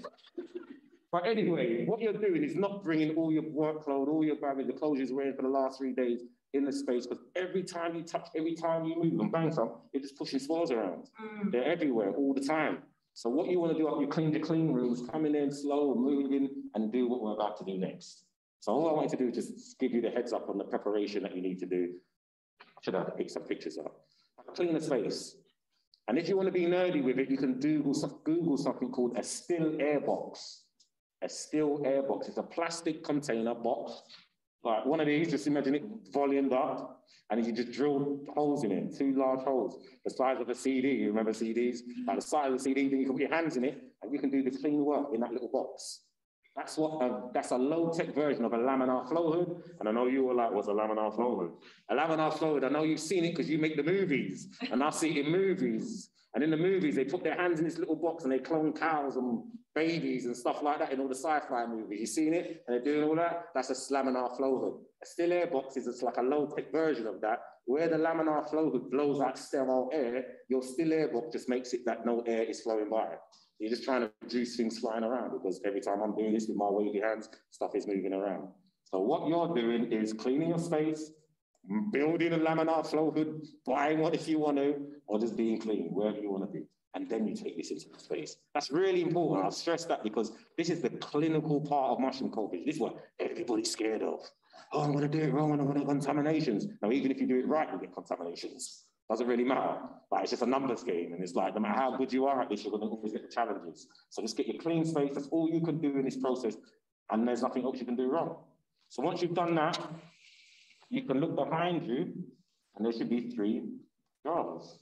But anyway, what you're doing is not bringing all your workload, all your baggage, the clothes you're wearing for the last 3 days in the space, because every time you touch, every time you move and bang some, you're just pushing spores around. They're everywhere all the time. So what you want to do after you clean the clean rooms, coming in slow, moving, and do what we're about to do next. So all I want to do is just give you the heads up on the preparation that you need to do. Should I pick some pictures up? Clean the space. And if you want to be nerdy with it, you can Google something called a still air box. A still air box. It's a plastic container box. Like one of these, just imagine it volumed up, and you just drill holes in it, 2 large holes, the size of a CD. You remember CDs? Like the size of a CD, then you can put your hands in it, and you can do the clean work in that little box. That's a low-tech version of a laminar flow hood. And I know you were like, what's a laminar flow hood? A laminar flow hood, I know you've seen it because you make the movies, and I see it in movies. And in the movies, they put their hands in this little box and they clone cows and babies and stuff like that in all the sci-fi movies. You've seen it? And they're doing all that? That's a laminar flow hood. A still air box is like a low-tech version of that. Where the laminar flow hood blows out sterile air, your still air box just makes it that no air is flowing by. You're just trying to reduce things flying around, because every time I'm doing this with my wavy hands, stuff is moving around. So what you're doing is cleaning your space, building a laminar flow hood, buying one if you want to, or just being clean, wherever you want to be. And then you take this into the space. That's really important. I'll stress that because this is the clinical part of mushroom cultivation. This is what everybody's scared of. Oh, I'm going to do it wrong and I'm going to get contaminations. Now, even if you do it right, you get contaminations. Doesn't really matter. Like, it's just a numbers game. And it's like, no matter how good you are at this, you're going to always get the challenges. So just get your clean space. That's all you can do in this process. And there's nothing else you can do wrong. So once you've done that, you can look behind you, and there should be 3 jars.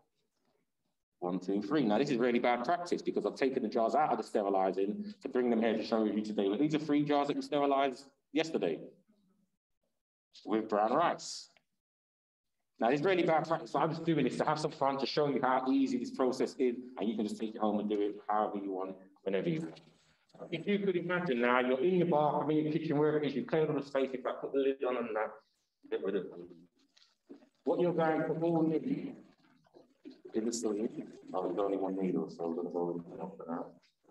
1, 2, 3. Now, this is really bad practice because I've taken the jars out of the sterilizing to bring them here to show you today. But these are 3 jars that we sterilized yesterday with brown rice. Now, it's really bad practice. So I'm just doing this to have some fun, to show you how easy this process is, and you can just take it home and do it however you want, whenever you want. If you could imagine now, you're in your bathroom, in your kitchen, wherever it is, you've cleared all the space. If I put the lid on and that, get rid of it. What you're going to all need in the sleeve. Oh, there's only 1 needle, so I'm going to go with it for now.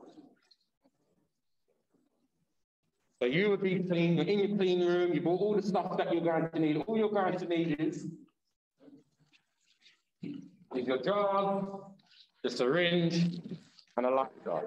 So you would be clean, you're in your clean room, you bought all the stuff that you're going to need. All you're going to need is your jar, the syringe, and a light jar.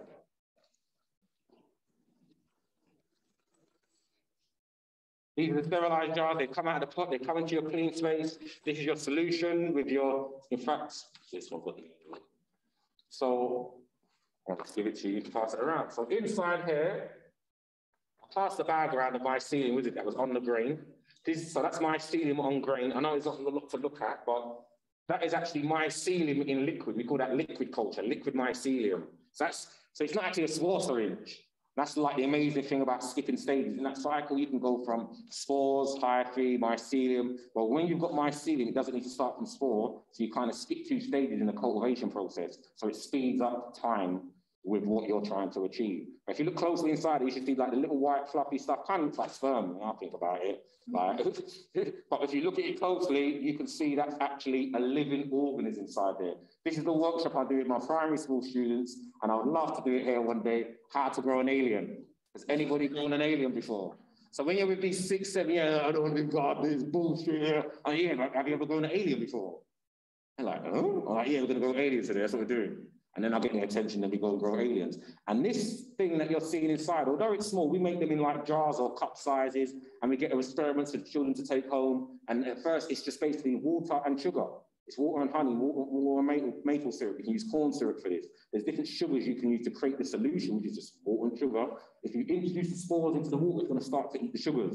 These are the sterilized jars. They come out of the pot, they come into your clean space. This is your solution with your, in fact, this one got the needle. So I'll just give it to you to pass it around. So inside here, I'll pass the bag around the mycelium with it that was on the grain. So that's mycelium on grain. I know it's not a lot to look at, but that is actually mycelium in liquid. We call that liquid culture, liquid mycelium. So it's not actually a spore syringe. That's like the amazing thing about skipping stages. In that cycle, you can go from spores, hyphae, mycelium. Well, when you've got mycelium, it doesn't need to start from spore. So you kind of skip 2 stages in the cultivation process. So it speeds up time with what you're trying to achieve. But if you look closely inside it, you should see like the little white fluffy stuff, kind of looks like sperm when I think about it. Like, but if you look at it closely, you can see that's actually a living organism inside there. This is the workshop I do with my primary school students, and I would love to do it here one day, how to grow an alien. Has anybody grown an alien before? So when you're with these 6, 7 years, I don't want to be gardeners, bullshit here. Oh yeah, have you ever grown an alien before? They're like, oh? I'm like, yeah, we're going to grow aliens today, that's what we're doing. And then I get their attention and we go and grow aliens. And this thing that you're seeing inside, although it's small, we make them in like jars or cup sizes, and we get experiments for children to take home. And at first, it's just basically water and sugar. It's water and honey, water and maple syrup. You can use corn syrup for this. There's different sugars you can use to create the solution, which is just water and sugar. If you introduce the spores into the water, it's going to start to eat the sugars.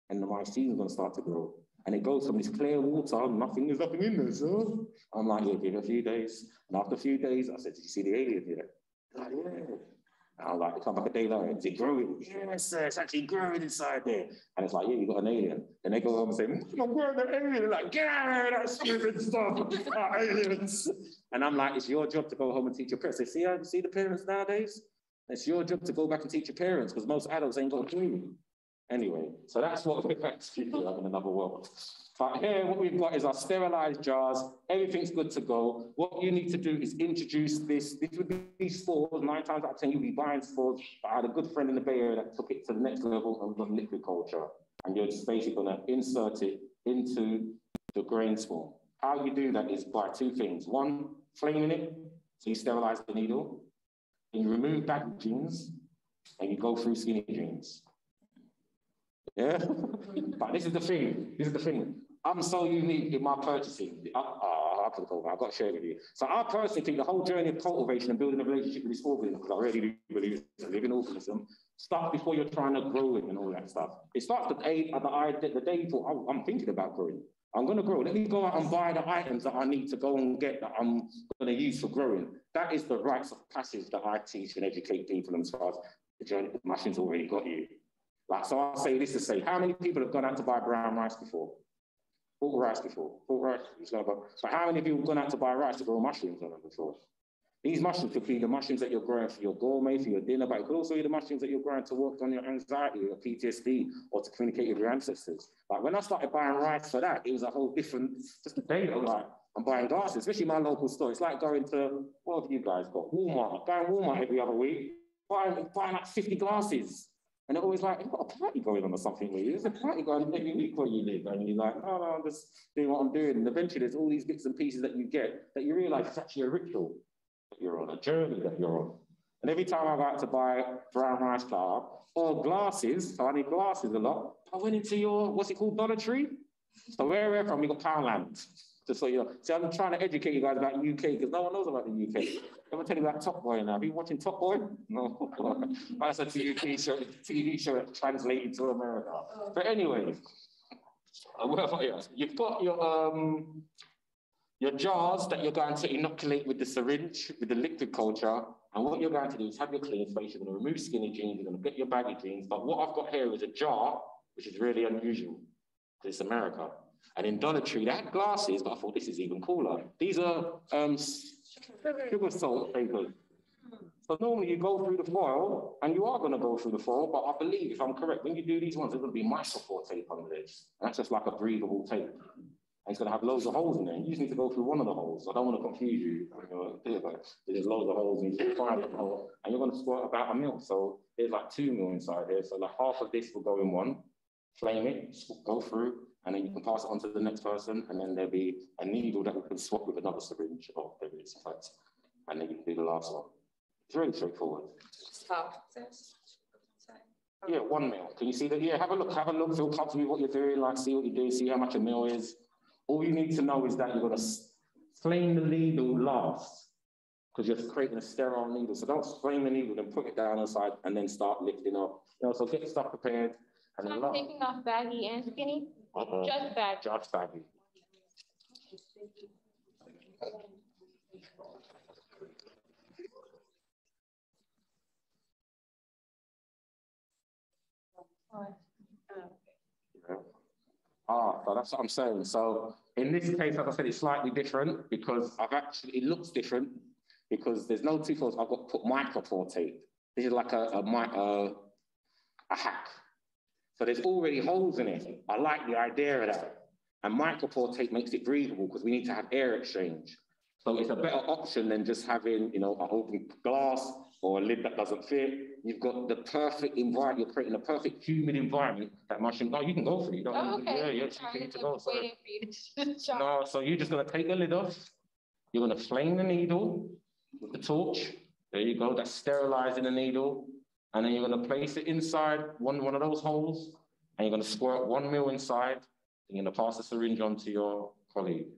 and the mycelium is going to start to grow. And it goes from this clear water, there's nothing in there, sir. I'm like, yeah, give it a few days. And after a few days, I said, did you see the alien here? Like, yeah. And I'm like, it comes back a day later, is it growing? Yes, sir, it's actually growing inside there. And it's like, yeah, you got an alien. Then they go home and say, I'm growing an alien. They're like, get out of that stupid stuff, aliens. And I'm like, it's your job to go home and teach your parents. They see how you see the parents nowadays? It's your job to go back and teach your parents, because most adults ain't got to do. Anyway, so that's what we're actually doing in another world. But here, what we've got is our sterilized jars. Everything's good to go. What you need to do is introduce this. This would be spores. 9 times out of 10, you'll be buying spores. But I had a good friend in the Bay Area that took it to the next level and done liquid culture. And you're just basically going to insert it into the grain spawn. How you do that is by 2 things. 1, flaming it, so you sterilize the needle. Then you remove baggy jeans, and you go through skinny jeans. Yeah, but this is the thing. I'm so unique in my purchasing. I've got to share with you. So I personally think the whole journey of cultivation and building a relationship with this organism, because I really do believe it's a living organism, starts before you're trying to grow it and all that stuff. It starts the day you thought, oh, I'm thinking about growing. I'm going to grow. Let me go out and buy the items that I need to go and get that I'm going to use for growing. That is the rites of passage that I teach and educate people as far as the journey. The machine's already got you. Like, so I'll say this to say, how many people have gone out to buy brown rice before? Bought rice before? Bought rice? So how many people have gone out to buy rice to grow mushrooms on them before? These mushrooms could be the mushrooms that you're growing for your gourmet, for your dinner, but it could also be the mushrooms that you're growing to work on your anxiety or PTSD or to communicate with your ancestors. Like when I started buying rice for that, it was a whole different, just a day, like, I'm buying glasses, especially my local store. It's like going to, what have you guys got? Walmart, going Walmart every other week, buying like 50 glasses. And they're always like, you've got a party going on or something with you. There's a party going on every week where you live. And you're like, no, I'm just doing what I'm doing. And eventually there's all these bits and pieces that you get that you realize it's actually a ritual that you're on, a journey that you're on. And every time I go out to buy brown rice flour or glasses, so I need glasses a lot, I went into your, what's it called, Dollar Tree? So where we're from, we got Poundland. Just so you know. See, I'm trying to educate you guys about the UK because no one knows about the UK. I'm gonna tell you about Top Boy now. Have you watching Top Boy? No. That's a TV show that translated to America. But anyway, you've got your jars that you're going to inoculate with the syringe, with the liquid culture. And what you're going to do is have your clean space. You're going to remove skinny jeans. You're going to get your baggy jeans. But what I've got here is a jar, which is really unusual because it's America. And in Dollar Tree, they had glasses, but I thought this is even cooler. These are sugar salt papers. So normally you go through the foil, and you are going to go through the foil, but I believe, if I'm correct, when you do these ones, there's going to be mycologist tape under this. And that's just like a breathable tape. And it's going to have loads of holes in there. You just need to go through one of the holes. I don't want to confuse you. There's loads of holes, and you can find the hole, and you're going to squirt about 1 mil. So there's like 2 mil inside here. So like half of this will go in one, flame it, go through, and then you can pass it on to the next person, and then there'll be a needle that we can swap with another syringe, or there it is, in fact, and then you can do the last one. It's really straightforward. Yeah, 1 mil. Can you see that? Yeah, have a look, feel comfortable with what you're doing, like see what you do, see how much a mil is. All you need to know is that you're gonna flame the needle last, because you're creating a sterile needle. So don't flame the needle, then put it down on the side, and then start lifting up. You know, so get stuff prepared. And I'm taking off baggy and skinny? Just baggy. Just baggy. So that's what I'm saying. So in this case, like I said, it's slightly different because it looks different because there's no 2 folds. I've got to put micropore tape. This is like a hack. So there's already holes in it. I like the idea of that. And micropore tape makes it breathable because we need to have air exchange. So it's a better option than just having, you know, an open glass or a lid that doesn't fit. You've got the perfect environment. You're creating a perfect humid environment that mushroom. No, you can go for it. You don't okay. You need to go. No, so you're just going to take the lid off. You're going to flame the needle with the torch. There you go. That's sterilizing the needle. And then you're going to place it inside one of those holes. And you're going to squirt 1 mil inside. And you're going to pass the syringe on to your colleague.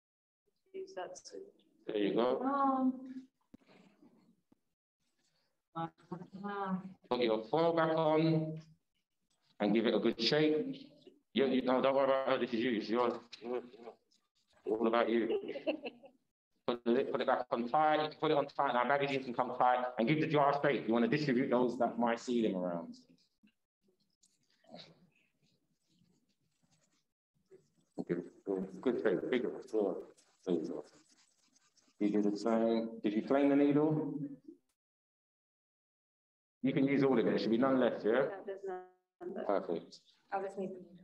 There you go. Put your foil back on and give it a good shake. No, don't worry about her, this is you. It's yours. All about you. Put it back on tight. You can put it on tight. Now, packaging can come tight and give the jar straight. You want to distribute that mycelium around. Good shake, bigger. There you go. You do the same. Did you flame the needle? You can use all of it. There should be none left, yeah? Yeah, there's none left. Perfect. I'll just need the needle.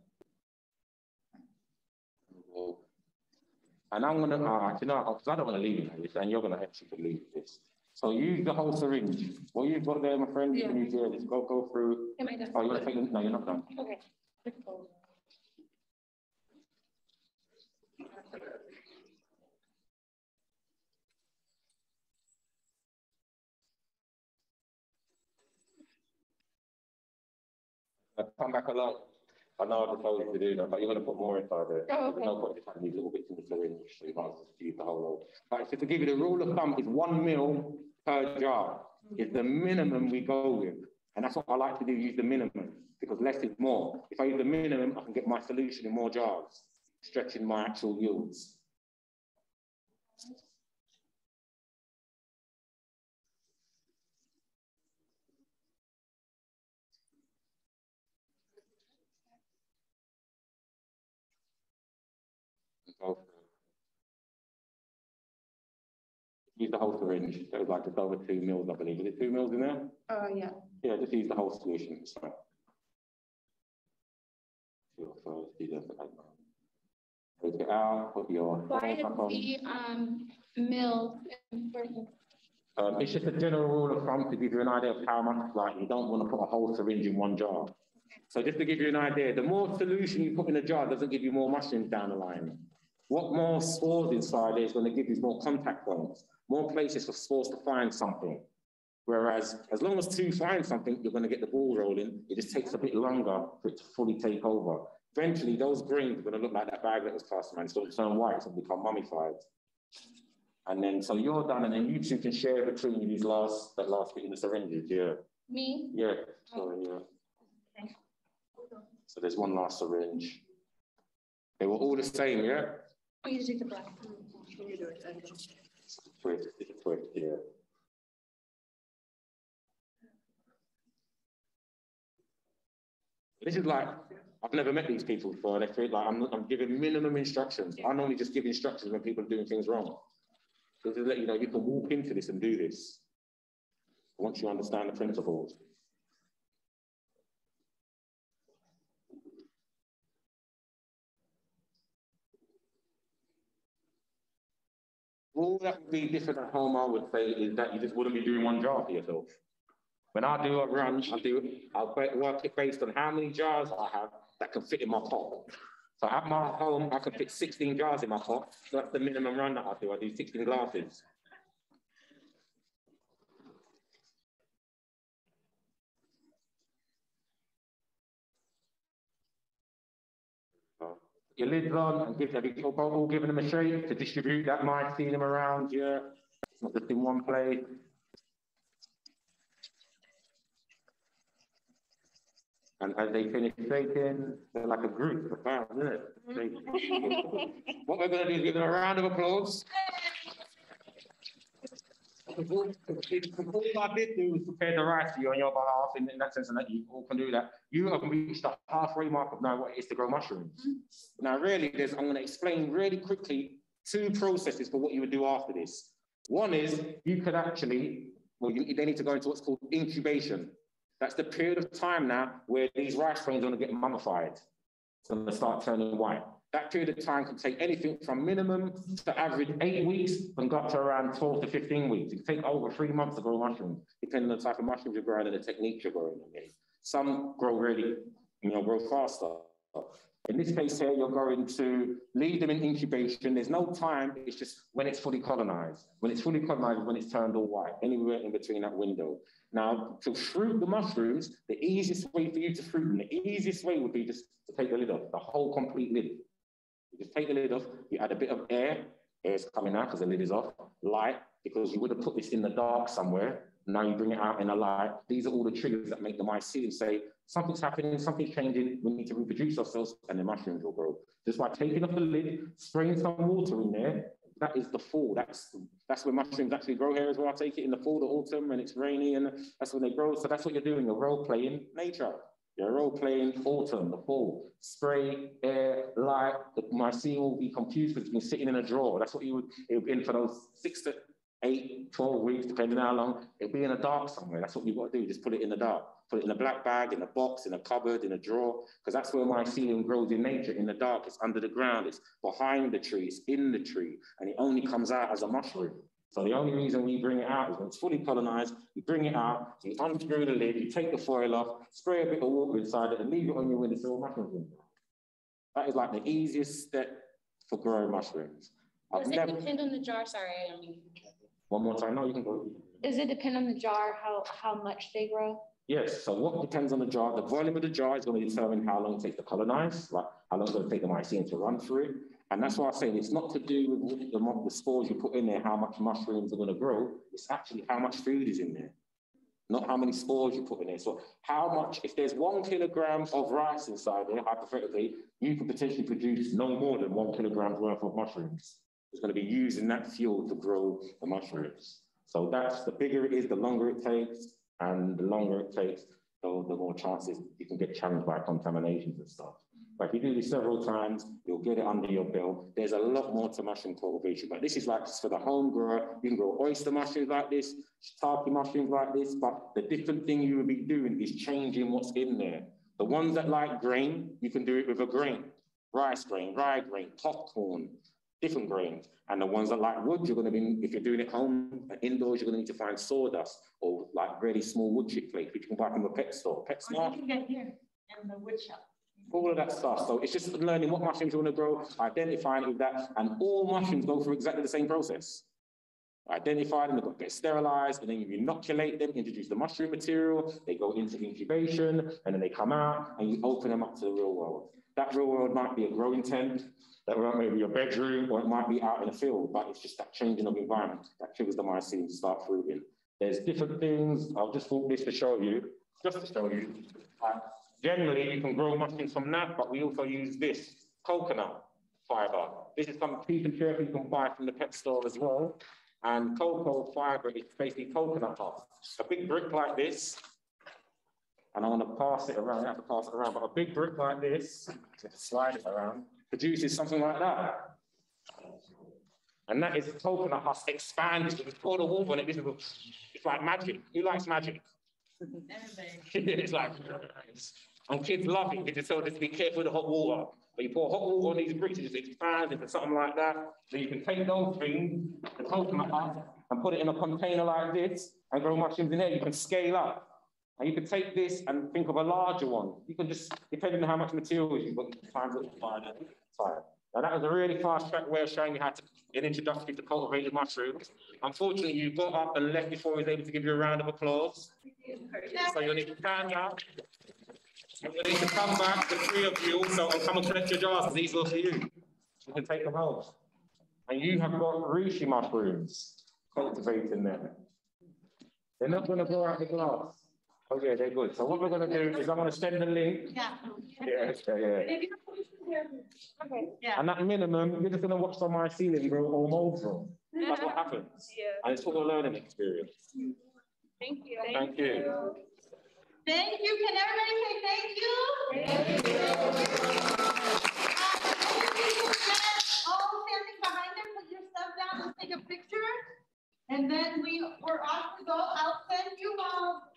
And I'm going to, because I don't want to leave it like this, and you're going to actually leave this. So use the whole syringe. What you've got there, my friend, you can use here. Just go through. Am I done? Oh, you want to take them? No, you're not done. Okay. Come back along. I know I just told you to do that, but you're going to put more inside there. Oh, okay. There's no point in having these little bits in the syringe, so you might as well just use the whole load. Right, so to give you the rule of thumb, is 1 ml per jar. Is the minimum we go with. And that's what I like to do, use the minimum, because less is more. If I use the minimum, I can get my solution in more jars, stretching my actual yields. Use the whole syringe. That was like just over 2 mils, I believe. Is it 2 mils in there? Yeah. Yeah, just use the whole solution. It's fine. Sure, so take it out, put your Why is the mil important? it's just a general rule of thumb to give you an idea of how much, like, you don't want to put a whole syringe in one jar. So just to give you an idea, the more solution you put in a jar doesn't give you more mushrooms down the line. What more spores inside is going to give you more contact points, more places for spores to find something. Whereas, as long as 2 find something, you're going to get the ball rolling. It just takes a bit longer for it to fully take over. Eventually, those grains are going to look like that bag that was cast, man. It's going to turn white and become mummified. And then, so you're done, and then you two can share between you that last bit in the syringes, yeah. Me? Yeah, so yeah. Okay. So there's one last syringe. They were all the same, yeah? Oh, you just take the black. It's a twist, yeah. This is like, I've never met these people before. They feel like I'm giving minimum instructions. I normally just give instructions when people are doing things wrong. So to let you know, you can walk into this and do this once you understand the principles. All that would be different at home, I would say, is that you just wouldn't be doing one jar for yourself. When I do a run, I'll work it based on how many jars I have that can fit in my pot. So at my home, I can fit 16 jars in my pot. So that's the minimum run that I do. I do 16 glasses. Your lids on and give every bottle, giving them a shake to distribute that mycelium around, yeah. It's not just in one place. And as they finish shaking, they're like a group, isn't it? What we're going to do is give them a round of applause. All I did do was prepare the rice for you on your behalf in that sense, and that you all can do that. You have reached the halfway mark of knowing what it is to grow mushrooms. Now, really, I'm going to explain really quickly 2 processes for what you would do after this. One is you could actually, they need to go into what's called incubation. That's the period of time now where these rice grains are going to get mummified. It's going to start turning white. That period of time can take anything from minimum to average 8 weeks and go up to around 12 to 15 weeks. It can take over 3 months to grow mushrooms, depending on the type of mushrooms you're growing and the technique you're growing them in. Some grow really, grow faster. In this case here, you're going to leave them in incubation. There's no time, it's just when it's fully colonized. When it's fully colonized, when it's turned all white, anywhere in between that window. Now, to fruit the mushrooms, the easiest way for you to fruit them, the easiest way would be just to take the lid off, the whole complete lid. You just take the lid off, you add a bit of air, air's coming out because the lid is off, light, because you would have put this in the dark somewhere, Now you bring it out in the light. These are all the triggers that make the mycelium say, something's happening, something's changing, we need to reproduce ourselves, and the mushrooms will grow. Just by taking off the lid, spraying some water in there, that is the fall. That's where mushrooms actually grow here as well. I take it in the fall, the autumn, when it's rainy, and that's when they grow. So that's what you're doing, you're role-playing nature. You're role-playing autumn, the fall. Spray, air, light, the mycelium will be confused because it's been sitting in a drawer. That's what it would be in for those 6 to 8, 12 weeks, depending on how long. It'll be in the dark somewhere. That's what you've got to do, just put it in the dark. Put it in a black bag, in a box, in a cupboard, in a drawer, because that's where mycelium grows in nature, in the dark. It's under the ground, it's behind the tree, it's in the tree, and it only comes out as a mushroom. So the only reason we bring it out is when it's fully colonized, you bring it out, you unscrew the lid, you take the foil off, spray a bit of water inside it, and leave it on your windowsill, mushrooms in there. That is like the easiest step for growing mushrooms. Does it depend on the jar? Sorry, I don't mean. One more time, no, you can go. Does it depend on the jar, how much they grow? Yes, so what depends on the jar? The volume of the jar is going to determine how long it takes to colonize, like how long it's going to take the mycelium to run through it. And that's why I'm saying it's not to do with the spores you put in there, how much mushrooms are going to grow. It's actually how much food is in there, not how many spores you put in there. So how much, if there's 1 kilogram of rice inside there, hypothetically, you could potentially produce no more than 1 kilogram worth of mushrooms. It's going to be using that fuel to grow the mushrooms. So that's, the bigger it is, the longer it takes, and the longer it takes, the more chances you can get challenged by contaminations and stuff. But if you do this several times, you'll get it under your belt. There's a lot more to mushroom cultivation, but this is like for the home grower. You can grow oyster mushrooms like this, shiitake mushrooms like this, but the different thing you will be doing is changing what's in there. The ones that like grain, you can do it with a grain, rice grain, rye grain, popcorn, different grains. And the ones that like wood, you're going to be, if you're doing it home, indoors, you're going to need to find sawdust or like really small wood chip flakes, which you can buy from a pet store. Pet store. You can get here in the wood shop. All of that stuff. So it's just learning what mushrooms you want to grow, identifying it with that, and all mushrooms go through exactly the same process. Identify them, they've got to get sterilized, and then you inoculate them, introduce the mushroom material, they go into incubation, and then they come out, and you open them up to the real world. That real world might be a growing tent, that might be your bedroom, or it might be out in the field, but it's just that changing of environment that triggers the mycelium to start fruiting. There's different things. I'll just walk this to show you, just to show you. Generally, you can grow mushrooms from that, but we also use this, coconut fiber. This is some cheap and cheerful you can buy from the pet store as well. And cocoa fiber is basically coconut husk. A big brick like this, and I want to pass it around, I have to pass it around, but a big brick like this, slide it around, produces something like that. And that is coconut husk expanded. You pour the water on it, it's like magic. Who likes magic? It's like, and kids love it. They just tell them to be careful with the hot water. But you pour hot water on these bricks, it just expands into something like that. So you can take those things, the coconut husk, and put it in a container like this, and grow mushrooms in there. You can scale up. And you can take this and think of a larger one. You can just, depending on how much materials you've got, times it by time. Now that was a really fast track way of showing you how to, an introduction to cultivated mushrooms. Unfortunately, you got up and left before I was able to give you a round of applause. So you'll need to stand up. And you'll need to come back, the three of you, also, and come and collect your jars, because these are for you. You can take them home. And you have got Reishi mushrooms cultivating them. They're not going to go out the glass. Oh yeah, they're good. So what we're going to do is I'm going to send the link. Yeah. Yeah. Okay. Yeah. And at minimum, you're just going to watch some mycelium grow or mold from. That's what happens. Yeah. And it's sort of a learning experience. Thank you. Thank you. Thank you. Can everybody say thank you? Thank you. All standing behind them, put your stuff down and take a picture. And then we're off to go. I'll send you all